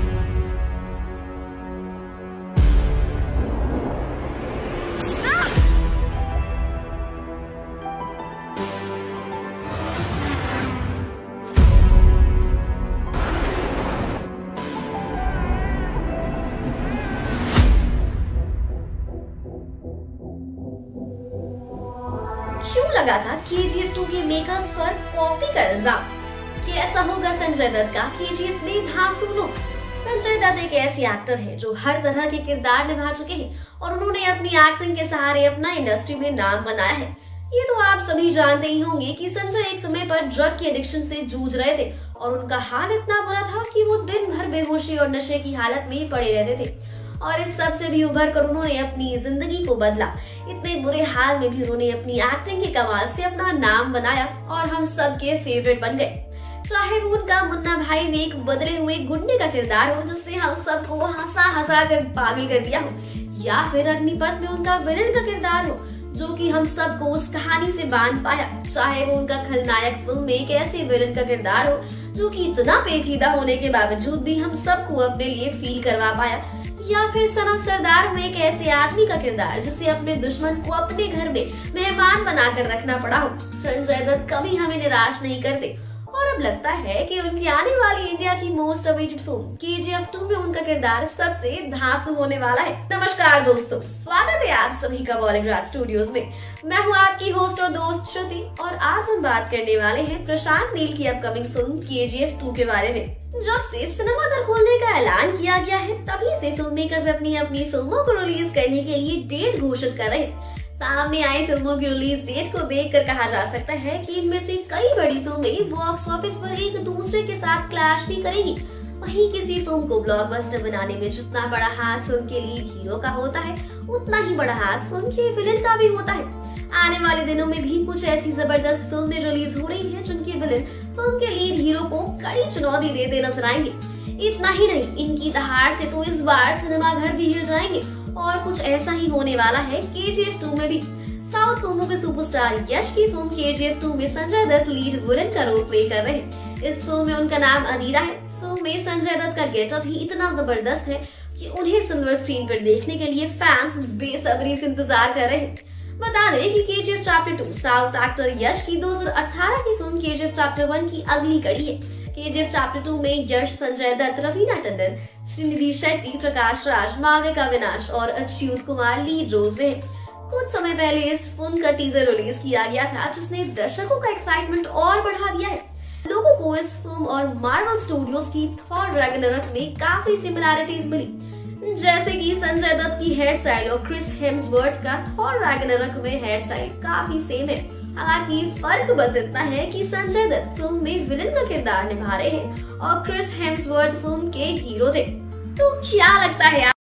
Speaker 18: क्यों लगा था केजीएफ टू के मेकर्स पर कॉपी का इल्जाम? कैसा होगा संजय दत्त का केजीएफ में धांसू लुक? संजय दत्त एक ऐसे एक्टर है जो हर तरह के किरदार निभा चुके हैं और उन्होंने अपनी एक्टिंग के सहारे अपना इंडस्ट्री में नाम बनाया है। ये तो आप सभी जानते ही होंगे कि संजय एक समय पर ड्रग की एडिक्शन से जूझ रहे थे और उनका हाल इतना बुरा था कि वो दिन भर बेहोशी और नशे की हालत में पड़े रहते थे और इस सब से भी उभर कर उन्होंने अपनी जिंदगी को बदला। इतने बुरे हाल में भी उन्होंने अपनी एक्टिंग के कमाल से अपना नाम बनाया और हम सब के फेवरेट बन गए। चाहे वो उनका मुन्ना भाई में एक बदले हुए गुंडे का किरदार हो जिसने हम सबको हंसा हंसा कर पागल कर दिया हो, या फिर अग्निपथ में उनका विलेन का किरदार हो जो कि हम सबको उस कहानी से बांध पाया, चाहे वो उनका खलनायक फिल्म में एक ऐसे विलेन का किरदार हो जो कि इतना पेचीदा होने के बावजूद भी हम सबको अपने लिए फील करवा पाया, या फिर सन ऑफ सरदार में एक ऐसे आदमी का किरदार जिसे अपने दुश्मन को अपने घर में मेहमान बनाकर रखना पड़ा हो। संजय दत्त कभी हमें निराश नहीं करते और अब लगता है कि उनकी आने वाली इंडिया की most awaited film KGF two में उनका किरदार सबसे धांसू होने वाला है। नमस्कार दोस्तों, स्वागत है आप सभी का बॉलीग्राड स्टूडियोज में। मैं हूँ आपकी होस्ट और दोस्त श्रुति और आज हम बात करने वाले हैं प्रशांत नील की अपकमिंग फिल्म केजीएफ टू के बारे में। जब से सिनेमा घर खोलने का ऐलान किया गया है तभी से फिल्म मेकर्स अपनी अपनी फिल्मों को रिलीज करने के लिए डेट घोषित कर रहे हैं। सामने आई फिल्मों की रिलीज डेट को देखकर कहा जा सकता है कि इनमें से कई बड़ी फिल्में बॉक्स ऑफिस पर एक दूसरे के साथ क्लैश भी करेंगी। वहीं किसी फिल्म को ब्लॉकबस्टर बनाने में जितना बड़ा हाथ फिल्म के लीड हीरो का होता है उतना ही बड़ा हाथ फिल्म के विलेन का भी होता है। आने वाले दिनों में भी कुछ ऐसी जबरदस्त फिल्में रिलीज हो रही है जिनके विलेन फिल्म के लीड हीरो को कड़ी चुनौती देते नजर आएंगे। इतना ही नहीं, इनकी दहाड़ से तो इस बार सिनेमा घर भी हिल जाएंगे और कुछ ऐसा ही होने वाला है केजीएफ टू में भी। साउथ फिल्मों के सुपरस्टार यश की फिल्म केजीएफ टू में संजय दत्त लीड विलेन का रोल प्ले कर रहे हैं। इस फिल्म में उनका नाम अदीरा है। फिल्म में संजय दत्त का गेटअप ही इतना जबरदस्त है कि उन्हें सिल्वर स्क्रीन पर देखने के लिए फैंस बेसब्री से इंतजार कर रहे हैं। बता दें कि KGF chapter two south actor Yash की दो हजार अठारह की फिल्म केजीएफ चैप्टर वन की अगली कड़ी है। केजीएफ चैप्टर टू में यश, संजय दत्त, रवीना टंडन, श्रीनिधि शेट्टी, प्रकाश राज, मालविका अविनाश और अच्युत कुमार लीड रोल्स में हैं। कुछ समय पहले इस फिल्म का टीजर रिलीज किया गया था जिसने दर्शकों का एक्साइटमेंट और बढ़ा दिया है। लोगों को इस फिल्म और मार्वल स्टूडियोज की थॉर रैग्नारोक में काफी सिमिलैरिटीज मिली, जैसे कि संजय दत्त की हेयर स्टाइल और क्रिस हेम्सवर्थ का थॉर रैग्नारोक में हेयर स्टाइल काफी सेम है। हालांकि फर्क बस इतना है कि संजय दत्त फिल्म में विलेन का किरदार निभा रहे हैं और क्रिस हेम्सवर्थ फिल्म के हीरो थे। तो क्या लगता है आप?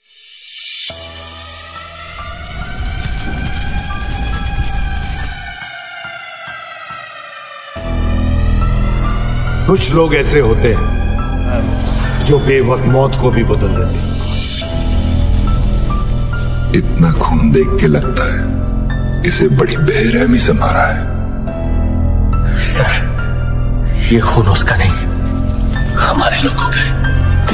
Speaker 4: कुछ लोग ऐसे होते हैं जो बेवक्त मौत को भी बदल देते हैं।
Speaker 5: इतना खून देख के लगता है इसे बड़ी बेरहमी से मारा है।
Speaker 6: सर, ये खून उसका नहीं, हमारे लोगों का है।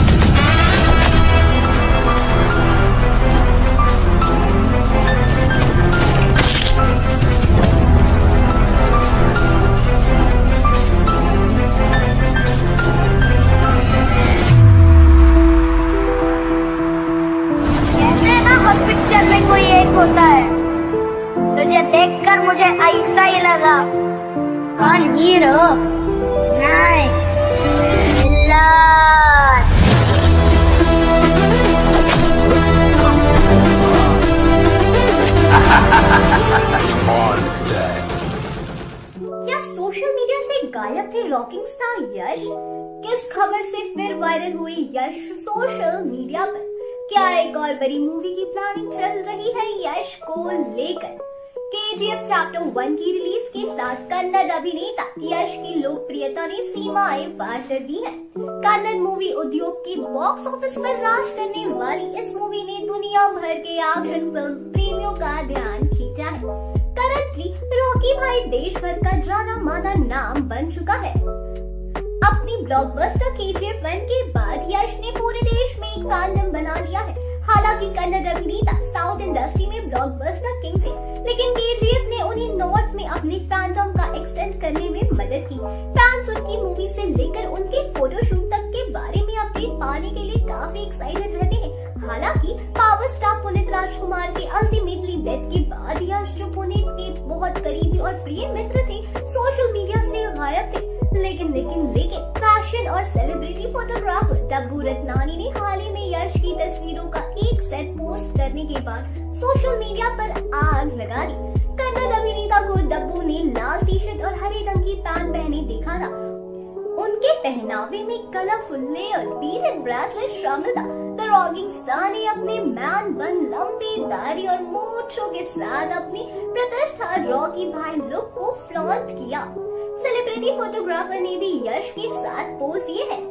Speaker 7: पिक्चर में कोई एक होता है, तुझे देखकर मुझे ऐसा ही लगा कौन हीरो नहीं विलन।
Speaker 15: क्या सोशल मीडिया से गायब थे रॉकिंग स्टार यश? किस खबर से फिर वायरल हुई यश सोशल मीडिया पर? क्या एक और बड़ी मूवी की प्लानिंग चल रही है यश को लेकर? केजीएफ चैप्टर वन की रिलीज के साथ कन्नड़ अभिनेता यश की लोकप्रियता ने सीमाएं पार कर दी हैं। कन्नड़ मूवी उद्योग के बॉक्स ऑफिस पर राज करने वाली इस मूवी ने दुनिया भर के एक्शन फिल्म प्रेमियों का ध्यान खींचा है। करंटली रॉकी भाई देश भर का जाना माना नाम बन चुका है। अपनी ब्लॉकबस्टर केजीएफ वन के बाद यश ने पूरे देश में एक फैंडम बना लिया है। हालांकि कन्नड़ अभिनेता साउथ इंडस्ट्री में ब्लॉकबस्टर किंग थे, लेकिन केजीएफ ने उन्हें नॉर्थ में अपने फैंडम का एक्सटेंड करने में मदद की। फैंस उनकी मूवी से लेकर उनके फोटोशूट तक के बारे में अपडेट पाने के लिए काफी एक्साइटेड रहते हैं। हालांकि पावर स्टार पुनीत राजकुमार के अल्टीमेटली डेथ के बाद यश, जो पुनीत के बहुत करीबी और प्रिय मित्र थे, सोशल मीडिया से गायब थे। लेकिन लेकिन लेकिन फैशन और सेलिब्रिटी फोटोग्राफर डब्बू रत्नानी ने हाल ही में यश की तस्वीरों का एक सेट पोस्ट करने के बाद सोशल मीडिया पर आग लगा दी। कन्नड़ अभिनेता को डब्बू ने लाल टी शर्ट और हरे रंग की पैंट पहने देखा था। उनके पहनावे में कलरफुल लेयर बीडेड ब्रेसलेट शामिल था। द रॉकिंग स्टार ने अपने मैन बन, लंबी दाढ़ी और मूंछों के साथ अपनी प्रतिष्ठा रॉकी भाई लुक को फ्लॉन्ट किया। सेलिब्रिटी फोटोग्राफर ने भी यश के साथ पोज दिए हैं।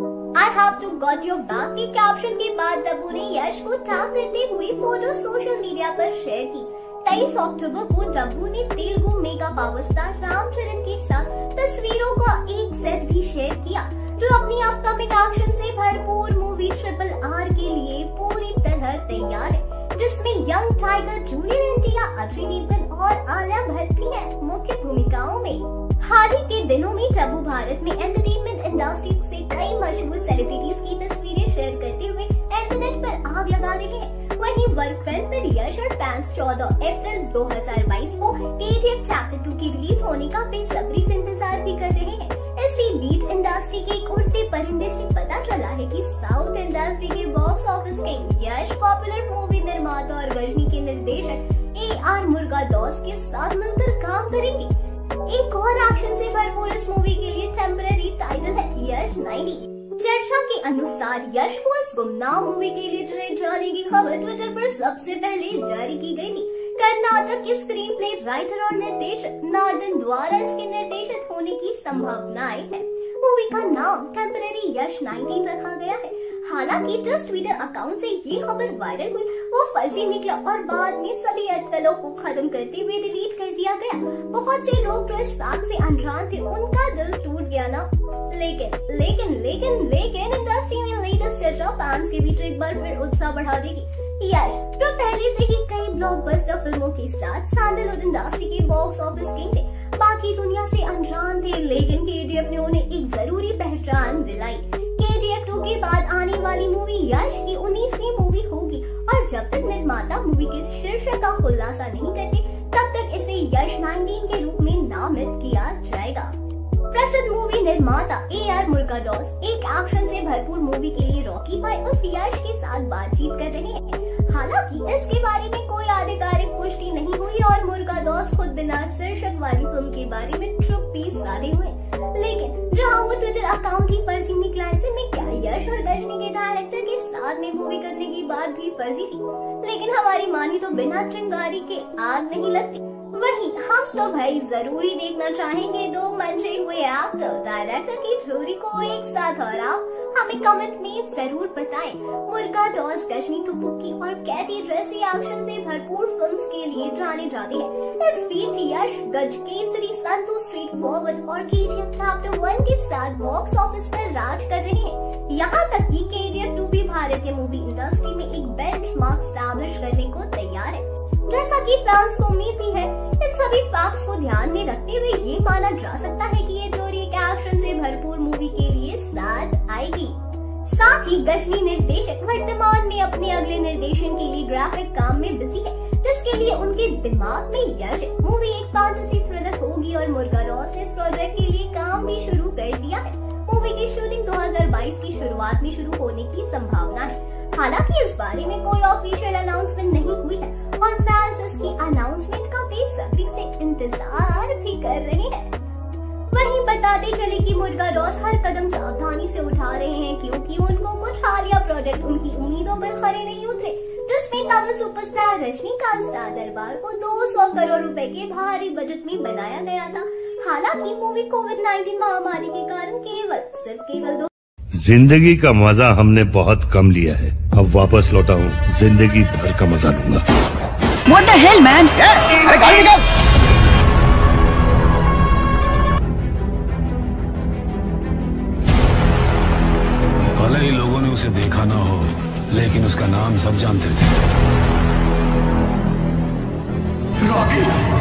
Speaker 15: I have to got your back के कैप्शन के बाद डब्बू ने यश को टैग करते हुए फोटो सोशल मीडिया पर शेयर की। तेईस अक्टूबर को डब्बू ने Telugu mega power star Ram Charan के साथ तस्वीरों का एक सेट भी शेयर किया, जो अपनी अपकमिंग एक्शन से भरपूर मूवी ट्रिपल आर के लिए पूरी तरह तैयार है, जिसमें young tiger junior NTR, Ajay Devgn और आलिया भट्ट भी हैं मुख्य भूमिकाओं में। हाल ही के दिनों में डब्बू भारत में एंटरटेनमेंट इंडस्ट्री से कई मशहूर सेलिब्रिटीज की तस्वीरें शेयर करते हुए इंटरनेट पर आग लगा रहे हैं। वहीं वर्क फ्रंट पर यश और फैंस चौदह अप्रैल दो हज़ार बाईस को केजीएफ चैप्टर टू की रिलीज होने का बेसब्री से इंतजार भी कर रहे हैं। इसी बीच इंडस्ट्री के एक उड़ते परिंदे से पता चला है कि साउथ इंडस्ट्री के box office king Yash popular movie निर्माता और गजनी के निर्देशक ए आर मुरुगदास के साथ मिलकर काम करेंगे। एक और एक्शन से भरपूर इस मूवी के लिए टेम्पररी टाइटल है यश नाइंटी। चर्चा के अनुसार यश को इस गुमनाम मूवी के लिए चुने जाने की खबर ट्विटर पर सबसे पहले जारी की गई थी। कर्नाटक के स्क्रीन प्ले राइटर और निर्देशक नार्दन द्वारा इसके निर्देशित होने की संभावनाएं है। मूवी का नाम टेम्पररी यश नाइंटीन रखा गया है। हालांकि जिस ट्विटर अकाउंट से ये खबर वायरल हुई वो फर्जी निकला और बाद में सभी अटकलों को खत्म करते हुए डिलीट कर दिया गया। बहुत से लोग जो इस फैक्ट से अनजान थे, उनका दिल टूट गया ना। लेकिन लेकिन लेकिन लेकिन इंडस्ट्री में लेटेस्ट चर्चा फैंस के बीच एक बार फिर उत्साह बढ़ा देगी। यश, जो पहले से ही कई ब्लॉकबस्टर फिल्मों के साथ सैंडलवुड इंडस्ट्री के बॉक्स ऑफिस किंग थे, बाकी दुनिया से अनजान थे, लेकिन केजीएफ ने उन्हें एक जरूरी पहचान दिलाई। केजीएफ टू के बाद आने वाली मूवी यश की उन्नीसवीं मूवी होगी और जब तक निर्माता मूवी के शीर्षक का खुलासा नहीं करते, तब तक इसे यश नाइंटीन के रूप में नामित किया जाएगा। प्रसिद्ध मूवी निर्माता ए आर मुरुगदास एक एक्शन से भरपूर मूवी के लिए रॉकी भाई और यश के साथ बातचीत कर रहे हैं। हालांकि इसके बारे में कोई आधिकारिक पुष्टि नहीं हुई और मुरुगदास खुद बिना शीर्षक वाली फिल्म के बारे में चुप भी साधे हुए। लेकिन जहां वो ट्विटर अकाउंट ही फर्जी निकला, ऐसे में क्या यश और गजनी के डायरेक्टर के साथ में मूवी करने की बात भी फर्जी थी? लेकिन हमारी मानी तो बिना चिंगारी के आग नहीं लगती। वहीं हम तो भाई जरूरी देखना चाहेंगे दो मंचे हुए एक्टर डायरेक्टर की जोड़ी को एक साथ, और आप हमें कमेंट में जरूर बताएं। मुरुगदास गजनी तुपुक्की और कैदी जैसी एक्शन से भरपूर फिल्म्स के लिए जाने जाते हैं। इस बीच Yash Gajakesari, Santhu, straight forward और केजीएफ चैप्टर वन के साथ बॉक्स ऑफिस पर राज कर रहे हैं। यहाँ तक कि केजीएफ टू भी भारतीय मूवी इंडस्ट्री में एक बेंचमार्क स्टैब्लिश करने को तैयार है। जैसा कि फैंस को उम्मीद भी है, इन सभी फैक्ट्स को ध्यान में रखते हुए ये माना जा सकता है कि ये जोड़ी एक एक्शन से भरपूर मूवी के लिए साथ आएगी। साथ ही गजनी निर्देशक वर्तमान में अपने अगले निर्देशन के लिए ग्राफिक काम में बिजी है, जिसके लिए उनके दिमाग में यश है। मूवी एक फैंटेसी थ्रिलर होगी और मुरुगदास ने इस प्रोजेक्ट के लिए काम भी शुरू कर दिया है। मूवी की शूटिंग दो हज़ार बाईस की शुरुआत में शुरू होने की संभावना है। हालांकि इस बारे में कोई ऑफिशियल अनाउंसमेंट नहीं हुई है और फैंस इसकी अनाउंसमेंट का बेसब्री से इंतजार भी कर रहे हैं। वहीं बताते चले कि बॉलीवुड का रॉस हर कदम सावधानी से उठा रहे हैं, क्योंकि उनको कुछ हालिया प्रोजेक्ट उनकी उम्मीदों पर खरे नहीं उतरे, जिसमें तमिल सुपरस्टार रजनीकांत स्टार दरबार को दो सौ करोड़ रुपए के भारी बजट में बनाया गया था। हालांकि मूवी कोविड नाइन्टीन महामारी के कारण केवल सिर्फ केवल दो
Speaker 3: जिंदगी का मजा हमने बहुत कम लिया है, अब वापस लौटा हूँ जिंदगी भर का मजा लूंगा।
Speaker 9: What the hell, man?
Speaker 16: अरे गाड़ी निकाल।
Speaker 11: भले ही लोगों ने उसे देखा ना हो, लेकिन उसका नाम सब जानते थे।
Speaker 16: रॉकी।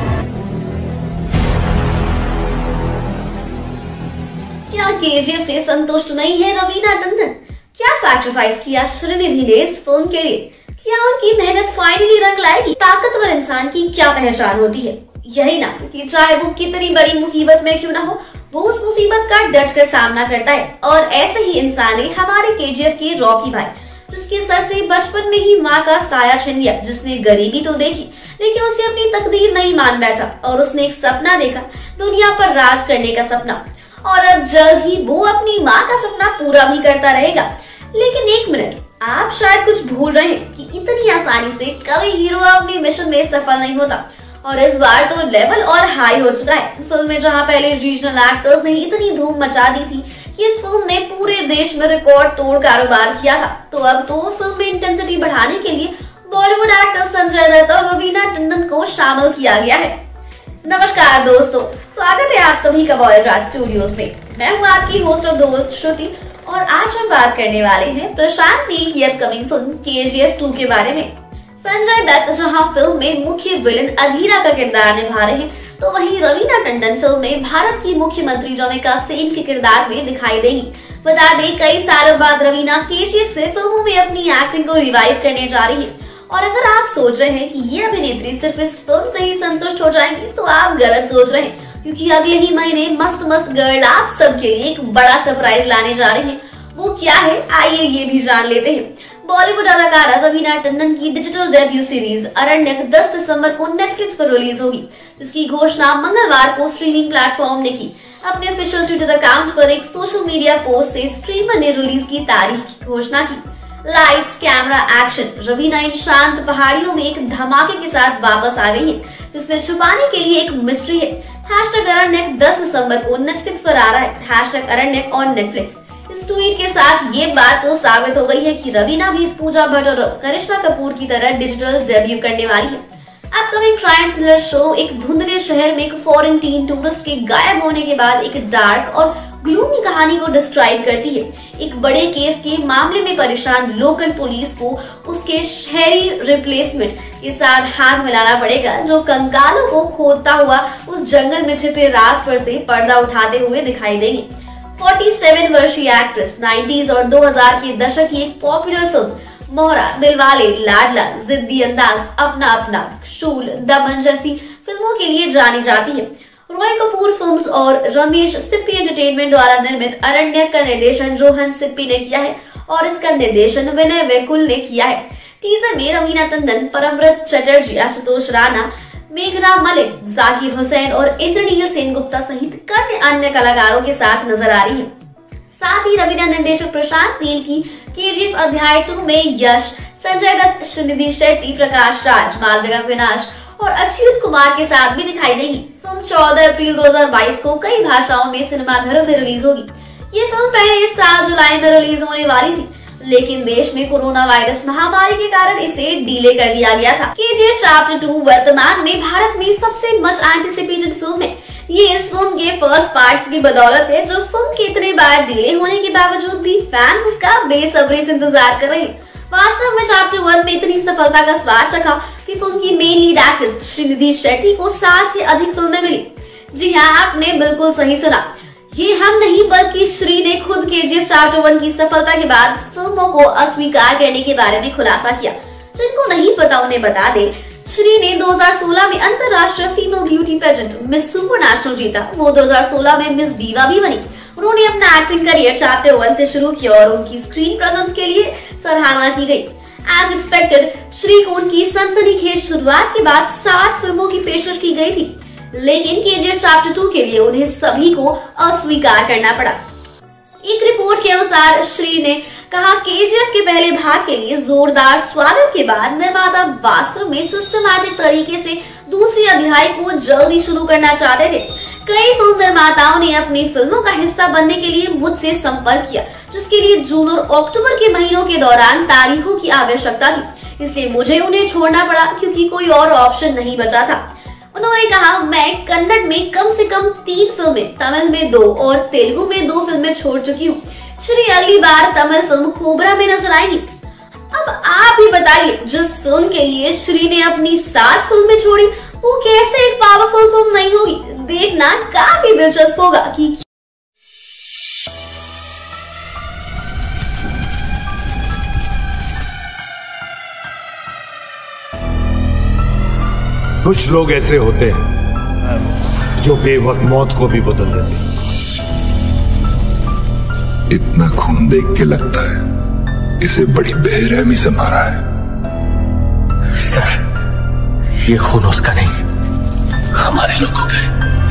Speaker 18: क्या केजीएफ से संतुष्ट नहीं है रवीना टंडन? क्या सैक्रिफाइस किया श्रीनिधि ने इस फिल्म के लिए? क्या उनकी मेहनत फाइनली रंग लाएगी? ताकतवर इंसान की क्या पहचान होती है? यही ना कि चाहे वो कितनी बड़ी मुसीबत में क्यों ना हो, वो उस मुसीबत का डट कर सामना करता है। और ऐसे ही इंसान है हमारे केजीएफ के रॉकी भाई, जिसके सर से बचपन में ही माँ का साया छिन गया, जिसने गरीबी तो देखी लेकिन उसे अपनी तकदीर नहीं मान बैठा, और उसने एक सपना देखा, दुनिया पर राज करने का सपना, और अब जल्द ही वो अपनी माँ का सपना पूरा भी करता रहेगा। लेकिन एक मिनट, आप शायद कुछ भूल रहे हैं कि इतनी आसानी से कभी हीरो अपने मिशन में सफल नहीं होता, और इस बार तो लेवल और हाई हो चुका है। फिल्म में जहां पहले रीजनल एक्टर्स ने इतनी धूम मचा दी थी कि इस फिल्म ने पूरे देश में रिकॉर्ड तोड़ कारोबार किया था, तो अब तो फिल्म में इंटेंसिटी बढ़ाने के लिए बॉलीवुड एक्टर संजय दत्त और रवीना टंडन को शामिल किया गया है। नमस्कार दोस्तों, स्वागत है आप सभी का बॉलीग्राड स्टूडियोज में। मैं हूँ आपकी होस्ट और दोस्त श्रुति, और आज हम बात करने वाले हैं प्रशांत नील की अपकमिंग फिल्म केजीएफ टू के बारे में। संजय दत्त जहां फिल्म में मुख्य विलन अधीरा का किरदार निभा रहे हैं, तो वहीं रवीना टंडन फिल्म में भारत की मुख्यमंत्री रमिका सेन के किरदार में दिखाई देंगी। बता दें, कई सालों बाद रवीना केजीएफ से फिल्मों में अपनी एक्टिंग को रिवाइव करने जा रही है। और अगर आप सोच रहे हैं कि ये अभिनेत्री सिर्फ इस फिल्म से ही संतुष्ट हो जाएंगी, तो आप गलत सोच रहे हैं, क्योंकि अगले ही महीने मस्त मस्त गर्ल आप सबके लिए एक बड़ा सरप्राइज लाने जा रही है। वो क्या है, आइए ये भी जान लेते हैं। बॉलीवुड अदाकारा रवीना टंडन की डिजिटल डेब्यू सीरीज अरण्यक दस दिसंबर को नेटफ्लिक्स पर रिलीज होगी, जिसकी घोषणा मंगलवार को स्ट्रीमिंग प्लेटफॉर्म ने की। अपने ऑफिशियल ट्विटर अकाउंट पर एक सोशल मीडिया पोस्ट से स्ट्रीमर ने रिलीज की तारीख की घोषणा की। लाइट्स, कैमरा, एक्शन, रवीना इन शांत पहाड़ियों में एक धमाके के साथ वापस आ गई है, जिसमें छुपाने के लिए एक मिस्ट्री है। हैशटैग अरण्यक दस दिसंबर को नेटफ्लिक्स पर आ रहा है। Hashtag Aranyak on Netflix. इस ट्वीट के साथ ये बात तो साबित हो गई है कि रवीना भी पूजा भट्ट और करिश्मा कपूर की तरह डिजिटल डेब्यू करने वाली है। अपकमिंग क्राइम थ्रिलर शो एक धुंधले शहर में एक फॉरेन टीन टूरिस्ट के गायब होने के बाद एक डार्क और ग्लूमी कहानी को डिस्क्राइब करती है। एक बड़े केस के मामले में परेशान लोकल पुलिस को उसके शहरी रिप्लेसमेंट के साथ हाथ मिलाना पड़ेगा, जो कंकालों को खोदता हुआ उस जंगल में छिपे राज पर से पर्दा उठाते हुए दिखाई देंगे। सैंतालीस वर्षीय एक्ट्रेस नाइंटीज़ और दो हज़ार के दशक की एक पॉपुलर फिल्म मोहरा, दिलवाले, लाडला, जिद्दी अंदाज, अपना अपना, शूल, दमन जैसी फिल्मों के लिए जानी जाती है। रॉय कपूर फिल्म्स और रमेश सिप्पी एंटरटेनमेंट द्वारा निर्मित अरण्यक का निर्देशन रोहन सिप्पी ने किया है, और इसका निर्देशन विनय वैकुल ने किया है। टीजर में रवीना टंडन, परमव्रत चटर्जी, आशुतोष राणा, मेघना मलिक, जाकिर हुसैन और इंद्रनील सेनगुप्ता सहित कई अन्य कलाकारों के साथ नजर आ रही है। साथ ही रवीना निर्देशक प्रशांत नील की केजीएफ अध्याय टू में यश, संजय दत्त, श्रीनिधि शेट्टी, प्रकाश राज, मालविका विनाश और अच्युत कुमार के साथ भी दिखाई देगी। फिल्म चौदह अप्रैल दो हज़ार बाईस को कई भाषाओं में सिनेमाघरों में रिलीज होगी। ये फिल्म पहले इस साल जुलाई में रिलीज होने वाली थी, लेकिन देश में कोरोना वायरस महामारी के कारण इसे डिले कर दिया गया था। केजीएफ चैप्टर टू वर्तमान में भारत में सबसे मच एंटिसिपेटेड फिल्म है। ये इस फिल्म के फर्स्ट पार्ट की बदौलत है, जो फिल्म के इतने बार डिले होने के बावजूद भी फैंस इसका बेसब्री से इंतजार कर रहे हैं। वास्तव में चैप्टर वन में इतनी सफलता का स्वाद चखा कि फिल्म की main lead actress Srinidhi Shetty को सात से अधिक फिल्में मिली। जी हाँ, आपने बिल्कुल सही सुना। ये हम नहीं बल्कि श्री ने खुद केजीएफ चैप्टर वन की सफलता के बाद फिल्मों को अस्वीकार करने के बारे में खुलासा किया। जिनको नहीं पता उन्हें बता दे, श्री ने दो हज़ार सोलह में अंतर्राष्ट्रीय female beauty pageant miss supernatural जीता। वो दो हज़ार सोलह में मिस डीवा भी बनी। उन्होंने अपना एक्टिंग करियर चैप्टर वन से शुरू किया और उनकी स्क्रीन प्रेजेंस के लिए सराहना की गई। एज एक्सपेक्टेड, श्री को उनकी सनसनीखेज शुरुआत के बाद सात फिल्मों की पेशकश की गई थी, लेकिन केजीएफ चैप्टर टू के लिए उन्हें सभी को अस्वीकार करना पड़ा। एक रिपोर्ट के अनुसार श्री ने कहा, केजीएफ के पहले भाग के लिए जोरदार स्वागत के बाद निर्माता वास्तव में सिस्टमैटिक तरीके से दूसरी अध्याय को जल्दी शुरू करना चाहते थे। कई फिल्म निर्माताओं ने अपनी फिल्मों का हिस्सा बनने के लिए मुझसे संपर्क किया, जिसके लिए जून और अक्टूबर के महीनों के दौरान तारीखों की आवश्यकता थी, इसलिए मुझे उन्हें छोड़ना पड़ा क्योंकि कोई और ऑप्शन नहीं बचा था। उन्होंने कहा, मैं कन्नड़ में कम से कम तीन फिल्में, तमिल में दो और तेलुगु में दो फिल्में छोड़ चुकी हूँ। श्री अगली बार तमिल फिल्म कोबरा में नजर आएंगी। अब आप ही बताइए, जिस फिल्म के लिए श्री ने अपनी सात फिल्में छोड़ी वो कैसे एक पावरफुल फिल्म नहीं होगी। देखना काफी दिलचस्प होगा कि
Speaker 4: कुछ लोग ऐसे होते हैं जो बेवक्त मौत को भी बदल देते हैं।
Speaker 5: इतना खून देख के लगता है इसे बड़ी बेरहमी से मारा है।
Speaker 6: सर, ये खून उसका नहीं, हमारे लोगों का है।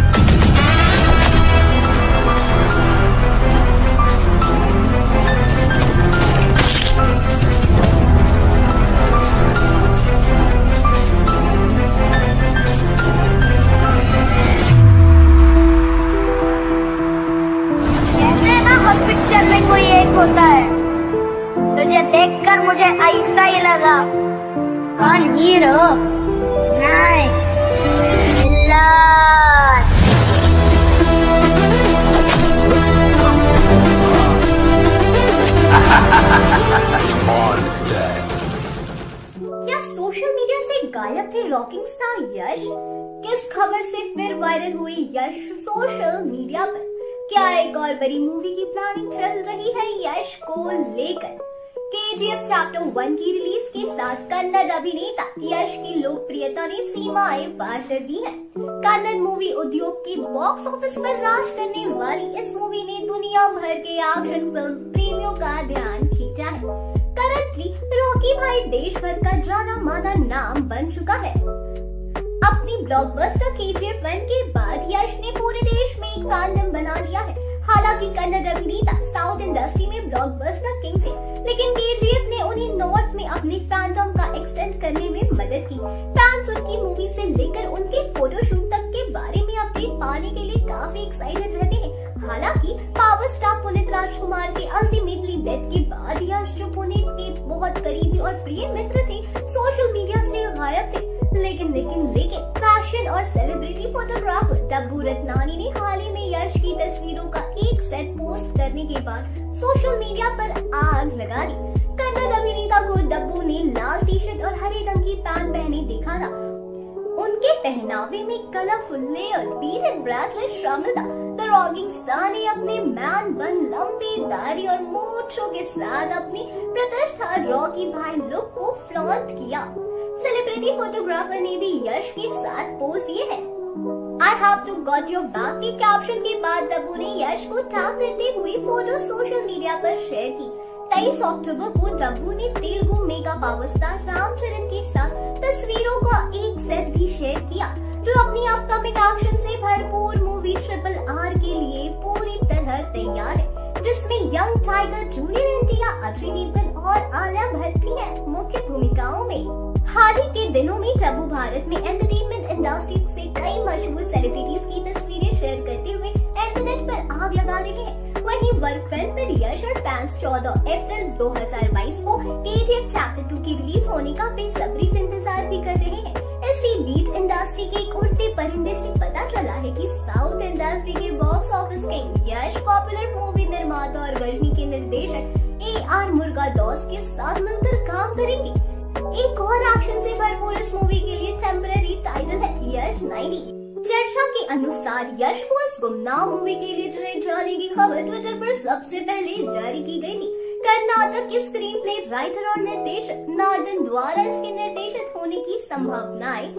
Speaker 7: पिक्चर में कोई एक होता है, तुझे देखकर मुझे ऐसा ही लगा, कौन हीरो नहीं विलन।
Speaker 15: क्या सोशल मीडिया से गायब थे रॉकिंग स्टार यश? किस खबर से फिर वायरल हुई यश सोशल मीडिया पर? क्या एक और बड़ी मूवी की प्लानिंग चल रही है यश को लेकर? केजीएफ चैप्टर वन की रिलीज के साथ कन्नड़ अभिनेता यश की लोकप्रियता ने सीमाएं पार कर दी हैं। कन्नड़ मूवी उद्योग के बॉक्स ऑफिस पर राज करने वाली इस मूवी ने दुनिया भर के एक्शन फिल्म प्रेमियों का ध्यान खींचा है। करंटली रॉकी भाई देश भर का जाना माना नाम बन चुका है। अपनी ब्लॉकबस्टर केजीएफ वन के बाद यश ने पूरे देश में एक फैंडम बना लिया है। हालांकि कन्नड़ अभिनेता साउथ इंडस्ट्री में ब्लॉकबस्टर किंग थे, लेकिन केजीएफ ने उन्हें नॉर्थ में अपने फैंडम का एक्सटेंड करने में मदद की। फैंस उनकी मूवी से लेकर उनके फोटोशूट तक के बारे में अपडेट पाने के लिए काफी एक्साइटेड रहते हैं। हालांकि पावर स्टार पुनीत राजकुमार के अल्टीमेटली डेथ के बाद यश, जो पुनीत के बहुत करीबी और प्रिय मित्र थे, सोशल मीडिया से गायब थे। लेकिन लेकिन लेकिन फैशन और सेलिब्रिटी फोटोग्राफर डब्बू रत्नानी ने हाल ही में यश की तस्वीरों का एक सेट पोस्ट करने के बाद सोशल मीडिया पर आग लगा दी। कन्नड़ अभिनेता को डब्बू ने लाल टी शर्ट और हरे रंग की पैंट पहने देखा था। उनके पहनावे में कलरफुल लेयर बीडेड ब्रेसलेट शामिल था। द रॉकिंग स्टार ने अपने मैन बन, लंबी दाढ़ी और मूंछों के साथ अपनी प्रतिष्ठा रॉकी भाई लुक को फ्लॉन्ट किया। सेलिब्रिटी फोटोग्राफर ने भी यश के साथ पोज दिए हैं। I have to got your back के कैप्शन के बाद डब्बू ने यश को टैग करते हुए फोटो सोशल मीडिया पर शेयर की। तेईस अक्टूबर को डब्बू ने Telugu mega power star Ram Charan के साथ तस्वीरों का एक सेट भी शेयर किया, जो अपनी अपकमिंग एक्शन से भरपूर मूवी ट्रिपल आर के लिए पूरी तरह तैयार है, जिसमें young tiger junior NTR, Ajay Devgn और आलिया भट्ट भी है मुख्य भूमिकाओं में। हाल ही के दिनों में डब्बू भारत में एंटरटेनमेंट इंडस्ट्री से कई मशहूर सेलिब्रिटीज की तस्वीरें शेयर करते हुए इंटरनेट पर आग लगा रहे हैं। वहीं वर्क फ्रंट पर यश और फैंस चौदह अप्रैल दो हज़ार बाईस को केजीएफ चैप्टर टू की रिलीज होने का बेसब्री से इंतजार भी कर रहे हैं। इसी बीच इंडस्ट्री के एक उड़ते परिंदे से पता चला है कि साउथ इंडस्ट्री के box office king Yash popular movie निर्माता और गजनी के निर्देशक ए आर मुरुगदास के साथ मिलकर काम करेंगे। एक और एक्शन से भरपूर इस मूवी के लिए टेम्पररी टाइटल है यश नाइंटी। चर्चा के अनुसार यश को इस गुमनाम मूवी के लिए चुने जाने की खबर ट्विटर पर सबसे पहले जारी की गई थी। कर्नाटक के स्क्रीन प्ले राइटर और निर्देशक नार्दन द्वारा इसके निर्देशित होने की संभावनाएं है।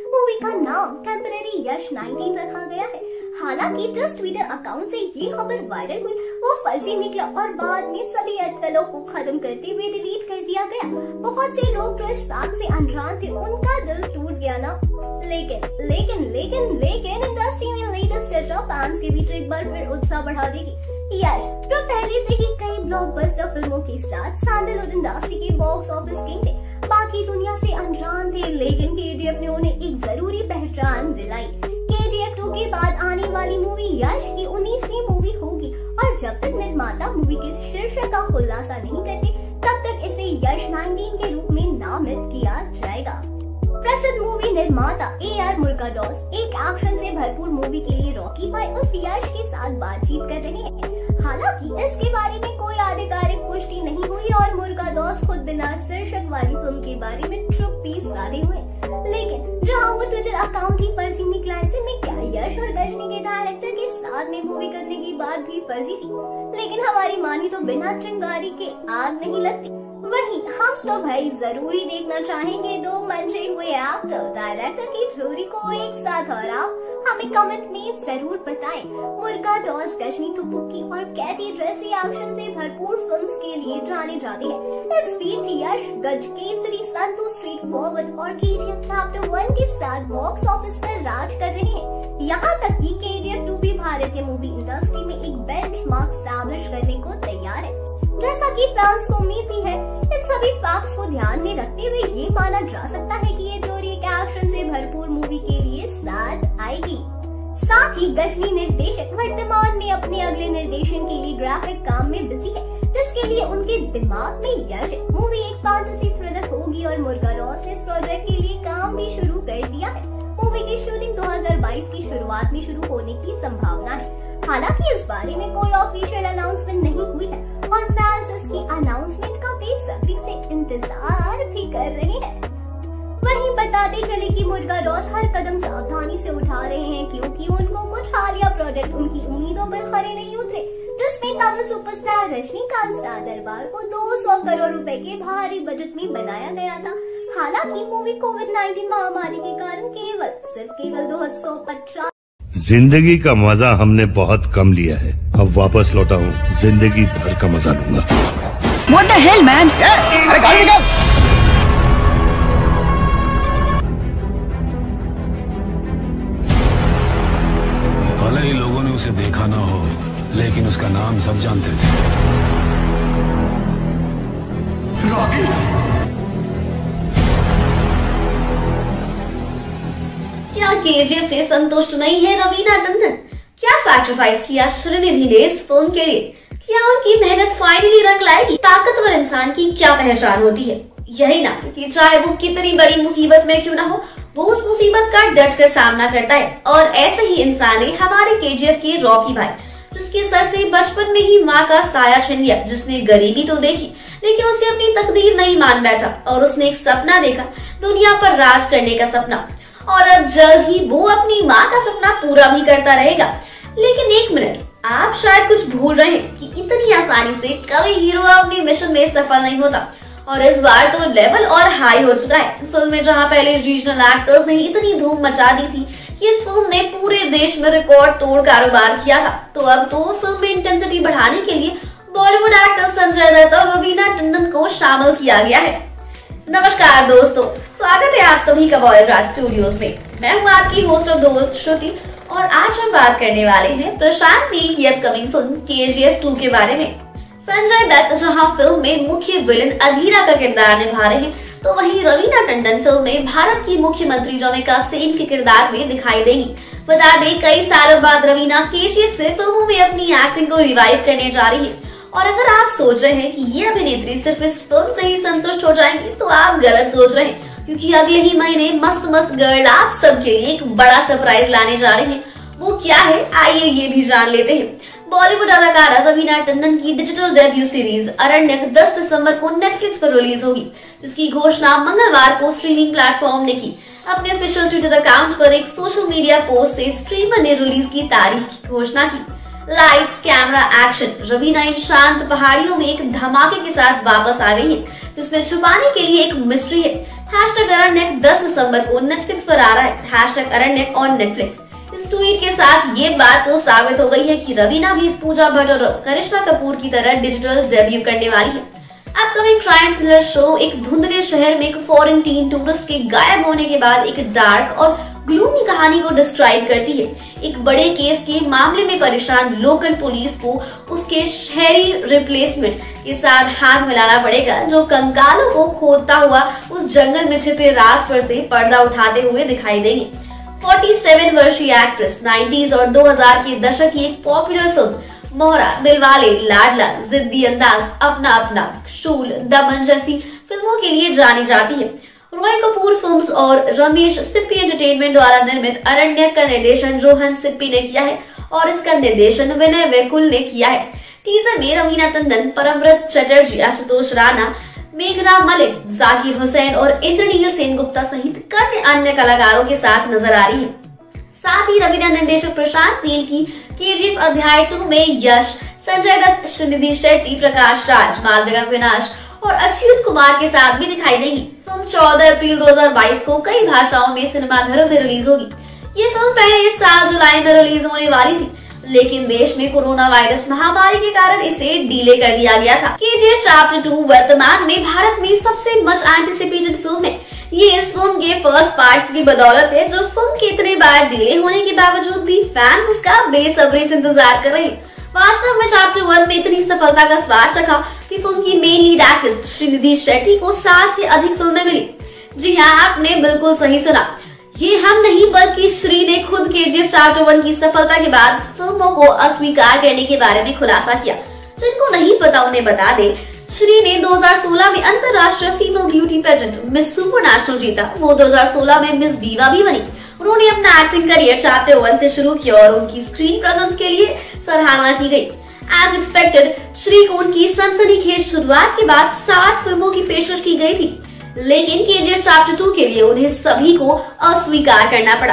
Speaker 15: मूवी का नाम टेम्पररी यश नाइनटीन रखा गया है। हालांकि जिस ट्विटर अकाउंट से ये खबर वायरल हुई वो फर्जी निकला और बाद में सभी अटकलों को खत्म करते हुए डिलीट कर दिया गया। बहुत से लोग जो इस बात से अनजान थे उनका दिल टूट गया ना। लेकिन लेकिन लेकिन लेकिन इंडस्ट्री में लेटेस्ट चर्चा फैंस के बीच एक बार फिर उत्साह बढ़ा देगी। यश जो पहले से ही कई ब्लॉकबस्टर फिल्मों के साथ सैंडलवुड इंडस्ट्री के बॉक्स ऑफिस किंग थे, बाकी दुनिया से अनजान थे, लेकिन केजीएफ ने उन्हें एक जरूरी पहचान दिलाई। केजीएफ टू के बाद आने वाली मूवी यश की उन्नीसवीं मूवी होगी और जब तक निर्माता मूवी के शीर्षक का खुलासा नहीं करते तब तक इसे यश नाइनटीन के रूप में नामित किया जाएगा। प्रसिद्ध मूवी निर्माता ए आर मुरुगदास एक एक्शन से भरपूर मूवी के लिए रॉकी भाई और यश के साथ बातचीत कर रहे हैं। हालांकि इसके बारे में कोई आधिकारिक पुष्टि नहीं हुई और मुरुगदास खुद बिना शीर्षक वाली फिल्म के बारे में चुप पी साधे हुए। लेकिन जहां वो ट्विटर अकाउंट ही फर्जी निकला, ऐसे में क्या यश और गजनी के डायरेक्टर के साथ में मूवी करने की बात भी फर्जी थी? लेकिन हमारी मानी तो बिना चिंगारी के आग नहीं लगती। वहीं हम तो भाई जरूरी देखना चाहेंगे दो मंचे हुए एक्टर डायरेक्टर की जोड़ी को एक साथ, और आप हमें कमेंट में जरूर बताएं। मुरुगदास गजनी तुपुक्की और कैटी जैसी एक्शन से भरपूर फिल्म्स के लिए जाने जाते हैं। इस बीच Yash Gajakesari Santhu street forward और केजीएफ चैप्टर वन के साथ बॉक्स ऑफिस पर राज कर रहे हैं। यहाँ तक कि केजीएफ टू भी भारतीय मूवी इंडस्ट्री में एक बेंचमार्क स्टैब्लिश करने को तैयार है। जैसा कि फैंस को उम्मीद भी है, इन सभी फैक्ट्स को ध्यान में रखते हुए ये माना जा सकता है कि ये जोड़ी एक एक्शन से भरपूर मूवी के लिए साथ आएगी। साथ ही गजनी निर्देशक वर्तमान में अपने अगले निर्देशन के लिए ग्राफिक काम में बिजी है, जिसके लिए उनके दिमाग में यश है। मूवी एक फैंटेसी थ्रिलर होगी और मुरुगदास ने इस प्रोजेक्ट के लिए काम भी शुरू कर दिया है। मूवी की शूटिंग दो हज़ार बाईस की शुरुआत में शुरू होने की संभावना है। हालांकि इस बारे में कोई ऑफिशियल अनाउंसमेंट नहीं हुई है और फैंस इसकी अनाउंसमेंट का बेसब्री से इंतजार भी कर रहे हैं। वहीं बताते चले कि मुरुगदास हर कदम सावधानी से उठा रहे हैं, क्योंकि उनको कुछ हालिया प्रोजेक्ट उनकी उम्मीदों पर खरे नहीं उतरे, जिसमें तमिल सुपरस्टार रजनीकांत स्टार दरबार को दो सौ करोड़ रुपए के भारी बजट में बनाया गया था। हालांकि मूवी कोविड नाइनटीन महामारी के कारण केवल सिर्फ केवल दो सौ पचास
Speaker 3: जिंदगी का मजा हमने बहुत कम लिया है, अब वापस लौटा हूँ, जिंदगी भर का मजा लूंगा।
Speaker 9: What the hell, man?
Speaker 16: अरे गाड़ी निकाल!
Speaker 11: भले ही लोगों ने उसे देखा ना हो, लेकिन उसका नाम सब जानते थे।
Speaker 16: रॉकी!
Speaker 18: क्या केजीएफ से संतुष्ट नहीं है रवीना टंडन? क्या सैक्रिफाइस किया श्रीनिधि ने इस फिल्म के लिए? क्या उनकी मेहनत फाइनली रंग लाएगी? ताकतवर इंसान की क्या पहचान होती है? यही ना कि चाहे वो कितनी बड़ी मुसीबत में क्यों ना हो, वो उस मुसीबत का डट कर सामना करता है। और ऐसे ही इंसान है हमारे केजीएफ के रॉकी भाई, जिसके सर से बचपन में ही माँ का साया छिन गया, जिसने गरीबी तो देखी लेकिन उसे अपनी तकदीर नहीं मान बैठा और उसने एक सपना देखा, दुनिया पर राज करने का सपना। और अब जल्द ही वो अपनी माँ का सपना पूरा भी करता रहेगा। लेकिन एक मिनट, आप शायद कुछ भूल रहे हैं कि इतनी आसानी से कभी हीरो अपने मिशन में सफल नहीं होता। और इस बार तो लेवल और हाई हो चुका है। फिल्म में जहाँ पहले रीजनल एक्टर्स ने इतनी धूम मचा दी थी कि इस फिल्म ने पूरे देश में रिकॉर्ड तोड़ कारोबार किया था, तो अब तो फिल्म में इंटेंसिटी बढ़ाने के लिए बॉलीवुड एक्टर संजय दत्त और रवीना टंडन को शामिल किया गया है। नमस्कार दोस्तों, स्वागत है आप सभी का बॉलीवुड स्टूडियोज में। मैं हूँ आपकी होस्ट और दोस्त श्रुति और आज हम बात करने वाले हैं प्रशांत नील की अपकमिंग फिल्म केजीएफ टू के बारे में। संजय दत्त जहां फिल्म में मुख्य विलन अधीरा का किरदार निभा रहे हैं, तो वहीं रवीना टंडन फिल्म में भारत की मुख्यमंत्री रमेका सेन के किरदार में दिखाई देंगी। बता दें, कई सालों बाद रवीना केजीएफ से फिल्मों में अपनी एक्टिंग को रिवाइव करने जा रही है। और अगर आप सोच रहे हैं कि ये अभिनेत्री सिर्फ इस फिल्म से ही संतुष्ट हो जाएंगी, तो आप गलत सोच रहे हैं, क्योंकि अगले ही महीने मस्त मस्त गर्ल आप सबके लिए एक बड़ा सरप्राइज लाने जा रहे हैं। वो क्या है, आइए ये भी जान लेते हैं। बॉलीवुड अदाकारा रवीना टंडन की डिजिटल डेब्यू सीरीज अरण्यक दस दिसंबर को नेटफ्लिक्स पर रिलीज होगी, जिसकी घोषणा मंगलवार को स्ट्रीमिंग प्लेटफॉर्म ने की। अपने ऑफिशियल ट्विटर अकाउंट पर एक सोशल मीडिया पोस्ट से स्ट्रीमर ने रिलीज की तारीख की घोषणा की। लाइट्स, कैमरा, एक्शन, रवीना इन शांत पहाड़ियों में एक धमाके के साथ वापस आ गई है, जिसमें छुपाने के लिए एक मिस्ट्री है, हैशटैग अरण्यक दस दिसंबर को नेटफ्लिक्स पर आ रहा है। Hashtag Aranyak on Netflix. इस ट्वीट के साथ ये बात तो साबित हो गई है कि रवीना भी पूजा भट्ट और करिश्मा कपूर की तरह डिजिटल डेब्यू करने वाली है। अपकमिंग क्राइम थ्रिलर शो एक धुंधले शहर में एक फॉरेन टीन टूरिस्ट के गायब होने के बाद एक डार्क और ग्लूमी कहानी को डिस्क्राइब करती है। एक बड़े केस के मामले में परेशान लोकल पुलिस को उसके शहरी रिप्लेसमेंट के साथ हाथ मिलाना पड़ेगा, जो कंकालों को खोदता हुआ उस जंगल में छिपे राज पर से पर्दा उठाते हुए दिखाई देंगे। सैंतालीस वर्षीय एक्ट्रेस नाइंटीज़ और दो हज़ार के दशक की एक पॉपुलर फिल्म मोहरा, दिलवाले, लाडला, जिद्दी अंदाज, अपना अपना, शूल, दमन जैसी फिल्मों के लिए जानी जाती है। रॉय कपूर फिल्म्स और रमेश सिप्पी एंटरटेनमेंट द्वारा निर्मित अरण्यक का निर्देशन रोहन सिप्पी ने किया है और इसका निर्देशन विनय वैकुल ने किया है। टीजर में रवीना टंडन, परमव्रत चटर्जी, आशुतोष राणा, मेघना मलिक, जाकिर हुसैन और इंद्रनील सेनगुप्ता सहित कई अन्य कलाकारों के साथ नजर आ रही है। साथ ही रवीना निर्देशक प्रशांत नील की केजीएफ अध्याय टू में यश, संजय दत्त, श्रीनिधि शेट्टी, प्रकाश राज, मालविका विनाश और अच्युत कुमार के साथ भी दिखाई देंगी। फिल्म चौदह अप्रैल दो हज़ार बाईस को कई भाषाओं में सिनेमाघरों में रिलीज होगी। ये फिल्म पहले इस साल जुलाई में रिलीज होने वाली थी, लेकिन देश में कोरोना वायरस महामारी के कारण इसे डिले कर दिया गया था। केजीएफ चैप्टर टू वर्तमान में भारत में सबसे मच एंटिसिपेटेड फिल्म है। ये इस फिल्म के फर्स्ट पार्ट की बदौलत है, जो फिल्म के इतने बार डिले होने के बावजूद भी फैंस इसका बेसब्री से इंतजार कर रहे हैं। वास्तव में चैप्टर वन में इतनी सफलता का स्वाद चखा कि फिल्म की main lead actress Srinidhi Shetty को सात से अधिक फिल्में मिली। जी हाँ, आपने बिल्कुल सही सुना। ये हम नहीं बल्कि श्री ने खुद केजीएफ चैप्टर वन की सफलता के बाद फिल्मों को अस्वीकार करने के बारे में खुलासा किया। जिनको नहीं पता उन्हें बता दे, श्री ने दो हज़ार सोलह में अंतरराष्ट्रीय female beauty pageant miss supernatural जीता। वो दो हज़ार सोलह में मिस डीवा भी बनी। उन्होंने अपना एक्टिंग करियर चैप्टर वन से शुरू किया और उनकी स्क्रीन प्रेजेंस के लिए सराहना की गई। एज एक्सपेक्टेड, श्री को उनकी सनसनीखेज शुरुआत के बाद सात फिल्मों की पेशकश की गई थी, लेकिन केजीएफ चैप्टर टू के लिए उन्हें सभी को अस्वीकार करना पड़ा।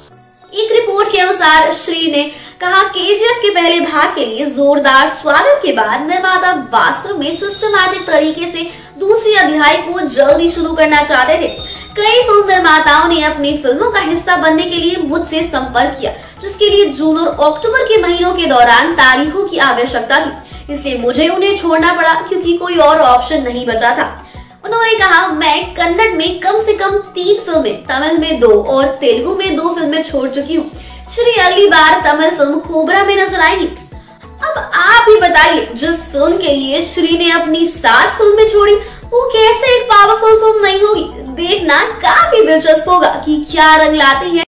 Speaker 18: एक रिपोर्ट के अनुसार श्री ने कहा, केजीएफ के पहले भाग के लिए जोरदार स्वागत के बाद निर्माता वास्तव में सिस्टमैटिक तरीके से दूसरी अध्याय को जल्दी शुरू करना चाहते थे। कई फिल्म निर्माताओं ने अपनी फिल्मों का हिस्सा बनने के लिए मुझसे संपर्क किया, जिसके लिए जून और अक्टूबर के महीनों के दौरान तारीखों की आवश्यकता थी। इसलिए मुझे उन्हें छोड़ना पड़ा क्योंकि कोई और ऑप्शन नहीं बचा था। उन्होंने कहा, मैं कन्नड़ में कम से कम तीन फिल्में, तमिल में दो और तेलुगु में दो फिल्में छोड़ चुकी हूँ। श्री अगली बार तमिल फिल्म कोबरा में नजर आएंगी। अब आप ही बताइए, जिस फिल्म के लिए श्री ने अपनी सात फिल्में छोड़ी, वो कैसे एक पावरफुल फिल्म नहीं होगी। देखना काफी दिलचस्प होगा कि क्या रंग लाते हैं।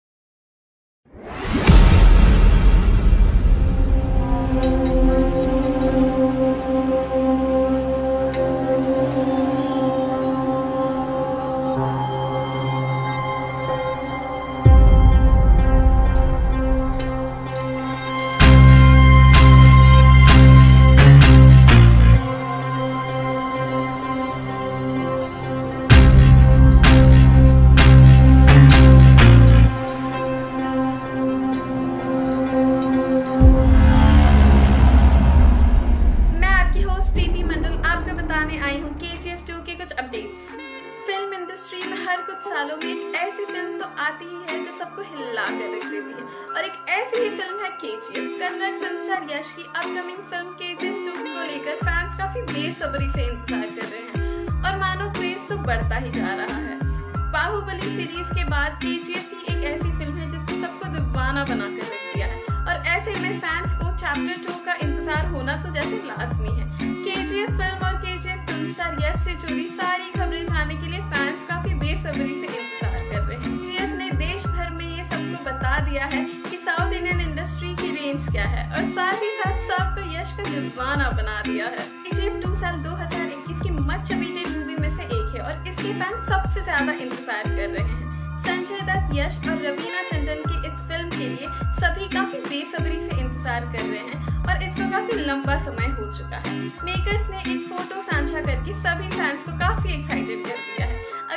Speaker 1: फिल्म इंडस्ट्री में हर कुछ सालों में एक ऐसी फिल्म तो आती ही है जो सबको हिला कर रख देती है, और एक ऐसी ही फिल्म है KGF. Kannada film star Yash की अपकमिंग फिल्म केजीएफ टू को लेकर फैंस काफी बेसब्री से इंतजार कर रहे हैं और मानो क्रेज तो बढ़ता ही जा रहा है। बाहुबली सीरीज के बाद केजीएफ ही एक ऐसी फिल्म है जिसने सबको दीवाना बनाकर रख दिया है, और ऐसे में फैंस को चैप्टर टू का इंतजार होना तो जैसे लाजमी है। केजीएफ फिल्म और केजीएफ फिल्म स्टार यश से जुड़ी सारी खबरें जानने के लिए फैंस काफी बेसब्री से इंतजार कर रहे हैं। केजीएफ ने देश भर में ये सबको बता दिया है कि साउथ इंडियन इंडस्ट्री की रेंज क्या है, और साथ ही साथ सबको यश का दीवाना बना दिया है। केजीएफ टू साल दो हज़ार इक्कीस की मच अवेटेड मूवी में से एक है और इसके फैंस सबसे ज्यादा इंतजार कर रहे हैं। संजय दत्त, यश और रवीना टंडन की इस फिल्म के लिए सभी काफी बेसब्री से इंतजार कर रहे हैं और इसको काफी लंबा समय हो चुका है। मेकर्स ने एक फोटो साझा करके सभी फैंस को काफी एक्साइटेड कर दिया है। अगर आप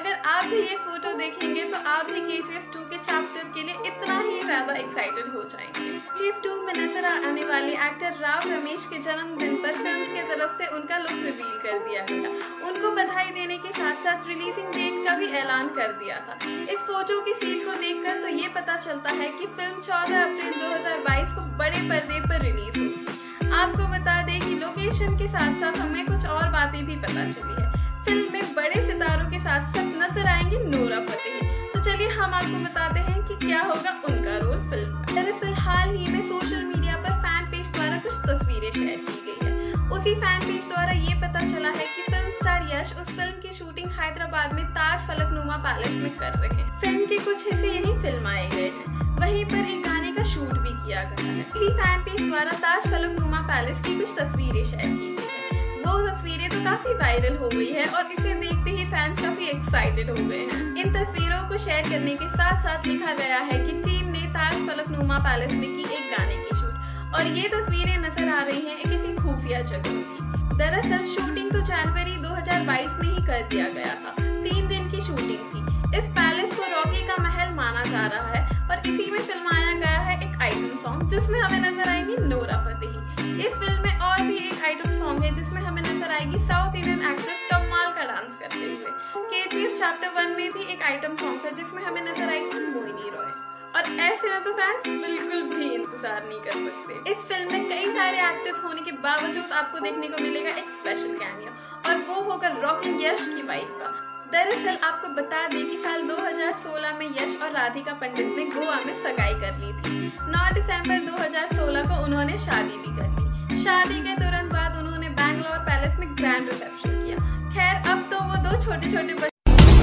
Speaker 1: आप भी ये फोटो देखेंगे तो आप भी के जी एफ टू के चैप्टर के लिए इतना ही ज्यादा एक्साइटेड हो जाएंगे। के जी एफ टू में नजर आने वाले एक्टर राव रमेश के जन्मदिन पर फिल्म की तरफ से उनका लुक रिवील कर दिया गया। उनको बधाई देने के साथ साथ रिलीजिंग डेट का भी ऐलान कर दिया था। इस फोटो की फील को देखकर तो ये पता चलता है कि फिल्म चौदह अप्रैल दो हजार बाईस को बड़े पर्दे पर रिलीज होगी। आपको बता दें कि लोकेशन के साथ साथ हमें कुछ और बातें भी पता चली है। फिल्म में बड़े सितारों के साथ साथ नजर आएंगी नोरा फतेही। तो चलिए हम आपको बताते हैं कि क्या होगा उनका रोल फिल्म में। दरअसल हाल ही में सोशल मीडिया पर फैन पेज द्वारा कुछ तस्वीरें शेयर की गई है। उसी फैन पेज द्वारा ये पता चला है कि फिल्म स्टार यश उस फिल्म की शूटिंग हैदराबाद में ताज फलकनुमा पैलेस में कर रहे हैं। फिल्म के कुछ हिस्से यही फिल्माए गए हैं, वहीं पर एक गाने का शूट भी किया गया है। इसी फैन पेज द्वारा ताज फलकनुमा पैलेस की कुछ तस्वीरें शेयर की गई है। वो तस्वीरें तो काफी वायरल हो गई है और इसे देखते ही फैंस काफी एक्साइटेड हो गए हैं। इन तस्वीरों को शेयर करने के साथ साथ लिखा गया है कि टीम ने ताज फलकनुमा पैलेस में की एक गाने की शूट और ये तस्वीरें नजर आ रही हैं किसी खुफिया जगह की। दरअसल शूटिंग तो जनवरी दो हजार बाईस में ही कर दिया गया था। तीन दिन की शूटिंग थी। इस पैलेस को रॉकी का महल माना जा रहा है और इसी में फिल्माया गया है एक आइटम सॉन्ग जिसमें हमें नजर आएंगी नोरा फतेही। इस फिल्म में और भी एक आइटम सॉन्ग है जिसमें हमें नजर आएगी साउथ इंडियन एक्ट्रेस कमाल का डांस करते हुए। के जी एफ चैप्टर वन में भी एक आइटम सॉन्ग था जिसमें हमें नजर आई थी मोहिनी रॉय और ऐसे में तो फैंस बिल्कुल भी इंतजार नहीं कर सकते। इस फिल्म में कई सारे एक्टर्स होने के बावजूद आपको देखने को मिलेगा एक स्पेशल कैमियो और वो होगा रॉकिंग यश की वाइफ का। दरअसल आपको बता दें कि साल दो हजार सोलह में यश और राधिका पंडित ने गोवा में सगाई कर ली थी। नौ दिसंबर दो हजार सोलह को उन्होंने शादी भी कर ली। शादी के तुरंत बाद उन्होंने बैंगलोर पैलेस में ग्रैंड रिसेप्शन किया। खैर अब तो वो दो छोटे छोटे बच्चे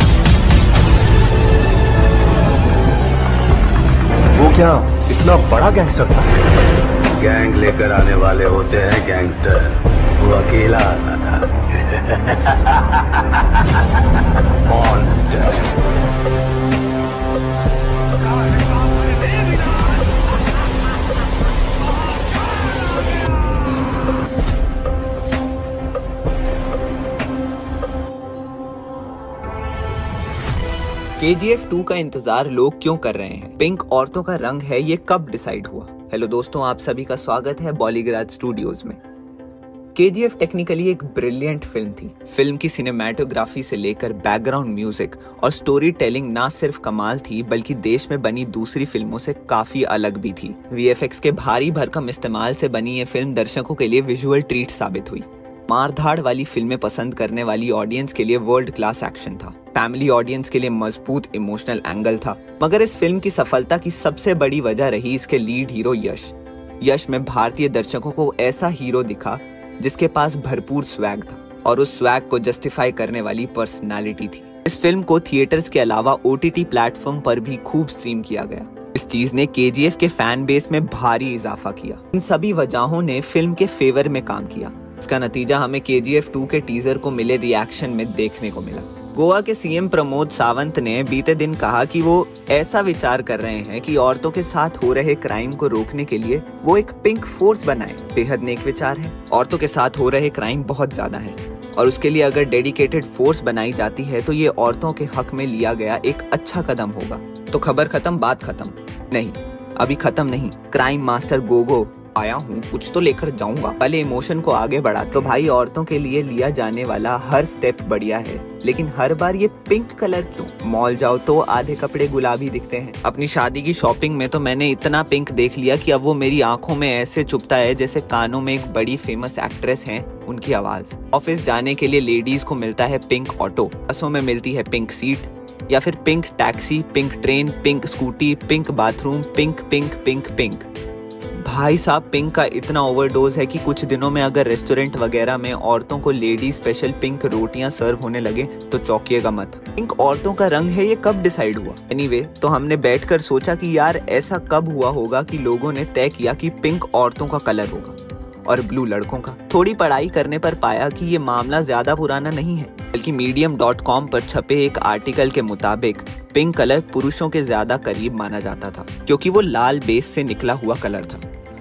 Speaker 10: वो क्या इतना बड़ा गैंगस्टर था? गैंग लेकर आने वाले होते हैं गैंगस्टर, वो अकेला आता था। मॉन्स्टर।
Speaker 14: के जी एफ टू का इंतजार लोग क्यों कर रहे हैं? पिंक औरतों का रंग है, ये कब डिसाइड हुआ? हेलो दोस्तों, आप सभी का स्वागत है बॉलीग्राज स्टूडियोज में। के जी एफ टेक्निकली एक ब्रिलियंट फिल्म थी। फिल्म की सिनेमैटोग्राफी से लेकर बैकग्राउंड म्यूजिक और स्टोरी टेलिंग ना सिर्फ कमाल थी बल्कि देश में बनी दूसरी फिल्मों से काफी अलग भी थी। वी एफ एक्स के भारी भरकम इस्तेमाल से बनी ये फिल्म दर्शकों के लिए विजुअल ट्रीट साबित हुई। मारधाड़ वाली फिल्में पसंद करने वाली ऑडियंस के लिए वर्ल्ड क्लास एक्शन था। फैमिली ऑडियंस के लिए मजबूत इमोशनल एंगल था। मगर इस फिल्म की सफलता की सबसे बड़ी वजह रही इसके लीड हीरो यश। यश में भारतीय दर्शकों को ऐसा हीरो दिखा जिसके पास भरपूर स्वैग था और उस स्वैग को जस्टिफाई करने वाली पर्सनालिटी थी। इस फिल्म को थिएटर्स के अलावा ओ टी टी प्लेटफॉर्म पर भी खूब स्ट्रीम किया गया। इस चीज ने के जी एफ के फैन बेस में भारी इजाफा किया। इन सभी वजहों ने फिल्म के फेवर में काम किया। इसका नतीजा हमें के जी एफ टू के टीजर को मिले रिएक्शन में देखने को मिला। गोवा के सी एम प्रमोद सावंत ने बीते दिन कहा कि वो ऐसा विचार कर रहे हैं कि औरतों के साथ हो रहे क्राइम को रोकने के लिए वो एक पिंक फोर्स बनाए। बेहद नेक विचार है। औरतों के साथ हो रहे क्राइम बहुत ज्यादा है और उसके लिए अगर डेडिकेटेड फोर्स बनाई जाती है तो ये औरतों के हक में लिया गया एक अच्छा कदम होगा। तो खबर खत्म, बात खत्म नहीं, अभी खत्म नहीं। क्राइम मास्टर गोगो आया हूँ, कुछ तो लेकर जाऊंगा। पहले इमोशन को आगे बढ़ा। तो भाई औरतों के लिए लिया जाने वाला हर स्टेप बढ़िया है, लेकिन हर बार ये पिंक कलर क्यों? मॉल जाओ तो आधे कपड़े गुलाबी दिखते हैं। अपनी शादी की शॉपिंग में तो मैंने इतना पिंक देख लिया कि अब वो मेरी आंखों में ऐसे चुभता है जैसे कानों में एक बड़ी फेमस एक्ट्रेस है उनकी आवाज। ऑफिस जाने के लिए लेडीज को मिलता है पिंक ऑटो, बसों में मिलती है पिंक सीट या फिर pink taxi, pink train, pink scooty, pink bathroom, pink pink pink pink. भाई साहब पिंक का इतना ओवरडोज है कि कुछ दिनों में अगर रेस्टोरेंट वगैरह में औरतों को लेडी स्पेशल पिंक रोटियां सर्व होने लगे तो चौंकिएगा मत। पिंक औरतों का रंग है, ये कब डिसाइड हुआ? एनीवे, तो हमने बैठकर सोचा कि यार ऐसा कब हुआ होगा कि लोगों ने तय किया कि पिंक औरतों का कलर होगा और ब्लू लड़कों का। थोड़ी पढ़ाई करने पर पाया कि ये मामला ज्यादा पुराना नहीं है, बल्कि मीडियम डॉट कॉम पर छपे एक आर्टिकल के मुताबिक पिंक कलर पुरुषों के ज्यादा करीब माना जाता था क्योंकि वो लाल बेस से निकला हुआ कलर था।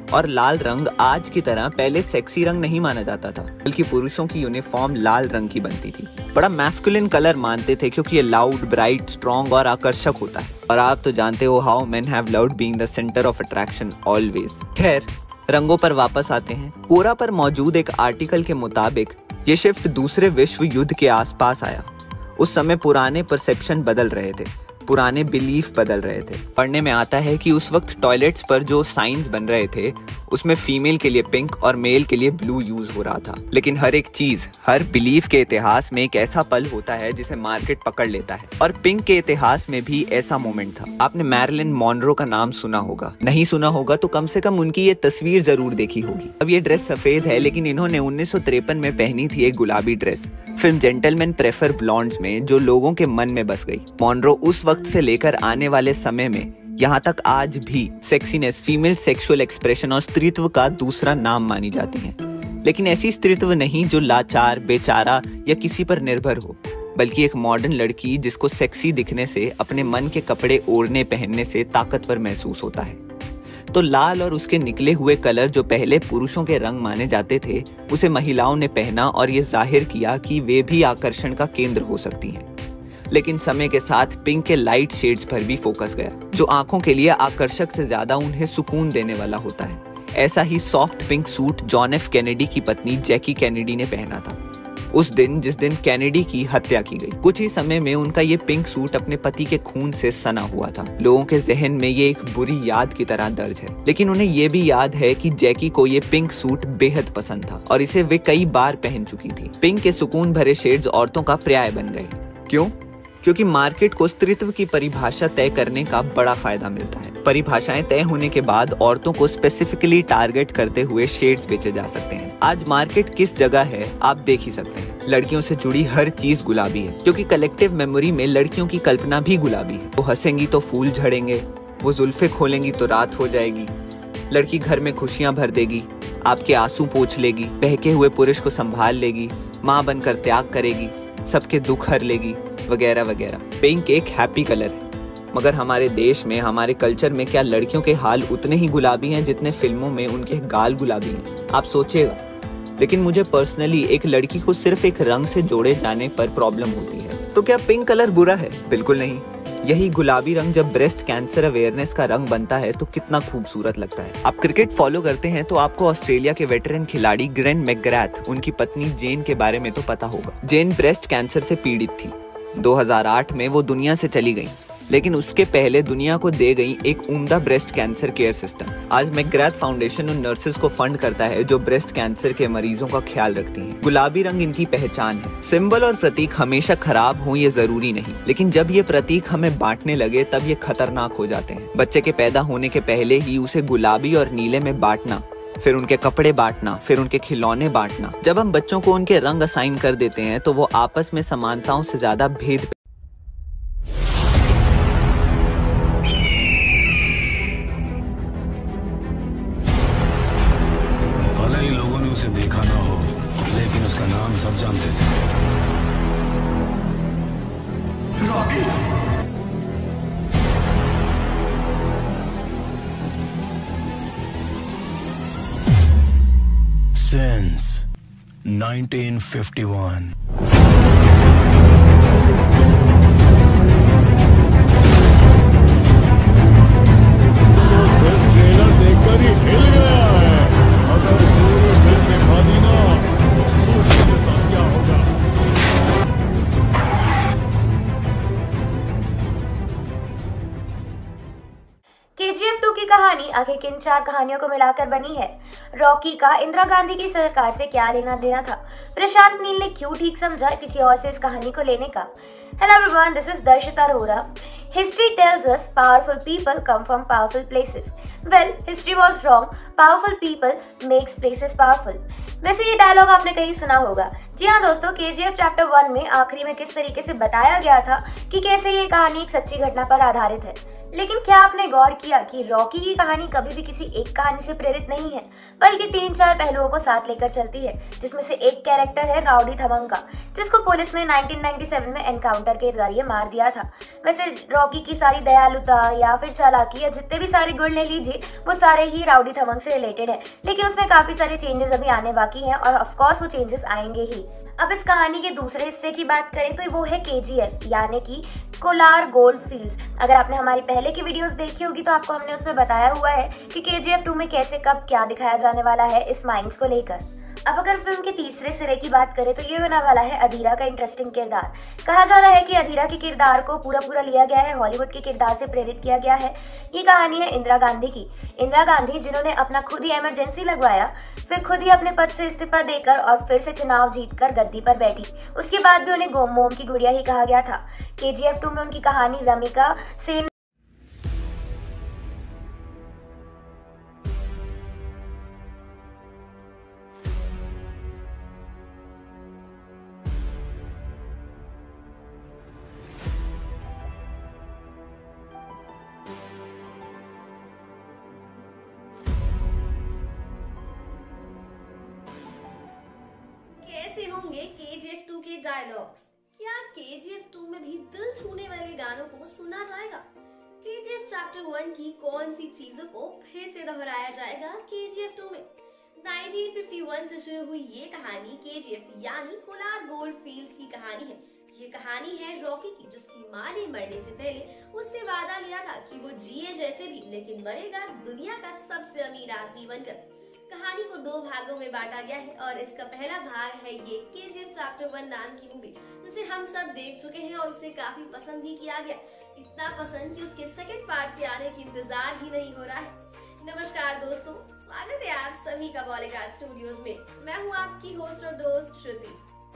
Speaker 14: और लाल रंग आज की तरह पहले सेक्सी रंग नहीं माना जाता था, बल्कि पुरुषों की यूनिफॉर्म लाल रंग की बनती थी। बड़ा मैस्कुलिन कलर मानते थे क्योंकि ये लाउड, ब्राइट, स्ट्रॉन्ग और आकर्षक होता है। और आप तो जानते हो how men have loved being the centre of attraction always. खैर, रंगों पर वापस आते हैं। कोरा पर मौजूद एक आर्टिकल के मुताबिक ये शिफ्ट दूसरे विश्व युद्ध के आसपास आया। उस समय पुराने परसेप्शन बदल रहे थे, पुराने बिलीफ बदल रहे थे। पढ़ने में आता है कि उस वक्त टॉयलेट्स पर जो साइंस बन रहे थे उसमें फीमेल के लिए पिंक और मेल के लिए ब्लू यूज हो रहा था। लेकिन हर एक चीज, हर बिलीफ के इतिहास में एक ऐसा पल होता है जिसे मार्केट पकड़ लेता है, और पिंक के इतिहास में भी ऐसा मोमेंट था। आपने मैरिलिन मॉनरो का नाम सुना होगा, नहीं सुना होगा तो कम से कम उनकी ये तस्वीर जरूर देखी होगी। अब ये ड्रेस सफेद है, लेकिन इन्होंने उन्नीस सौ तिरपन में पहनी थी एक गुलाबी dress film Gentlemen Prefer Blondes में, जो लोगों के मन में बस गई। मॉनरो उस वक्त से लेकर आने वाले समय में यहाँ तक आज भी सेक्सीनेस, फीमेल सेक्सुअल एक्सप्रेशन और स्त्रीत्व का दूसरा नाम मानी जाती हैं। लेकिन ऐसी स्त्रीत्व नहीं जो लाचार, बेचारा या किसी पर निर्भर हो, बल्कि एक मॉडर्न लड़की जिसको सेक्सी दिखने से, अपने मन के कपड़े ओढ़ने पहनने से ताकतवर महसूस होता है। तो लाल और उसके निकले हुए कलर जो पहले पुरुषों के रंग माने जाते थे, उसे महिलाओं ने पहना और ये जाहिर किया कि वे भी आकर्षण का केंद्र हो सकती हैं। लेकिन समय के साथ पिंक के लाइट शेड्स पर भी फोकस गया, जो आंखों के लिए आकर्षक से ज्यादा उन्हें सुकून देने वाला होता है। ऐसा ही soft pink suit John F Kennedy की पत्नी जैकी कैनेडी ने पहना था उस दिन जिस दिन कैनेडी की हत्या की गई। कुछ ही समय में उनका ये पिंक सूट अपने पति के खून से सना हुआ था। लोगों के जहन में ये एक बुरी याद की तरह दर्ज है, लेकिन उन्हें ये भी याद है कि जैकी को ये पिंक सूट बेहद पसंद था और इसे वे कई बार पहन चुकी थी। पिंक के सुकून भरे शेड्स औरतों का पर्याय बन गए। क्यों? क्योंकि मार्केट को स्त्रीत्व की परिभाषा तय करने का बड़ा फायदा मिलता है। परिभाषाएं तय होने के बाद औरतों को स्पेसिफिकली टारगेट करते हुए शेड्स बेचे जा सकते हैं। आज मार्केट किस जगह है आप देख ही सकते हैं। लड़कियों से जुड़ी हर चीज गुलाबी है, क्योंकि कलेक्टिव मेमोरी में लड़कियों की कल्पना भी गुलाबी है। वो हंसेंगी तो फूल झड़ेंगे, वो जुल्फे खोलेंगी तो रात हो जाएगी, लड़की घर में खुशियां भर देगी, आपके आंसू पोंछ लेगी, बहके हुए पुरुष को संभाल लेगी, माँ बनकर त्याग करेगी, सबके दुख हर लेगी, वगैरह वगैरह। पिंक एक हैप्पी कलर है, मगर हमारे देश में, हमारे कल्चर में क्या लड़कियों के हाल उतने ही गुलाबी हैं जितने फिल्मों में उनके गाल गुलाबी हैं? आप सोचिएगा। लेकिन मुझे पर्सनली एक लड़की को सिर्फ एक रंग से जोड़े जाने पर प्रॉब्लम होती है। तो क्या पिंक कलर बुरा है? बिल्कुल नहीं। यही गुलाबी रंग जब ब्रेस्ट कैंसर अवेयरनेस का रंग बनता है तो कितना खूबसूरत लगता है। आप क्रिकेट फॉलो करते हैं तो आपको ऑस्ट्रेलिया के वेटरन खिलाड़ी ग्रेन मैकग्राथ, उनकी पत्नी जेन के बारे में तो पता होगा। जेन ब्रेस्ट कैंसर से पीड़ित थी। दो हज़ार आठ में वो दुनिया से चली गई, लेकिन उसके पहले दुनिया को दे गई एक उम्दा ब्रेस्ट कैंसर केयर सिस्टम। आज मैकग्राथ फाउंडेशन उन नर्सेज को फंड करता है जो ब्रेस्ट कैंसर के मरीजों का ख्याल रखती हैं। गुलाबी रंग इनकी पहचान है। सिंबल और प्रतीक हमेशा खराब हो ये जरूरी नहीं, लेकिन जब ये प्रतीक हमें बांटने लगे तब ये खतरनाक हो जाते हैं। बच्चे के पैदा होने के पहले ही उसे गुलाबी और नीले में बांटना, फिर उनके कपड़े बांटना, फिर उनके खिलौने बांटना। जब हम बच्चों को उनके रंग असाइन कर देते हैं तो वो आपस में समानताओं से ज्यादा भेद
Speaker 11: भले ही लोगों ने उसे देखा ना हो, लेकिन उसका नाम सब जानते थे। Rocky. Since nineteen fifty-one.
Speaker 16: Trailer देखकर ही हिल गया है। अगर पूरी फिल्म दिखा दी ना तो सोच के साथ क्या होगा।
Speaker 1: के जी एफ टू की कहानी आखिर किन चार कहानियों को मिलाकर बनी है? रॉकी का इंदिरा गांधी की सरकार से क्या लेना देना था? प्रशांत नील ने क्यों ठीक समझा किसी और से इस कहानी को लेने का? Hello everyone, this is Darshita Arora. History tells us powerful people come from powerful places. Well, history was wrong. Powerful people makes places powerful. वैसे ये डायलॉग आपने कहीं सुना होगा। जी हाँ दोस्तों, के जी एफ चैप्टर वन में आखिरी में किस तरीके से बताया गया था कि कैसे ये कहानी एक सच्ची घटना पर आधारित है।
Speaker 21: लेकिन क्या आपने गौर किया कि रॉकी की कहानी कभी भी किसी एक कहानी से प्रेरित नहीं है, बल्कि तीन चार पहलुओं को साथ लेकर चलती है, जिसमें से एक कैरेक्टर है राउडी थमंग का, जिसको पुलिस ने नाइनटीन नाइंटी सेवन में एनकाउंटर के जरिए मार दिया था। वैसे रॉकी की सारी दयालुता या फिर चालाकी या जितने भी सारे गुण ले लीजिए, वो सारे ही राउडी थमंग से रिलेटेड है, लेकिन उसमें काफी सारे चेंजेस अभी आने बाकी हैं और ऑफकोर्स वो चेंजेस आएंगे ही। अब इस कहानी के दूसरे हिस्से की बात करें तो वो है के जी एफ यानी कि कोलार गोल्ड फील्ड्स। अगर आपने हमारी पहले की वीडियोस देखी होगी तो आपको हमने उसमें बताया हुआ है कि के जी एफ टू में कैसे कब क्या दिखाया जाने वाला है इस माइंस को लेकर। अब अगर फिल्म के तीसरे सिरे की बात करें तो ये होने वाला है अधीरा का इंटरेस्टिंग किरदार। कहा जा रहा है कि अधीरा के किरदार को पूरा पूरा लिया गया है, हॉलीवुड के किरदार से प्रेरित किया गया है। ये कहानी है इंदिरा गांधी की। इंदिरा गांधी जिन्होंने अपना खुद ही इमरजेंसी लगवाया, फिर खुद ही अपने पद से इस्तीफा देकर और फिर से चुनाव जीतकर गद्दी पर बैठी। उसके बाद भी उन्हें मोम की गुड़िया ही कहा गया था। के जी एफ टू में उनकी कहानी रमिका सेन
Speaker 15: होंगे के जी एफ टू के डायलॉग्स। क्या के जी एफ टू में भी दिल छूने वाले गानों को सुना जाएगा? K G F chapter one की कौन सी चीजों को फिर से दोहराया जाएगा के जी एफ टू में? नाइनटीन फिफ्टी वन से शुरू हुई ये कहानी के जी एफ यानी कोलार गोल्ड फील्ड्स की कहानी है। ये कहानी है रॉकी की, जिसकी माँ ने मरने से पहले उससे वादा लिया था कि वो जिए जैसे भी लेकिन मरेगा दुनिया का सबसे अमीर आदमी बनकर। कहानी को दो भागों में बांटा गया है और इसका पहला भाग है ये के जी एफ चैप्टर वन नाम की मूवी, जिसे हम सब देख चुके हैं और उसे काफी पसंद भी किया गया। इतना पसंद कि उसके सेकंड पार्ट के आने की इंतजार ही नहीं हो रहा है। नमस्कार दोस्तों, स्वागत है आप सभी का बॉलीग्राड स्टूडियोज में। मैं हूँ आपकी होस्ट और दोस्त श्रुति।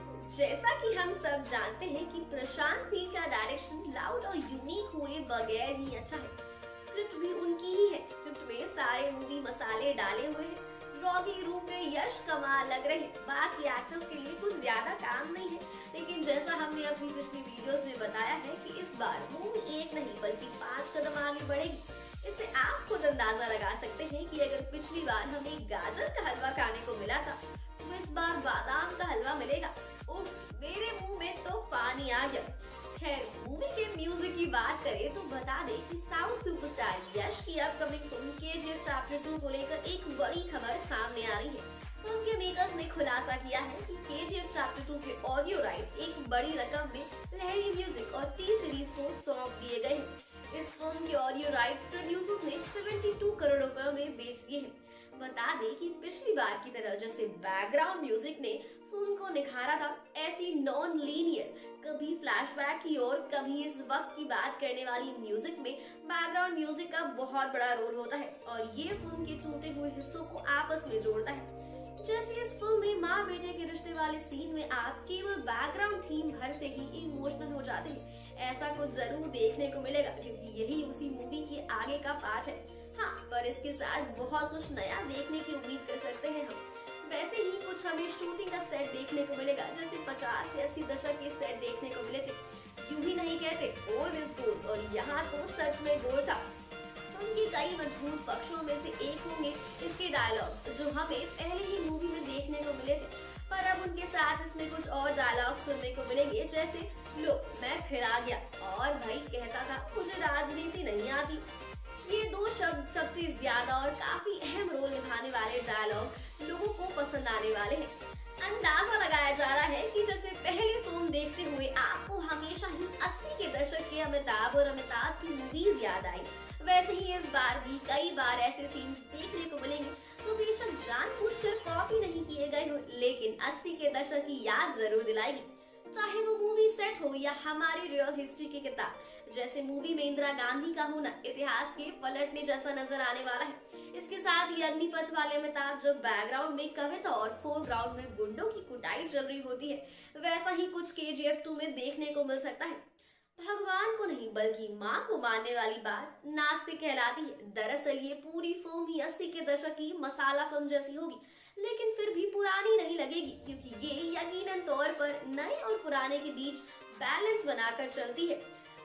Speaker 15: जैसा कि हम सब जानते हैं कि प्रशांत नील का डायरेक्शन लाउड और यूनिक हुए बगैर ही अच्छा है। स्क्रिप्ट भी उनकी ही है। स्क्रिप्ट में सारे मूवी मसाले डाले हुए हैं। रॉकी के रूप में यश कमाल लग रहे हैं। बाकी एक्टर्स के लिए कुछ ज्यादा काम नहीं है, लेकिन जैसा हमने अपनी पिछली वीडियोस में बताया है कि इस बार मूवी एक नहीं बल्कि पांच कदम आगे बढ़ेगी। इससे आप खुद अंदाजा लगा सकते हैं कि अगर पिछली बार हमें गाजर का हलवा खाने को मिला था तो इस बार बादाम का हलवा मिलेगा। उफ, मेरे मुंह में तो पानी आ गया। खैर, मूवी के म्यूजिक की बात करें तो बता दें कि साउथ सुपरस्टार यश की अपकमिंग फिल्म के जी एफ चैप्टर टू को लेकर एक बड़ी खबर सामने आ रही है। फिल्म के मेकर्स ने खुलासा किया है कि K G F chapter two के ऑडियो राइट्स एक बड़ी रकम में लहरी म्यूजिक और टी सीरीज को सौंप दिए गए हैं। इस फिल्म के ऑडियो राइट्स प्रोड्यूसर्स ने बहत्तर करोड़ रुपयों में बेच दिए हैं। बता दें कि पिछली बार की तरह जैसे बैकग्राउंड म्यूजिक ने फिल्म को निखारा था, ऐसी नॉन लीनियर कभी फ्लैशबैक की ओर कभी इस वक्त की बात करने वाली म्यूजिक में बैकग्राउंड म्यूजिक का बहुत बड़ा रोल होता है और ये फिल्म के टूटे हुए हिस्सों को आपस में जोड़ता है। जैसे इस फिल्म में माँ बेटे के रिश्ते वाले सीन में आप केवल बैकग्राउंड थीम भर से ही इमोशनल हो जाते हैं। ऐसा कुछ जरूर देखने को मिलेगा क्योंकि यही उसी मूवी के आगे का पार्ट है। हाँ, पर इसके साथ बहुत कुछ नया देखने की उम्मीद कर सकते हैं हम। वैसे ही कुछ हमें शूटिंग का सेट देखने को मिलेगा, जैसे पचास से अस्सी दशक के सेट देखने को मिले थे। यूं ही नहीं कहते ओल्ड इज गोल्ड, और यहाँ तो सच में गोल्ड था। उनके कई मजबूत पक्षों में से एक होंगे इसके डायलॉग, जो हमें पहले ही मूवी में देखने को मिले थे, पर अब उनके साथ इसमें कुछ और डायलॉग सुनने को मिलेंगे, जैसे लो मैं फिर आ गया और भाई कहता था मुझे राजनीति नहीं आती। ये दो शब्द सबसे ज्यादा और काफी अहम रोल निभाने वाले डायलॉग लोगों को पसंद आने वाले हैं। अंदाजा लगाया जा रहा है कि जैसे पहले फिल्म देखते हुए आपको हमेशा ही अस्सी के दशक के अमिताभ और अमिताभ की मूवीज याद आई, वैसे ही इस बार भी कई बार ऐसे सीन्स देखने को मिलेंगे तो बेशक जानबूझकर कॉपी नहीं किए गए हो, लेकिन अस्सी के दशक की याद जरूर दिलाएगी। चाहे वो मूवी सेट हो या हमारी रियल हिस्ट्री की किताब, जैसे मूवी में इंदिरा गांधी का होना इतिहास के पलटने जैसा नजर आने वाला है। इसके साथ ही अग्निपथ वाले अमिताभ जब बैकग्राउंड में कविता और फोरग्राउंड में गुंडों की कुटाई चल रही होती है, वैसा ही कुछ के जी एफ टू में देखने को मिल सकता है। भगवान को नहीं बल्कि माँ को मानने वाली बात नास्तिक कहलाती है। दरअसल ये पूरी फिल्म ही अस्सी के दशक की मसाला फिल्म जैसी होगी, लेकिन फिर भी पुरानी नहीं लगेगी क्योंकि ये यकीनन तौर पर नए और पुराने के बीच बैलेंस बनाकर चलती है।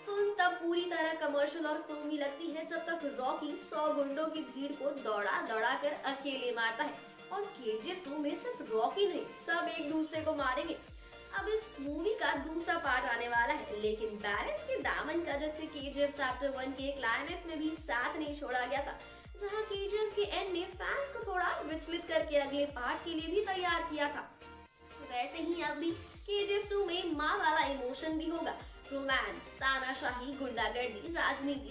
Speaker 15: फिल्म तब पूरी तरह कमर्शियल और फिल्मी लगती है जब तक रॉकी सौ गुंडों की भीड़ को दौड़ा दौड़ा कर अकेले मारता है। और केजीएफ टू में सिर्फ रॉकी नहीं, सब एक दूसरे को मारेंगे। अब इस मूवी का दूसरा पार्ट आने वाला है, लेकिन बैलेंस के दामन का जैसे केजीएफ चैप्टर वन के क्लाइमेक्स में भी साथ नहीं छोड़ा गया था, जहां केजीएफ के एंड ने फैंस को थोड़ा विचलित करके अगले पार्ट के लिए भी तैयार किया था, वैसे ही अब भी केजीएफ टू में माँ वाला इमोशन भी होगा। रोमांस, तानाशाही, गुंडागर्दी, राजनीति।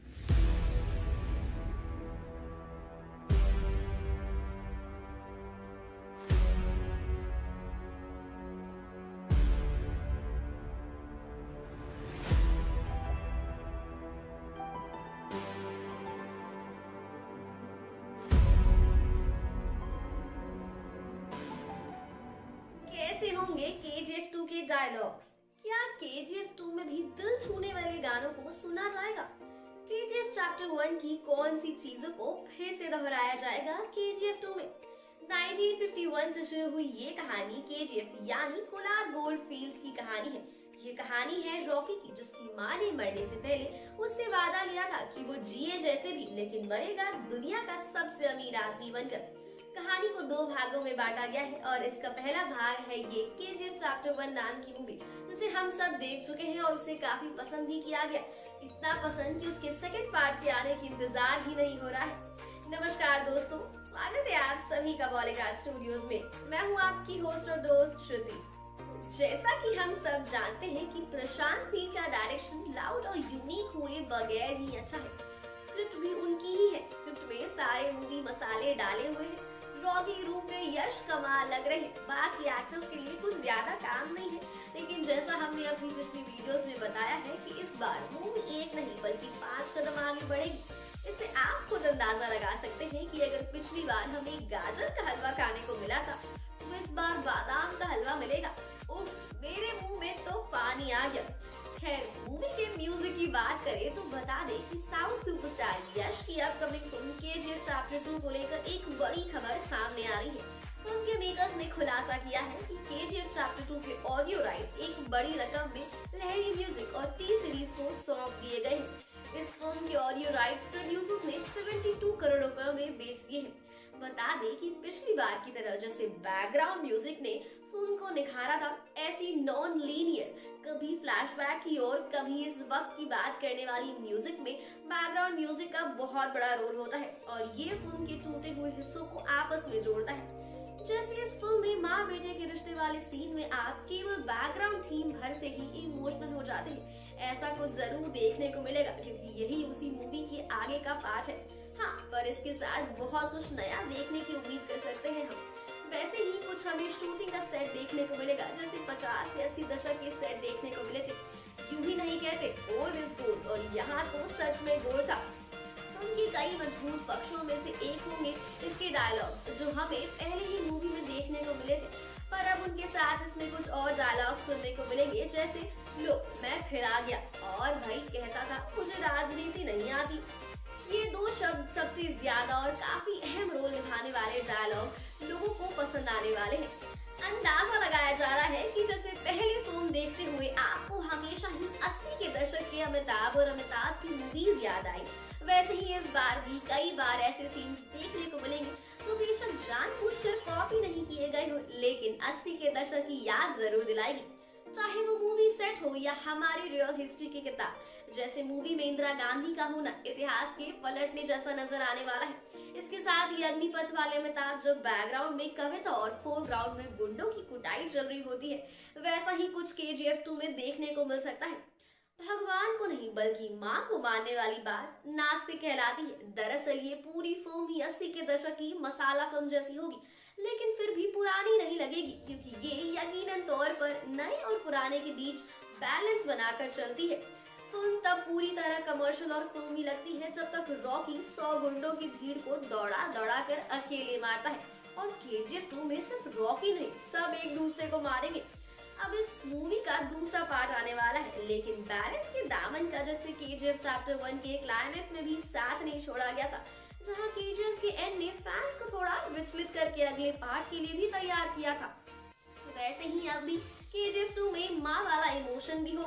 Speaker 15: कैसे होंगे केजीएफ टू के डायलॉग्स? क्या केजीएफ टू में भी दिल छूने वाले गानों को सुना जाएगा? केजीएफ चैप्टर वन की कौन सी चीजों को फिर से दोहराया जाएगा केजीएफ टू में? नाइनटीन फिफ्टी वन से शुरू हुई ये कहानी केजीएफ यानी कोलार गोल्डफील्ड्स की कहानी है। ये कहानी है रॉकी की, जिसकी माँ ने मरने से पहले उससे वादा लिया था कि वो जिए जैसे भी लेकिन मरेगा दुनिया का सबसे अमीर आदमी बनकर। कहानी को दो भागों में बांटा गया है और इसका पहला भाग है ये केजीएफ चैप्टर वन नाम की मूवी, जिसे हम सब देख चुके हैं और उसे काफी पसंद भी किया गया, इतना पसंद कि उसके सेकंड पार्ट के आने की इंतजार ही नहीं हो रहा है। नमस्कार दोस्तों, स्वागत है आप सभी का बॉलीग्राड स्टूडियोज में। मैं हूँ आपकी होस्ट और दोस्त श्रुति। जैसा कि हम सब जानते हैं कि प्रशांत नील का डायरेक्शन लाउड और यूनिक हुए बगैर ही अच्छा है। स्क्रिप्ट भी उनकी ही है। स्क्रिप्ट में सारे मूवी मसाले डाले हुए हैं। रॉकी के रूप में यश कमाल लग रहे हैं। बाकी एक्टर्स के लिए कुछ ज्यादा काम नहीं है, लेकिन जैसा हमने अपनी पिछली वीडियोस में बताया है कि इस बार मूवी एक नहीं बल्कि पांच कदम आगे बढ़ेगी। इससे आप खुद अंदाजा लगा सकते हैं कि अगर पिछली बार हमें गाजर का हलवा खाने को मिला था, तो इस बार बादाम का हलवा मिलेगा। उफ, मेरे मुंह में तो पानी आ गया। खैर, मूवी के म्यूजिक की बात करें तो बता दें कि साउथ सुपरस्टार यश की upcoming film KGF chapter two को लेकर एक बड़ी खबर सामने आ रही है। फिल्म के मेकर्स ने खुलासा किया है कि केजीएफ चैप्टर टू के ऑडियो राइट्स एक बड़ी रकम में लहरी म्यूजिक और टी सीरीज को सौंप दिए गए हैं। इस फिल्म के ऑडियो राइट्स प्रोड्यूसर्स ने बहत्तर करोड़ रुपए में बेच दिए हैं। बता दें कि पिछली बार की तरह जैसे बैकग्राउंड म्यूजिक ने फिल्म को निखारा था, ऐसी नॉन लीनियर, कभी फ्लैशबैक की ओर कभी इस वक्त की बात करने वाली म्यूजिक में बैकग्राउंड म्यूजिक का बहुत बड़ा रोल होता है और ये फिल्म के टूटे हुए हिस्सों को आपस में जोड़ता है। जैसे इस फिल्म में माँ बेटे के रिश्ते वाले सीन में आप केवल बैकग्राउंड थीम भर से ही इमोशनल हो जाते हैं। ऐसा कुछ जरूर देखने को मिलेगा क्योंकि यही उसी मूवी के आगे का पार्ट है। हाँ, पर इसके साथ बहुत कुछ नया देखने की उम्मीद कर सकते हैं हम। वैसे ही कुछ हमें शूटिंग का सेट देखने को मिलेगा, जैसे पचास से अस्सी दशक के सेट देखने को मिले थे। यूं ही नहीं कहते ओल्ड इज गोल्ड, और यहाँ तो सच में गोल्ड था। उनके कई मजबूत पक्षों में से एक होंगे इसके डायलॉग, जो हमें पहले ही मूवी में देखने को मिले थे, पर अब उनके साथ इसमें कुछ और डायलॉग सुनने को मिलेंगे, जैसे लो मैं फिर आ गया और भाई कहता था मुझे राजनीति नहीं आती। ये दो शब्द सबसे ज्यादा और काफी अहम रोल निभाने वाले डायलॉग लोगों को पसंद आने वाले हैं। अंदाजा लगाया जा रहा है कि जैसे पहले फिल्म देखते हुए आपको हमेशा ही अस्सी के दशक के अमिताभ और अमिताभ की मूवीज याद आई, वैसे ही इस बार भी कई बार ऐसे सीन्स देखने को मिलेंगे तो बेशक जानबूझकर कॉपी नहीं किए गए हो, लेकिन अस्सी के दशक की याद जरूर दिलाएगी। चाहे वो मूवी सेट हो या हमारी रियल हिस्ट्री की किताब, जैसे मूवी में इंदिरा गांधी का होना इतिहास के पलटने जैसा नजर आने वाला है। इसके साथ ही अग्निपथ वाले अमिताभ जब बैकग्राउंड में कविता और फोरग्राउंड में गुंडों की कुटाई चल रही होती है, वैसा ही कुछ केजीएफ टू में देखने को मिल सकता है। भगवान को नहीं बल्कि माँ को मानने वाली बात नास्तिक कहलाती है। दरअसल ये पूरी फिल्म ही अस्सी के दशक की मसाला फिल्म जैसी होगी, लेकिन फिर भी पुरानी नहीं लगेगी क्योंकि ये यकीनन तौर पर नए और पुराने के बीच बैलेंस बनाकर चलती है। फिल्म तब पूरी तरह कमर्शियल और फिल्मी लगती है जब तक रॉकी सौ गुंडों की भीड़ को दौड़ा दौड़ा कर अकेले मारता है। और केजीएफ टू में सिर्फ रॉकी नहीं, सब एक दूसरे को मारेंगे। अब इस मूवी का दूसरा पार्ट आने वाला है, लेकिन बैलेंस के दामन का जैसे केजीएफ चैप्टर वन के क्लाइमेक्स में भी साथ नहीं छोड़ा गया था, जहां केजीएफ के एंड ने फैंस को थोड़ा विचलित करके अगले पार्ट के लिए भी तैयार किया था, वैसे ही अब भी केजीएफ टू में माँ वाला इमोशन भी होगा।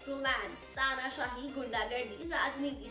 Speaker 18: रोमांस, तानाशाही, गुंडागर्दी, राजनीति।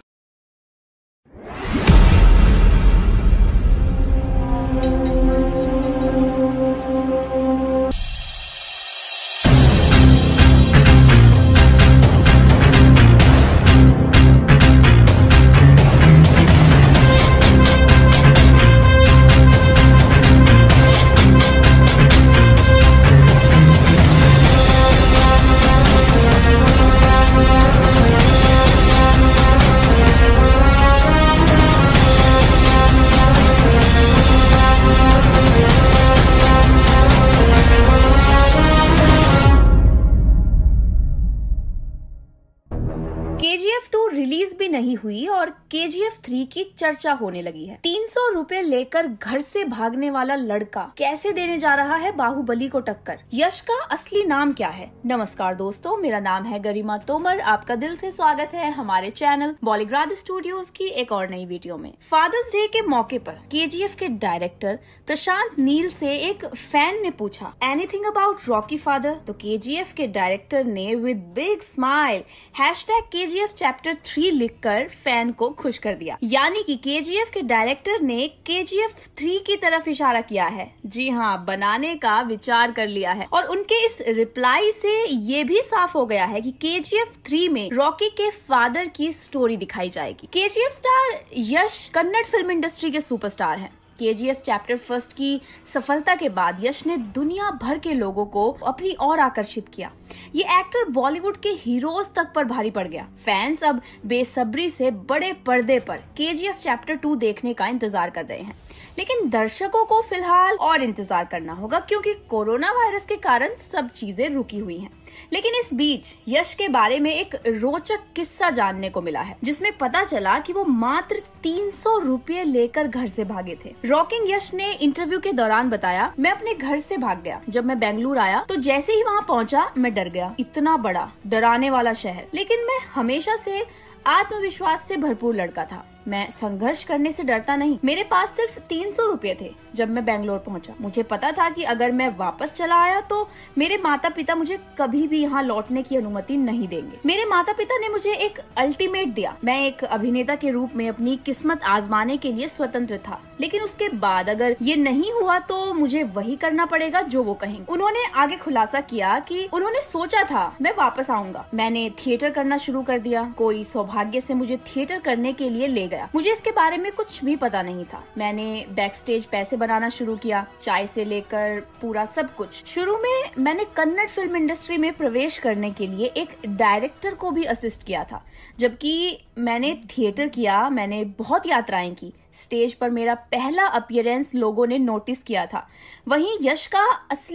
Speaker 8: के जी एफ टू रिलीज भी नहीं हुई और के जी एफ थ्री की चर्चा होने लगी है। तीन सौ रुपए लेकर घर से भागने वाला लड़का कैसे देने जा रहा है बाहुबली को टक्कर। यश का असली नाम क्या है? नमस्कार दोस्तों, मेरा नाम है गरिमा तोमर। आपका दिल से स्वागत है हमारे चैनल बॉलीग्राड स्टूडियोज की एक और नई वीडियो में। फादर्स डे के मौके पर के जी एफ के डायरेक्टर प्रशांत नील से एक फैन ने पूछा एनीथिंग अबाउट रॉकी फादर, तो के जी एफ के डायरेक्टर ने with big smile hashtag K G F chapter three लिखकर फैन को खुश कर दिया। यानी कि के जी एफ के डायरेक्टर ने के जी एफ थ्री की तरफ इशारा किया है। जी हाँ, बनाने का विचार कर लिया है। और उनके इस रिप्लाई से ये भी साफ हो गया है कि के जी एफ थ्री में रॉकी के फादर की स्टोरी दिखाई जाएगी। K G F star Yash Kannada film industry के सुपरस्टार हैं। K G F chapter first की सफलता के बाद यश ने दुनिया भर के लोगों को अपनी ओर आकर्षित किया। ये एक्टर बॉलीवुड के हीरोज तक पर भारी पड़ गया। फैंस अब बेसब्री से बड़े पर्दे पर K G F chapter to देखने का इंतजार कर रहे हैं। लेकिन दर्शकों को फिलहाल और इंतजार करना होगा क्योंकि कोरोना वायरस के कारण सब चीजें रुकी हुई हैं। लेकिन इस बीच यश के बारे में एक रोचक किस्सा जानने को मिला है, जिसमें पता चला कि वो मात्र तीन सौ रुपये लेकर घर से भागे थे। रॉकिंग यश ने इंटरव्यू के दौरान बताया, मैं अपने घर से भाग गया। जब मैं बेंगलुरु आया तो जैसे ही वहाँ पहुँचा मैं डर गया। इतना बड़ा डराने वाला शहर, लेकिन मैं हमेशा से आत्मविश्वास से भरपूर लड़का था। मैं संघर्ष करने से डरता नहीं। मेरे पास सिर्फ तीन सौ रुपये थे जब मैं बेंगलोर पहुंचा। मुझे पता था कि अगर मैं वापस चला आया तो मेरे माता पिता मुझे कभी भी यहाँ लौटने की अनुमति नहीं देंगे। मेरे माता पिता ने मुझे एक अल्टीमेट दिया। मैं एक अभिनेता के रूप में अपनी किस्मत आजमाने के लिए स्वतंत्र था, लेकिन उसके बाद अगर ये नहीं हुआ तो मुझे वही करना पड़ेगा जो वो कहेंगे। उन्होंने आगे खुलासा किया कि उन्होंने सोचा था मैं वापस आऊंगा। मैंने थिएटर करना शुरू कर दिया। कोई सौभाग्य से मुझे थिएटर करने के लिए ले गया। मुझे इसके बारे में कुछ भी पता नहीं था। मैंने बैक स्टेज पैसे बनाना शुरू किया, चाय से लेकर पूरा सब कुछ। शुरू में मैंने कन्नड़ फिल्म इंडस्ट्री में प्रवेश करने के लिए एक डायरेक्टर को भी असिस्ट किया था। जबकि मैंने थिएटर किया, मैंने बहुत यात्राएं की। स्टेज पर मेरा पहला अपीयरेंस लोगों ने नोटिस किया था। वहीं यश का असली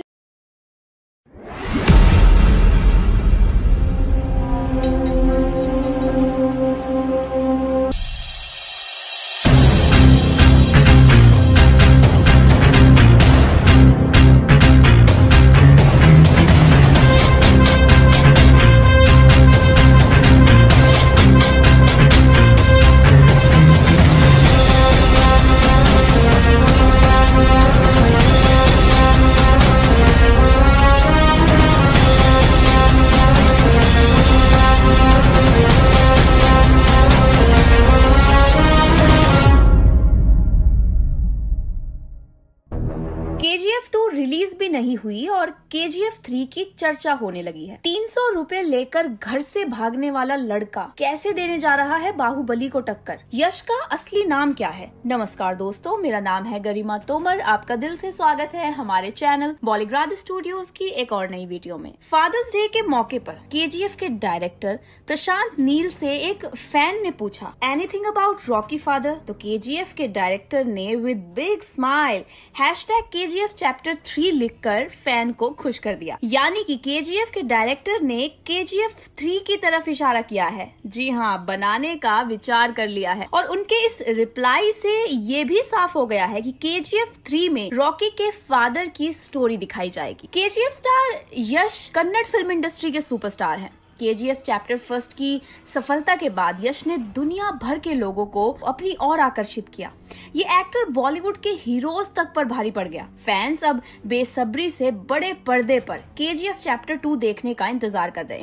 Speaker 8: के जी एफ टू रिलीज भी नहीं हुई और के जी एफ थ्री की चर्चा होने लगी है। तीन सौ रुपए लेकर घर से भागने वाला लड़का कैसे देने जा रहा है बाहुबली को टक्कर। यश का असली नाम क्या है? नमस्कार दोस्तों, मेरा नाम है गरिमा तोमर। आपका दिल से स्वागत है हमारे चैनल बॉलीग्राड स्टूडियोज की एक और नई वीडियो में। फादर्स डे के मौके पर के जी एफ के डायरेक्टर प्रशांत नील से एक फैन ने पूछा एनीथिंग अबाउट रॉकी फादर, तो के जी एफ के डायरेक्टर ने with big smile hashtag K G F chapter three लिखकर फैन को खुश कर दिया। यानी कि के जी एफ के डायरेक्टर ने के जी एफ थ्री की तरफ इशारा किया है। जी हाँ, बनाने का विचार कर लिया है। और उनके इस रिप्लाई से ये भी साफ हो गया है कि के जी एफ थ्री में रॉकी के फादर की स्टोरी दिखाई जाएगी। K G F star Yash Kannada film industry के सुपरस्टार हैं। K G F chapter first की सफलता के बाद यश ने दुनिया भर के लोगों को अपनी ओर आकर्षित किया। ये एक्टर बॉलीवुड के हीरोज तक पर भारी पड़ गया। फैंस अब बेसब्री से बड़े पर्दे पर K G F chapter to देखने का इंतजार कर रहे हैं।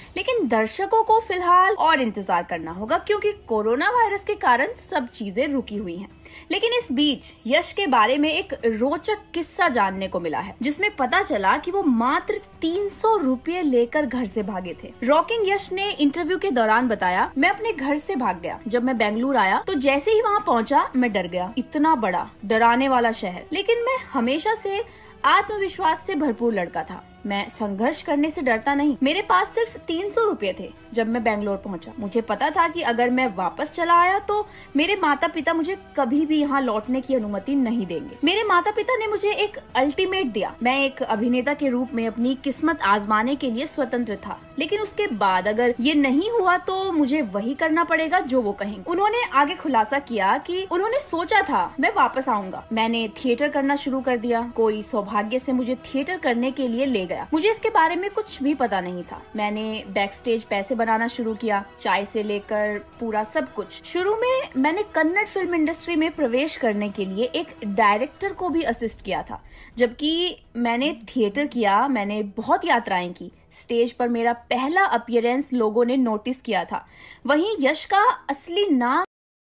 Speaker 8: लेकिन दर्शकों को फिलहाल और इंतजार करना होगा क्योंकि कोरोना वायरस के कारण सब चीजें रुकी हुई हैं। लेकिन इस बीच यश के बारे में एक रोचक किस्सा जानने को मिला है, जिसमें पता चला कि वो मात्र तीन सौ रुपये लेकर घर से भागे थे। रॉकिंग यश ने इंटरव्यू के दौरान बताया, मैं अपने घर से भाग गया। जब मैं बेंगलुरु आया तो जैसे ही वहाँ पहुँचा मैं डर गया। इतना बड़ा डराने वाला शहर, लेकिन मैं हमेशा से आत्मविश्वास से भरपूर लड़का था। मैं संघर्ष करने से डरता नहीं। मेरे पास सिर्फ तीन सौ रुपये थे जब मैं बेंगलोर पहुंचा। मुझे पता था कि अगर मैं वापस चला आया तो मेरे माता पिता मुझे कभी भी यहाँ लौटने की अनुमति नहीं देंगे। मेरे माता पिता ने मुझे एक अल्टीमेट दिया। मैं एक अभिनेता के रूप में अपनी किस्मत आजमाने के लिए स्वतंत्र था, लेकिन उसके बाद अगर ये नहीं हुआ तो मुझे वही करना पड़ेगा जो वो कहेंगे। उन्होंने आगे खुलासा किया कि उन्होंने सोचा था मैं वापस आऊंगा। मैंने थिएटर करना शुरू कर दिया। कोई सौभाग्य से मुझे थिएटर करने के लिए ले गया। मुझे इसके बारे में कुछ भी पता नहीं था। मैंने बैक स्टेज पैसे बनाना शुरू किया, चाय से लेकर पूरा सब कुछ। शुरू में मैंने कन्नड़ फिल्म इंडस्ट्री में प्रवेश करने के लिए एक डायरेक्टर को भी असिस्ट किया था। जबकि मैंने थिएटर किया, मैंने बहुत यात्राएं की। स्टेज पर मेरा पहला अपीयरेंस लोगों ने नोटिस किया था। वहीं यश का असली नाम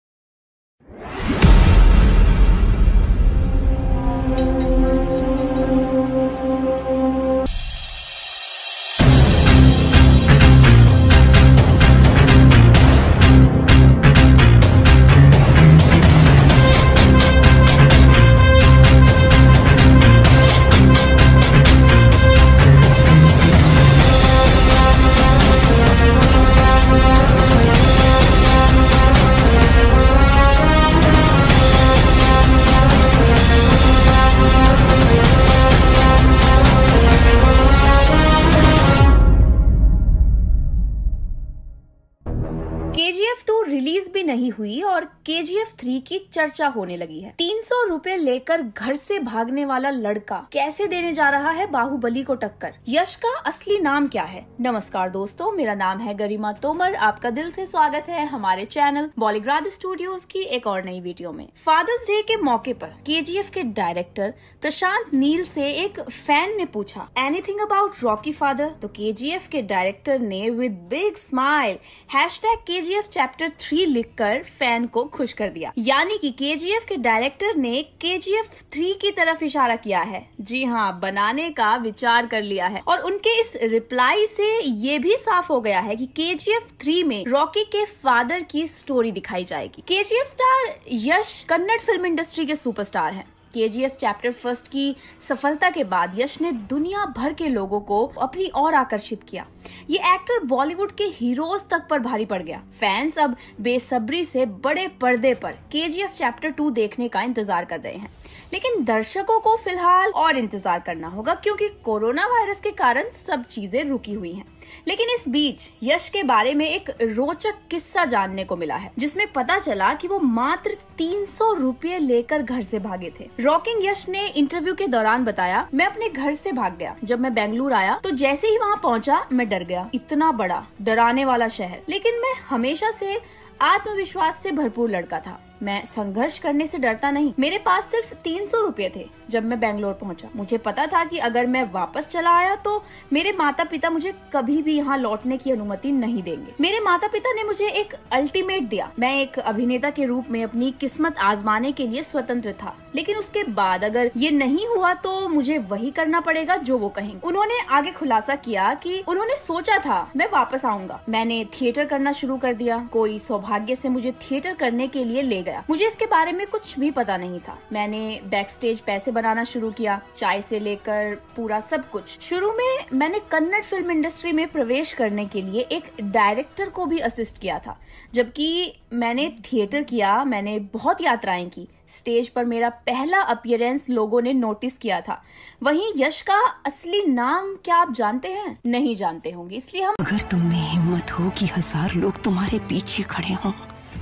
Speaker 8: के जी एफ टू रिलीज भी नहीं हुई और के जी एफ थ्री की चर्चा होने लगी है। तीन सौ रुपए लेकर घर से भागने वाला लड़का कैसे देने जा रहा है बाहुबली को टक्कर। यश का असली नाम क्या है? नमस्कार दोस्तों, मेरा नाम है गरिमा तोमर। आपका दिल से स्वागत है हमारे चैनल बॉलीग्राड स्टूडियोज की एक और नई वीडियो में। फादर्स डे के मौके पर के जी एफ के डायरेक्टर प्रशांत नील से एक फैन ने पूछा, एनीथिंग अबाउट रॉकी फादर? तो के जी एफ के डायरेक्टर ने with big smile hashtag K G F chapter three लिखकर फैन को खुश कर दिया। यानी कि के जी एफ के डायरेक्टर ने के जी एफ थ्री की तरफ इशारा किया है। जी हाँ, बनाने का विचार कर लिया है। और उनके इस रिप्लाई से ये भी साफ हो गया है कि के जी एफ थ्री में रॉकी के फादर की स्टोरी दिखाई जाएगी। K G F star Yash Kannada film industry के सुपरस्टार हैं। K G F chapter first की सफलता के बाद यश ने दुनिया भर के लोगों को अपनी ओर आकर्षित किया। ये एक्टर बॉलीवुड के हीरोज तक पर भारी पड़ गया। फैंस अब बेसब्री से बड़े पर्दे पर K G F chapter to देखने का इंतजार कर रहे हैं। लेकिन दर्शकों को फिलहाल और इंतजार करना होगा क्योंकि कोरोना वायरस के कारण सब चीजें रुकी हुई हैं। लेकिन इस बीच यश के बारे में एक रोचक किस्सा जानने को मिला है, जिसमें पता चला कि वो मात्र तीन सौ रुपये लेकर घर से भागे थे। रॉकिंग यश ने इंटरव्यू के दौरान बताया, मैं अपने घर से भाग गया। जब मैं बेंगलुरु आया तो जैसे ही वहाँ पहुँचा मैं डर गया। इतना बड़ा डराने वाला शहर, लेकिन मैं हमेशा से आत्मविश्वास से भरपूर लड़का था। मैं संघर्ष करने से डरता नहीं। मेरे पास सिर्फ तीन सौ रुपये थे जब मैं बेंगलोर पहुंचा। मुझे पता था कि अगर मैं वापस चला आया तो मेरे माता पिता मुझे कभी भी यहाँ लौटने की अनुमति नहीं देंगे। मेरे माता पिता ने मुझे एक अल्टीमेट दिया। मैं एक अभिनेता के रूप में अपनी किस्मत आजमाने के लिए स्वतंत्र था, लेकिन उसके बाद अगर ये नहीं हुआ तो मुझे वही करना पड़ेगा जो वो कहेंगे। उन्होंने आगे खुलासा किया कि उन्होंने सोचा था मैं वापस आऊंगा। मैंने थिएटर करना शुरू कर दिया। कोई सौभाग्य से मुझे थिएटर करने के लिए ले गया। मुझे इसके बारे में कुछ भी पता नहीं था। मैंने बैक स्टेज पैसे बनाना शुरू किया, चाय से लेकर पूरा सब कुछ। शुरू में मैंने कन्नड़ फिल्म इंडस्ट्री में प्रवेश करने के लिए एक डायरेक्टर को भी असिस्ट किया था। जबकि मैंने थिएटर किया, मैंने बहुत यात्राएं की। स्टेज पर मेरा पहला अपीयरेंस लोगों ने नोटिस किया था। वहीं यश का असली नाम क्या आप जानते हैं? नहीं जानते होंगे, इसलिए हम
Speaker 9: अगर तुम में हिम्मत हो कि हजार लोग तुम्हारे पीछे खड़े हों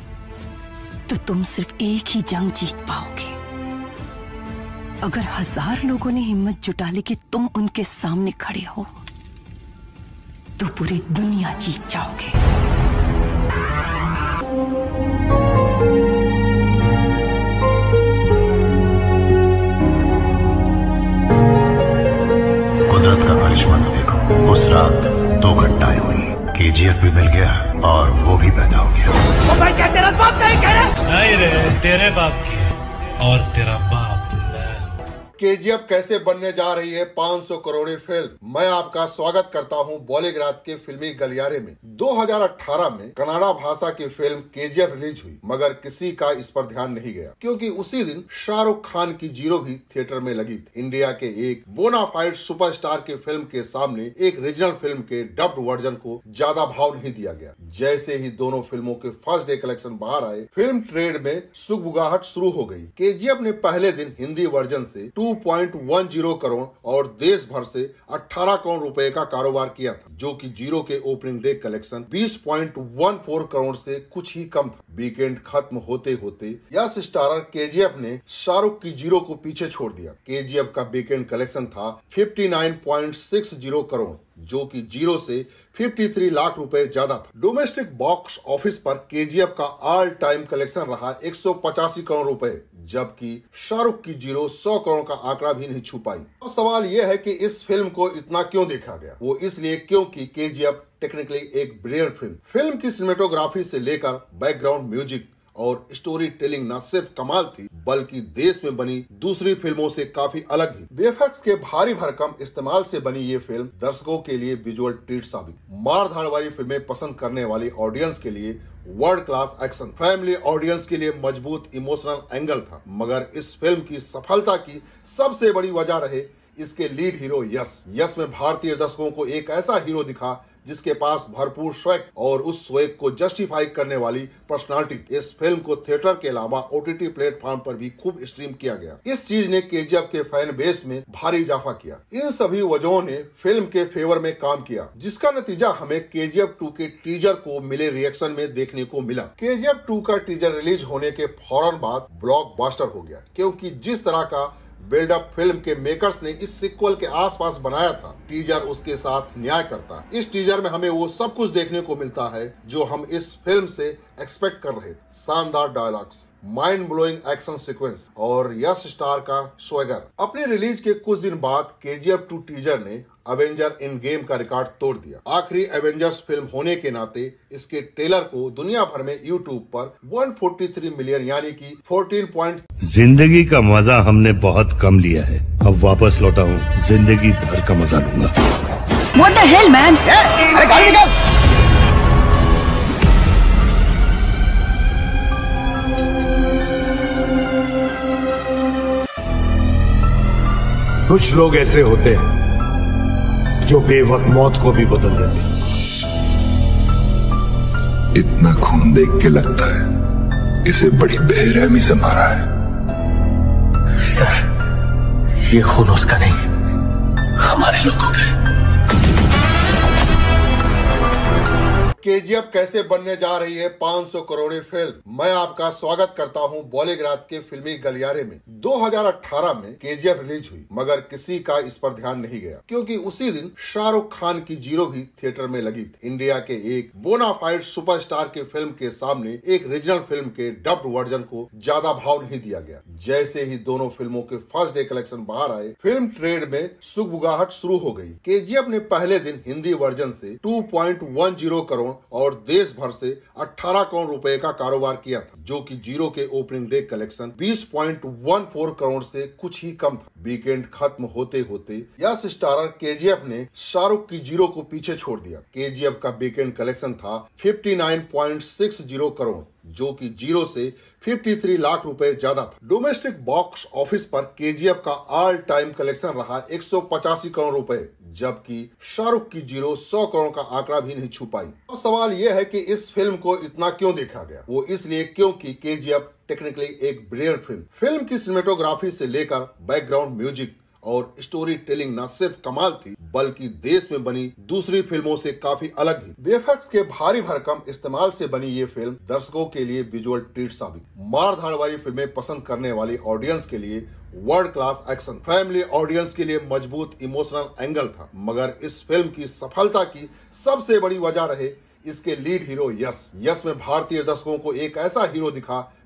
Speaker 9: तो तुम सिर्फ एक ही जंग जीत पाओगे। अगर हजार लोगों ने हिम्मत जुटा ली कि तुम उनके सामने खड़े हो तो पूरी दुनिया जीत जाओगे।
Speaker 10: कुदरत का करिश्मा तो देखो। उस रात दो घटनाएं हुई। केजीएफ भी मिल गया और वो भी पैदा हो गया।
Speaker 16: तो भाई क्या तेरा बाप नहीं कह रहा? नहीं रे, तेरे बाप की और तेरा बाप।
Speaker 12: केजीएफ कैसे बनने जा रही है पाँच सौ करोड़ फिल्म। मैं आपका स्वागत करता हूं बॉलीग्राज के फिल्मी गलियारे में। दो हज़ार अठारह में कन्नड़ा भाषा की फिल्म केजीएफ रिलीज हुई, मगर किसी का इस पर ध्यान नहीं गया क्योंकि उसी दिन शाहरुख खान की जीरो भी थिएटर में लगी थी। इंडिया के एक बोनाफाइड सुपरस्टार की फिल्म के सामने एक रीजनल फिल्म के डब्ड वर्जन को ज्यादा भाव नहीं दिया गया। जैसे ही दोनों फिल्मों के फर्स्ट डे कलेक्शन बाहर आए, फिल्म ट्रेड में सुगबुगाहट शुरू हो गई। केजीएफ ने पहले दिन हिंदी वर्जन से two point one zero crore और देश भर से अठारह करोड़ रुपए का कारोबार किया था, जो कि जीरो के ओपनिंग डे कलेक्शन बीस पॉइंट वन फोर करोड़ से कुछ ही कम था। वीकेंड खत्म होते होते यश स्टारर केजीएफ ने शाहरुख की जीरो को पीछे छोड़ दिया। केजीएफ का वीकेंड कलेक्शन था उनसठ पॉइंट छह जीरो करोड़, जो कि जीरो से तिरेपन लाख रुपए ज्यादा था। डोमेस्टिक बॉक्स ऑफिस पर केजीएफ का ऑल टाइम कलेक्शन रहा एक सौ पचासी करोड़ रुपए, जबकि शाहरुख की जीरो सौ करोड़ का आंकड़ा भी नहीं छू पाई। अब सवाल यह है कि इस फिल्म को इतना क्यों देखा गया। वो इसलिए क्योंकि केजीएफ टेक्निकली एक ब्रिलियंट फिल्म फिल्म की सिनेमेटोग्राफी से लेकर बैकग्राउंड म्यूजिक और स्टोरी टेलिंग न सिर्फ कमाल थी, बल्कि देश में बनी दूसरी फिल्मों से काफी अलग भी। वीएफएक्स के भारी भरकम इस्तेमाल से बनी ये फिल्म दर्शकों के लिए विजुअल ट्रीट साबित। मार धाड़ वाली फिल्में पसंद करने वाली ऑडियंस के लिए world class action, family audience के लिए मजबूत इमोशनल एंगल था। मगर इस फिल्म की सफलता की सबसे बड़ी वजह रहे इसके लीड हीरो यश। यश में भारतीय दर्शकों को एक ऐसा हीरो दिखा जिसके पास भरपूर स्वैग और उस स्वैग को जस्टिफाई करने वाली पर्सनालिटी। इस फिल्म को थिएटर के अलावा ओटीटी प्लेटफॉर्म पर भी खूब स्ट्रीम किया गया। इस चीज ने केजीएफ के फैन बेस में भारी इजाफा किया। इन सभी वजहों ने फिल्म के फेवर में काम किया, जिसका नतीजा हमें केजीएफ टू के टीजर को मिले रिएक्शन में देखने को मिला। केजीएफ टू का टीजर रिलीज होने के फौरन बाद ब्लॉकबस्टर हो गया, क्योंकि जिस तरह का बिल्डअप फिल्म के मेकर्स ने इस सिक्वल के आसपास बनाया था, टीजर उसके साथ न्याय करता है। इस टीजर में हमें वो सब कुछ देखने को मिलता है जो हम इस फिल्म से एक्सपेक्ट कर रहे थे। शानदार dialogues, mind blowing action sequence और यश स्टार का स्वैगर। अपने रिलीज के कुछ दिन बाद केजीएफ टू टीजर ने एवेंजर इन गेम का रिकॉर्ड तोड़ दिया। आखिरी एवेंजर्स फिल्म होने के नाते इसके ट्रेलर को दुनिया भर में यूट्यूब पर एक सौ तैंतालीस मिलियन यानी कि चौदह पॉइंट।
Speaker 3: जिंदगी का मजा हमने बहुत कम लिया है, अब वापस लौटा हूँ, जिंदगी भर का मजा लूंगा।
Speaker 9: What the hell, man?
Speaker 16: अरे गाड़ी निकाल।
Speaker 4: कुछ लोग ऐसे होते हैं जो बेवक्त मौत को भी बदल देते हैं।
Speaker 5: इतना खून देख के लगता है इसे बड़ी बेरहमी से मारा है।
Speaker 6: सर, ये खून उसका नहीं, हमारे लोगों का है।
Speaker 12: केजीएफ कैसे बनने जा रही है पाँच सौ करोड़ फिल्म। मैं आपका स्वागत करता हूं बॉलीग्राज के फिल्मी गलियारे में। दो हज़ार अठारह में केजीएफ रिलीज हुई, मगर किसी का इस पर ध्यान नहीं गया क्योंकि उसी दिन शाहरुख खान की जीरो भी थिएटर में लगी थी। इंडिया के एक बोनाफाइड सुपरस्टार की फिल्म के सामने एक रीजनल फिल्म के डब्ड वर्जन को ज्यादा भाव नहीं दिया गया। जैसे ही दोनों फिल्मों के फर्स्ट डे कलेक्शन बाहर आए, फिल्म ट्रेड में सुगबुगाहट शुरू हो गई। केजीएफ ने पहले दिन हिंदी वर्जन से two point one zero crore और देश भर से अठारह करोड़ रुपए का कारोबार किया था, जो कि जीरो के ओपनिंग डे कलेक्शन बीस पॉइंट वन फोर करोड़ से कुछ ही कम था। वीकेंड खत्म होते होते यश स्टारर केजीएफ ने शाहरुख की जीरो को पीछे छोड़ दिया। केजीएफ का वीकेंड कलेक्शन था उनसठ पॉइंट छह जीरो करोड़, जो कि जीरो से तिरेपन लाख रुपए ज्यादा था। डोमेस्टिक बॉक्स ऑफिस पर केजीएफ का ऑल टाइम कलेक्शन रहा एक सौ पचासी करोड़ रुपए, जबकि शाहरुख की जीरो सौ करोड़ का आंकड़ा भी नहीं छू पाई। अब सवाल यह है कि इस फिल्म को इतना क्यों देखा गया। वो इसलिए क्योंकि केजीएफ टेक्निकली एक ब्रिलियंट फिल्म फिल्म की सिनेमेटोग्राफी से लेकर बैकग्राउंड म्यूजिक और स्टोरी टेलिंग न सिर्फ कमाल थी, बल्कि देश में बनी दूसरी फिल्मों से काफी अलग भी। वीएफएक्स के भारी भरकम इस्तेमाल से बनी ये फिल्म दर्शकों के लिए विजुअल ट्रीट साबित। मार धाड़ वाली फिल्में पसंद करने वाली ऑडियंस के लिए world class action, family audience के लिए मजबूत इमोशनल एंगल था। मगर इस फिल्म की सफलता की सबसे बड़ी वजह रहे इसके लीड हीरो यश। यश में भारतीय दर्शकों को एक ऐसा हीरो दिखा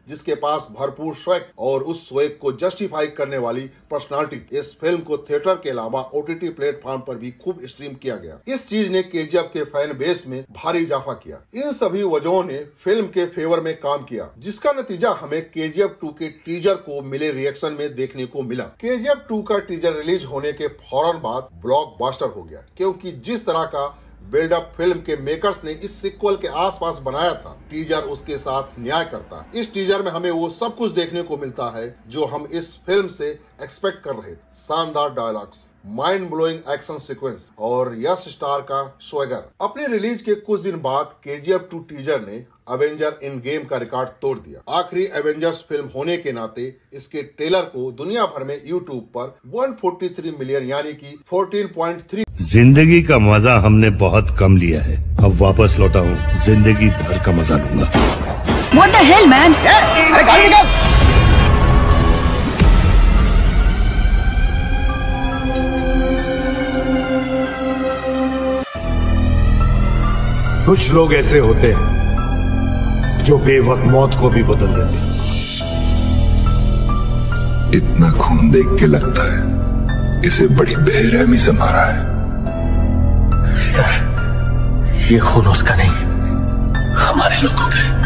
Speaker 12: जिसके पास भरपूर स्वैग और उस स्वैग को जस्टिफाई करने वाली पर्सनालिटी। इस फिल्म को थिएटर के अलावा ओटीटी प्लेटफॉर्म पर भी खूब स्ट्रीम किया गया। इस चीज ने केजीएफ के फैन बेस में भारी इजाफा किया। इन सभी वजहों ने फिल्म के फेवर में काम किया, जिसका नतीजा हमें केजीएफ टू के टीजर को मिले रिएक्शन में देखने को मिला। केजीएफ टू का टीजर रिलीज होने के फौरन बाद ब्लॉकबस्टर हो गया, क्योंकि जिस तरह का बिल्डअप फिल्म के मेकर्स ने इस सिक्वल के आसपास बनाया था, टीजर उसके साथ न्याय करता। इस टीजर में हमें वो सब कुछ देखने को मिलता है जो हम इस फिल्म से एक्सपेक्ट कर रहे थे। शानदार dialogues, mind blowing action sequence और यश स्टार का स्वैगर। अपने रिलीज के कुछ दिन बाद केजीएफ टू टीजर ने एवेंजर इन गेम का रिकॉर्ड तोड़ दिया। आखिरी एवेंजर्स फिल्म होने के नाते इसके ट्रेलर को दुनिया भर में यूट्यूब पर एक सौ तैंतालीस मिलियन यानी कि चौदह पॉइंट तीन।
Speaker 3: जिंदगी का मजा हमने बहुत कम लिया है, अब वापस लौटा हूँ जिंदगी भर का मजा लूंगा।
Speaker 9: What the hell, man?
Speaker 3: अरे गाड़ी निकाल।
Speaker 4: कुछ लोग ऐसे होते हैं जो बेवक्त मौत को भी बदल देते हैं।
Speaker 5: इतना खून देख के लगता है इसे बड़ी बेरहमी से मारा है।
Speaker 6: सर, ये खून उसका नहीं, हमारे लोगों का है।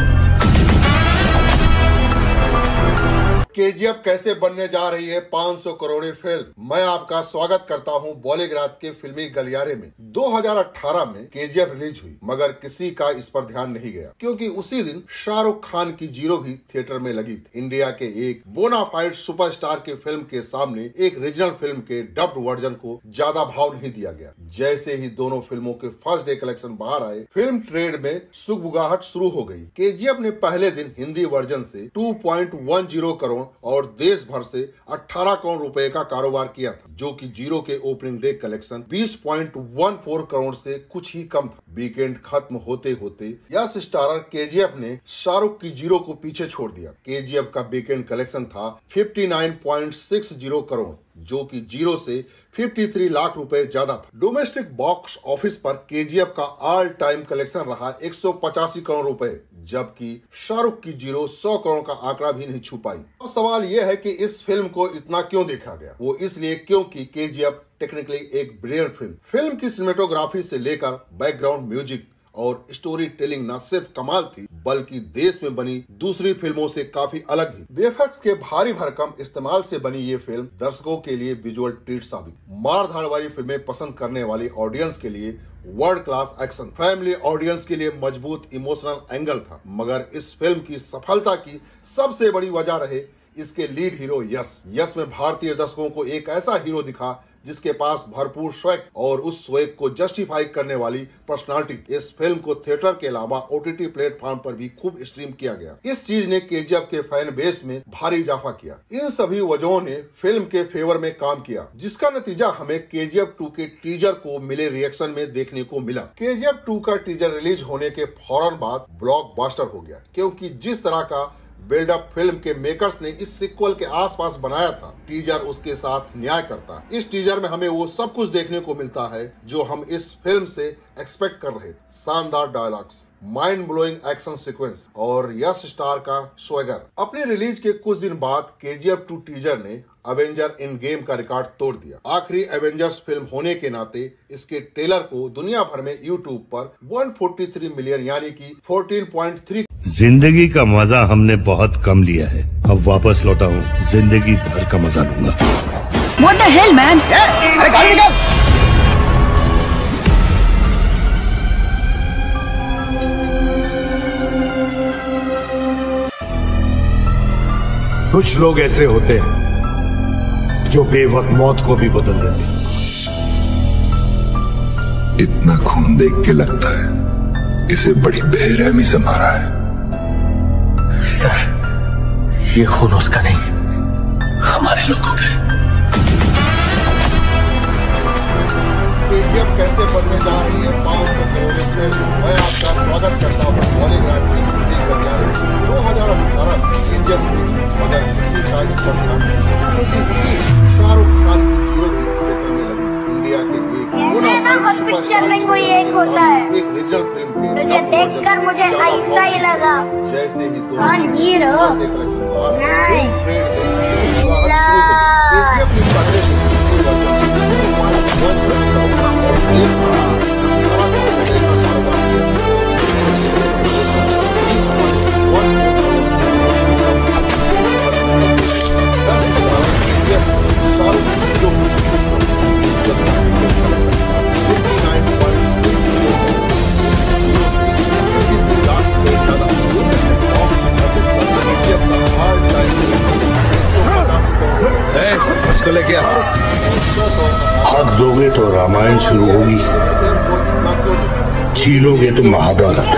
Speaker 12: केजीएफ कैसे बनने जा रही है पाँच सौ करोड़ फिल्म। मैं आपका स्वागत करता हूं बॉलीग्राड के फिल्मी गलियारे में। दो हज़ार अठारह में केजीएफ रिलीज हुई, मगर किसी का इस पर ध्यान नहीं गया, क्योंकि उसी दिन शाहरुख खान की जीरो भी थिएटर में लगी थी। इंडिया के एक बोनाफाइड सुपरस्टार की फिल्म के सामने एक रीजनल फिल्म के डब्ड वर्जन को ज्यादा भाव नहीं दिया गया। जैसे ही दोनों फिल्मों के फर्स्ट डे कलेक्शन बाहर आए, फिल्म ट्रेड में सुगबुगाहट शुरू हो गई। केजीएफ ने पहले दिन हिंदी वर्जन से दो पॉइंट एक शून्य करोड़ और देश भर से अठारह करोड़ रुपए का कारोबार किया था, जो कि जीरो के ओपनिंग डे कलेक्शन बीस पॉइंट एक चार करोड़ से कुछ ही कम था। वीकेंड खत्म होते होते यश स्टारर केजीएफ ने शाहरुख की जीरो को पीछे छोड़ दिया। केजीएफ का वीकेंड कलेक्शन था उनसठ पॉइंट छह शून्य करोड़, जो कि जीरो से तिरेपन लाख रुपए ज्यादा था। डोमेस्टिक बॉक्स ऑफिस पर केजीएफ का ऑल टाइम कलेक्शन रहा एक सौ पचासी करोड़ रुपए, जबकि शाहरुख की जीरो सौ करोड़ का आंकड़ा भी नहीं छू पाई। अब सवाल यह है कि इस फिल्म को इतना क्यों देखा गया। वो इसलिए क्योंकि केजीएफ टेक्निकली एक ब्रिलियंट फिल्म। फिल्म की सिनेमेटोग्राफी से लेकर बैकग्राउंड म्यूजिक और स्टोरी टेलिंग न सिर्फ कमाल थी, बल्कि देश में बनी दूसरी फिल्मों से काफी अलग भी। वीएफएक्स के भारी भरकम इस्तेमाल से बनी ये फिल्म दर्शकों के लिए विजुअल ट्रीट साबित। मार धाड़ वाली फिल्में पसंद करने वाली ऑडियंस के लिए world class action, family audience के लिए मजबूत इमोशनल एंगल था। मगर इस फिल्म की सफलता की सबसे बड़ी वजह रहे इसके लीड हीरो यश। यश में भारतीय दर्शकों को एक ऐसा हीरो दिखा जिसके पास भरपूर स्वैग और उस स्वैग को जस्टिफाई करने वाली पर्सनालिटी। इस फिल्म को थिएटर के अलावा ओटीटी प्लेटफॉर्म पर भी खूब स्ट्रीम किया गया। इस चीज ने केजीएफ के फैन बेस में भारी इजाफा किया। इन सभी वजहों ने फिल्म के फेवर में काम किया, जिसका नतीजा हमें केजीएफ टू के टीजर को मिले रिएक्शन में देखने को मिला। केजीएफ टू का टीजर रिलीज होने के फौरन बाद ब्लॉकबस्टर हो गया, क्योंकि जिस तरह का बिल्डअप फिल्म के मेकर्स ने इस सिक्वल के आसपास बनाया था, टीजर उसके साथ न्याय करता। इस टीजर में हमें वो सब कुछ देखने को मिलता है जो हम इस फिल्म से एक्सपेक्ट कर रहे थे। शानदार dialogues, mind blowing action sequence और यश स्टार का स्वैगर। अपने रिलीज के कुछ दिन बाद केजीएफ टू टीजर ने एवेंजर इन गेम का रिकॉर्ड तोड़ दिया। आखिरी एवेंजर्स फिल्म होने के नाते इसके ट्रेलर को दुनिया भर में यूट्यूब पर एक सौ तैंतालीस मिलियन यानी कि चौदह पॉइंट तीन।
Speaker 3: जिंदगी का मजा हमने बहुत कम लिया है, अब वापस लौटा हूँ जिंदगी भर का मजा लूंगा।
Speaker 9: What the hell, man?
Speaker 3: अरे गाड़ी निकाल।
Speaker 4: कुछ लोग ऐसे होते हैं जो बेवक्त मौत को भी बदल देते हैं।
Speaker 5: इतना खून देख के लगता है इसे बड़ी बेरहमी से मारा है।
Speaker 6: सर, ये खून उसका नहीं, हमारे लोगों का है।
Speaker 12: केजीएफ कैसे बनने जा रही है पाँच सौ करोड़ फिल्म। मैं आपका स्वागत करता हूँ बॉलीग्राड की फिल्मी गलियारे में। दो हज़ार अठारह में केजीएफ रिलीज, मगर किसी का इस पर ध्यान नहीं, क्योंकि उसी शाहरुख खान की जीरो की थिएटर में लगी। इंडिया के एक
Speaker 7: हर पिक्चर में कोई एक होता है,
Speaker 12: एक रीजनल फिल्म के
Speaker 7: तुझे देखकर मुझे ऐसा ही लगा
Speaker 12: ऐसे ही दो
Speaker 7: कौन हीरो?
Speaker 12: कलेक्शन बाहर फिल्म ट्रेड में शुरू हो गई। केजीएफ ने पहले
Speaker 3: उसको लेके आ। हक दोगे तो रामायण शुरू होगी, छीनोगे तो महाभारत।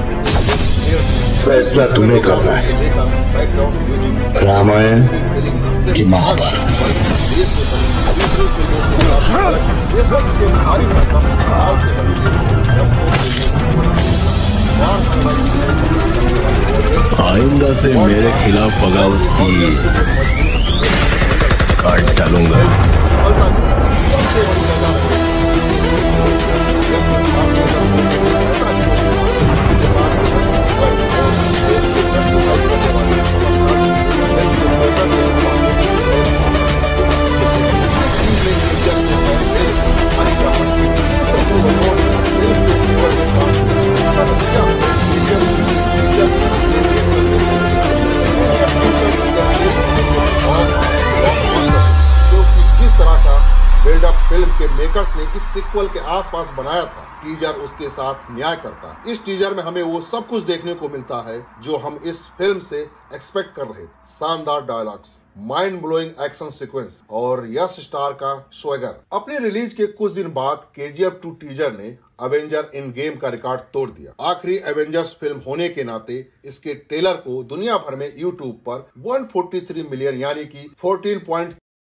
Speaker 3: फैसला तुम्हें करना है, रामायण की महाभारत।
Speaker 11: आइंदा से मेरे खिलाफ बगावत की काट डालूंगा।
Speaker 12: बिल्डअप फिल्म के मेकर्स ने इस सीक्वल के आसपास बनाया था। टीजर उसके साथ न्याय करता है। इस टीजर में हमें वो सब कुछ देखने को मिलता है जो हम इस फिल्म से एक्सपेक्ट कर रहे थे। शानदार dialogues, mind blowing action sequence और यश स्टार का स्वैगर। अपने रिलीज के कुछ दिन बाद केजीएफ टू टीजर ने एवेंजर इन गेम का रिकॉर्ड तोड़ दिया। आखिरी एवेंजर्स फिल्म होने के नाते इसके ट्रेलर को दुनिया भर में यूट्यूब पर एक सौ तैंतालीस मिलियन यानी कि चौदह पॉइंट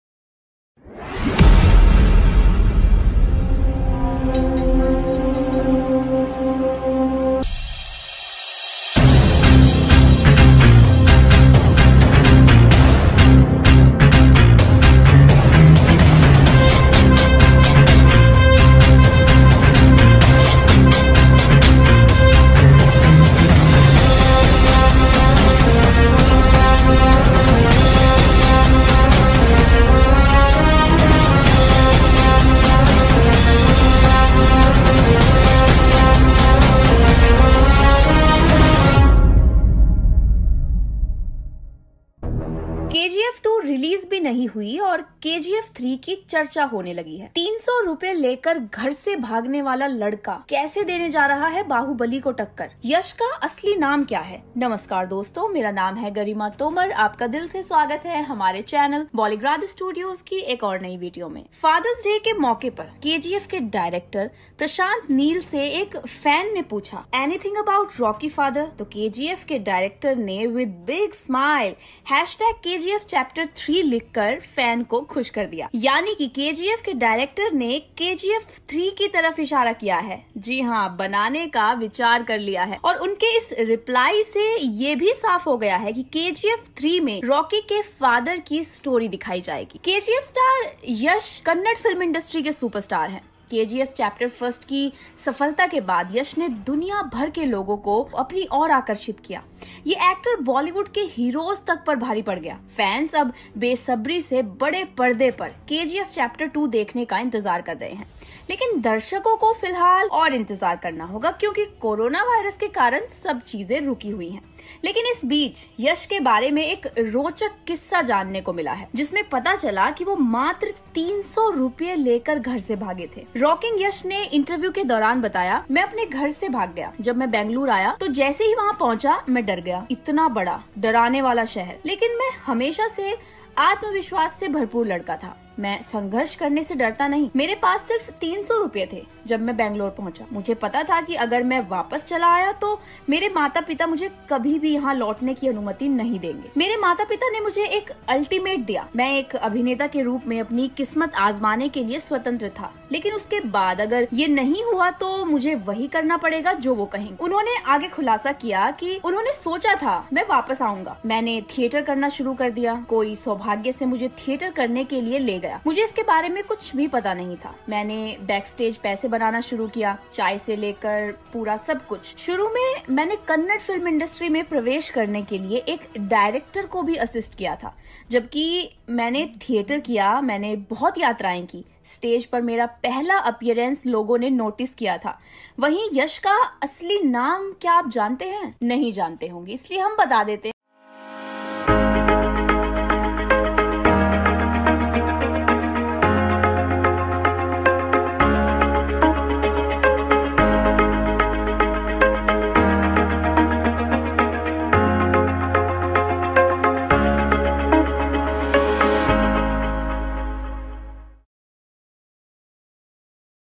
Speaker 8: केजीएफ टू रिलीज भी नहीं हुई और केजीएफ थ्री की चर्चा होने लगी है। तीन सौ रुपए लेकर घर से भागने वाला लड़का कैसे देने जा रहा है बाहुबली को टक्कर। यश का असली नाम क्या है? नमस्कार दोस्तों, मेरा नाम है गरिमा तोमर। आपका दिल से स्वागत है हमारे चैनल बॉलीग्राड स्टूडियोज की एक और नई वीडियो में। फादर्स डे के मौके पर केजीएफ के डायरेक्टर प्रशांत नील से एक फैन ने पूछा एनीथिंग अबाउट रॉकी फादर, तो केजीएफ के डायरेक्टर ने with big smile hashtag KGF chapter three लिखकर फैन को खुश कर दिया। यानी कि केजीएफ के डायरेक्टर ने केजीएफ थ्री की तरफ इशारा किया है। जी हाँ, बनाने का विचार कर लिया है। और उनके इस रिप्लाई से ये भी साफ हो गया है कि केजीएफ थ्री में रॉकी के फादर की स्टोरी दिखाई जाएगी। KGF star Yash Kannada film industry के सुपरस्टार हैं। केजीएफ चैप्टर फर्स्ट की सफलता के बाद यश ने दुनिया भर के लोगों को अपनी ओर आकर्षित किया। ये एक्टर बॉलीवुड के हीरोज तक पर भारी पड़ गया। फैंस अब बेसब्री से बड़े पर्दे पर केजीएफ चैप्टर टू देखने का इंतजार कर रहे हैं। लेकिन दर्शकों को फिलहाल और इंतजार करना होगा क्योंकि कोरोना वायरस के कारण सब चीजें रुकी हुई हैं। लेकिन इस बीच यश के बारे में एक रोचक किस्सा जानने को मिला है जिसमें पता चला कि वो मात्र तीन सौ रुपये लेकर घर से भागे थे। रॉकिंग यश ने इंटरव्यू के दौरान बताया, मैं अपने घर से भाग गया। जब मैं बेंगलुरु आया तो जैसे ही वहाँ पहुँचा मैं डर गया। इतना बड़ा डराने वाला शहर, लेकिन मैं हमेशा से आत्मविश्वास से भरपूर लड़का था। मैं संघर्ष करने से डरता नहीं। मेरे पास सिर्फ तीन सौ रुपए थे जब मैं बेंगलोर पहुंचा। मुझे पता था कि अगर मैं वापस चला आया तो मेरे माता पिता मुझे कभी भी यहाँ लौटने की अनुमति नहीं देंगे। मेरे माता पिता ने मुझे एक अल्टीमेट दिया। मैं एक अभिनेता के रूप में अपनी किस्मत आजमाने के लिए स्वतंत्र था, लेकिन उसके बाद अगर ये नहीं हुआ तो मुझे वही करना पड़ेगा जो वो कहेंगे। उन्होंने आगे खुलासा किया कि उन्होंने सोचा था मैं वापस आऊंगा। मैंने थिएटर करना शुरू कर दिया। कोई सौभाग्य सौभाग्य से मुझे थिएटर करने के लिए ले गया। मुझे इसके बारे में कुछ भी पता नहीं था। मैंने बैक स्टेज पैसे बनाना शुरू किया, चाय से लेकर पूरा सब कुछ। शुरू में मैंने कन्नड़ फिल्म इंडस्ट्री में प्रवेश करने के लिए एक डायरेक्टर को भी असिस्ट किया था। जबकि मैंने थिएटर किया, मैंने बहुत यात्राएं की। स्टेज पर मेरा पहला अपीयरेंस लोगों ने नोटिस किया था। वहीं यश का असली नाम क्या आप जानते हैं? नहीं जानते होंगे, इसलिए हम बता देते हैं।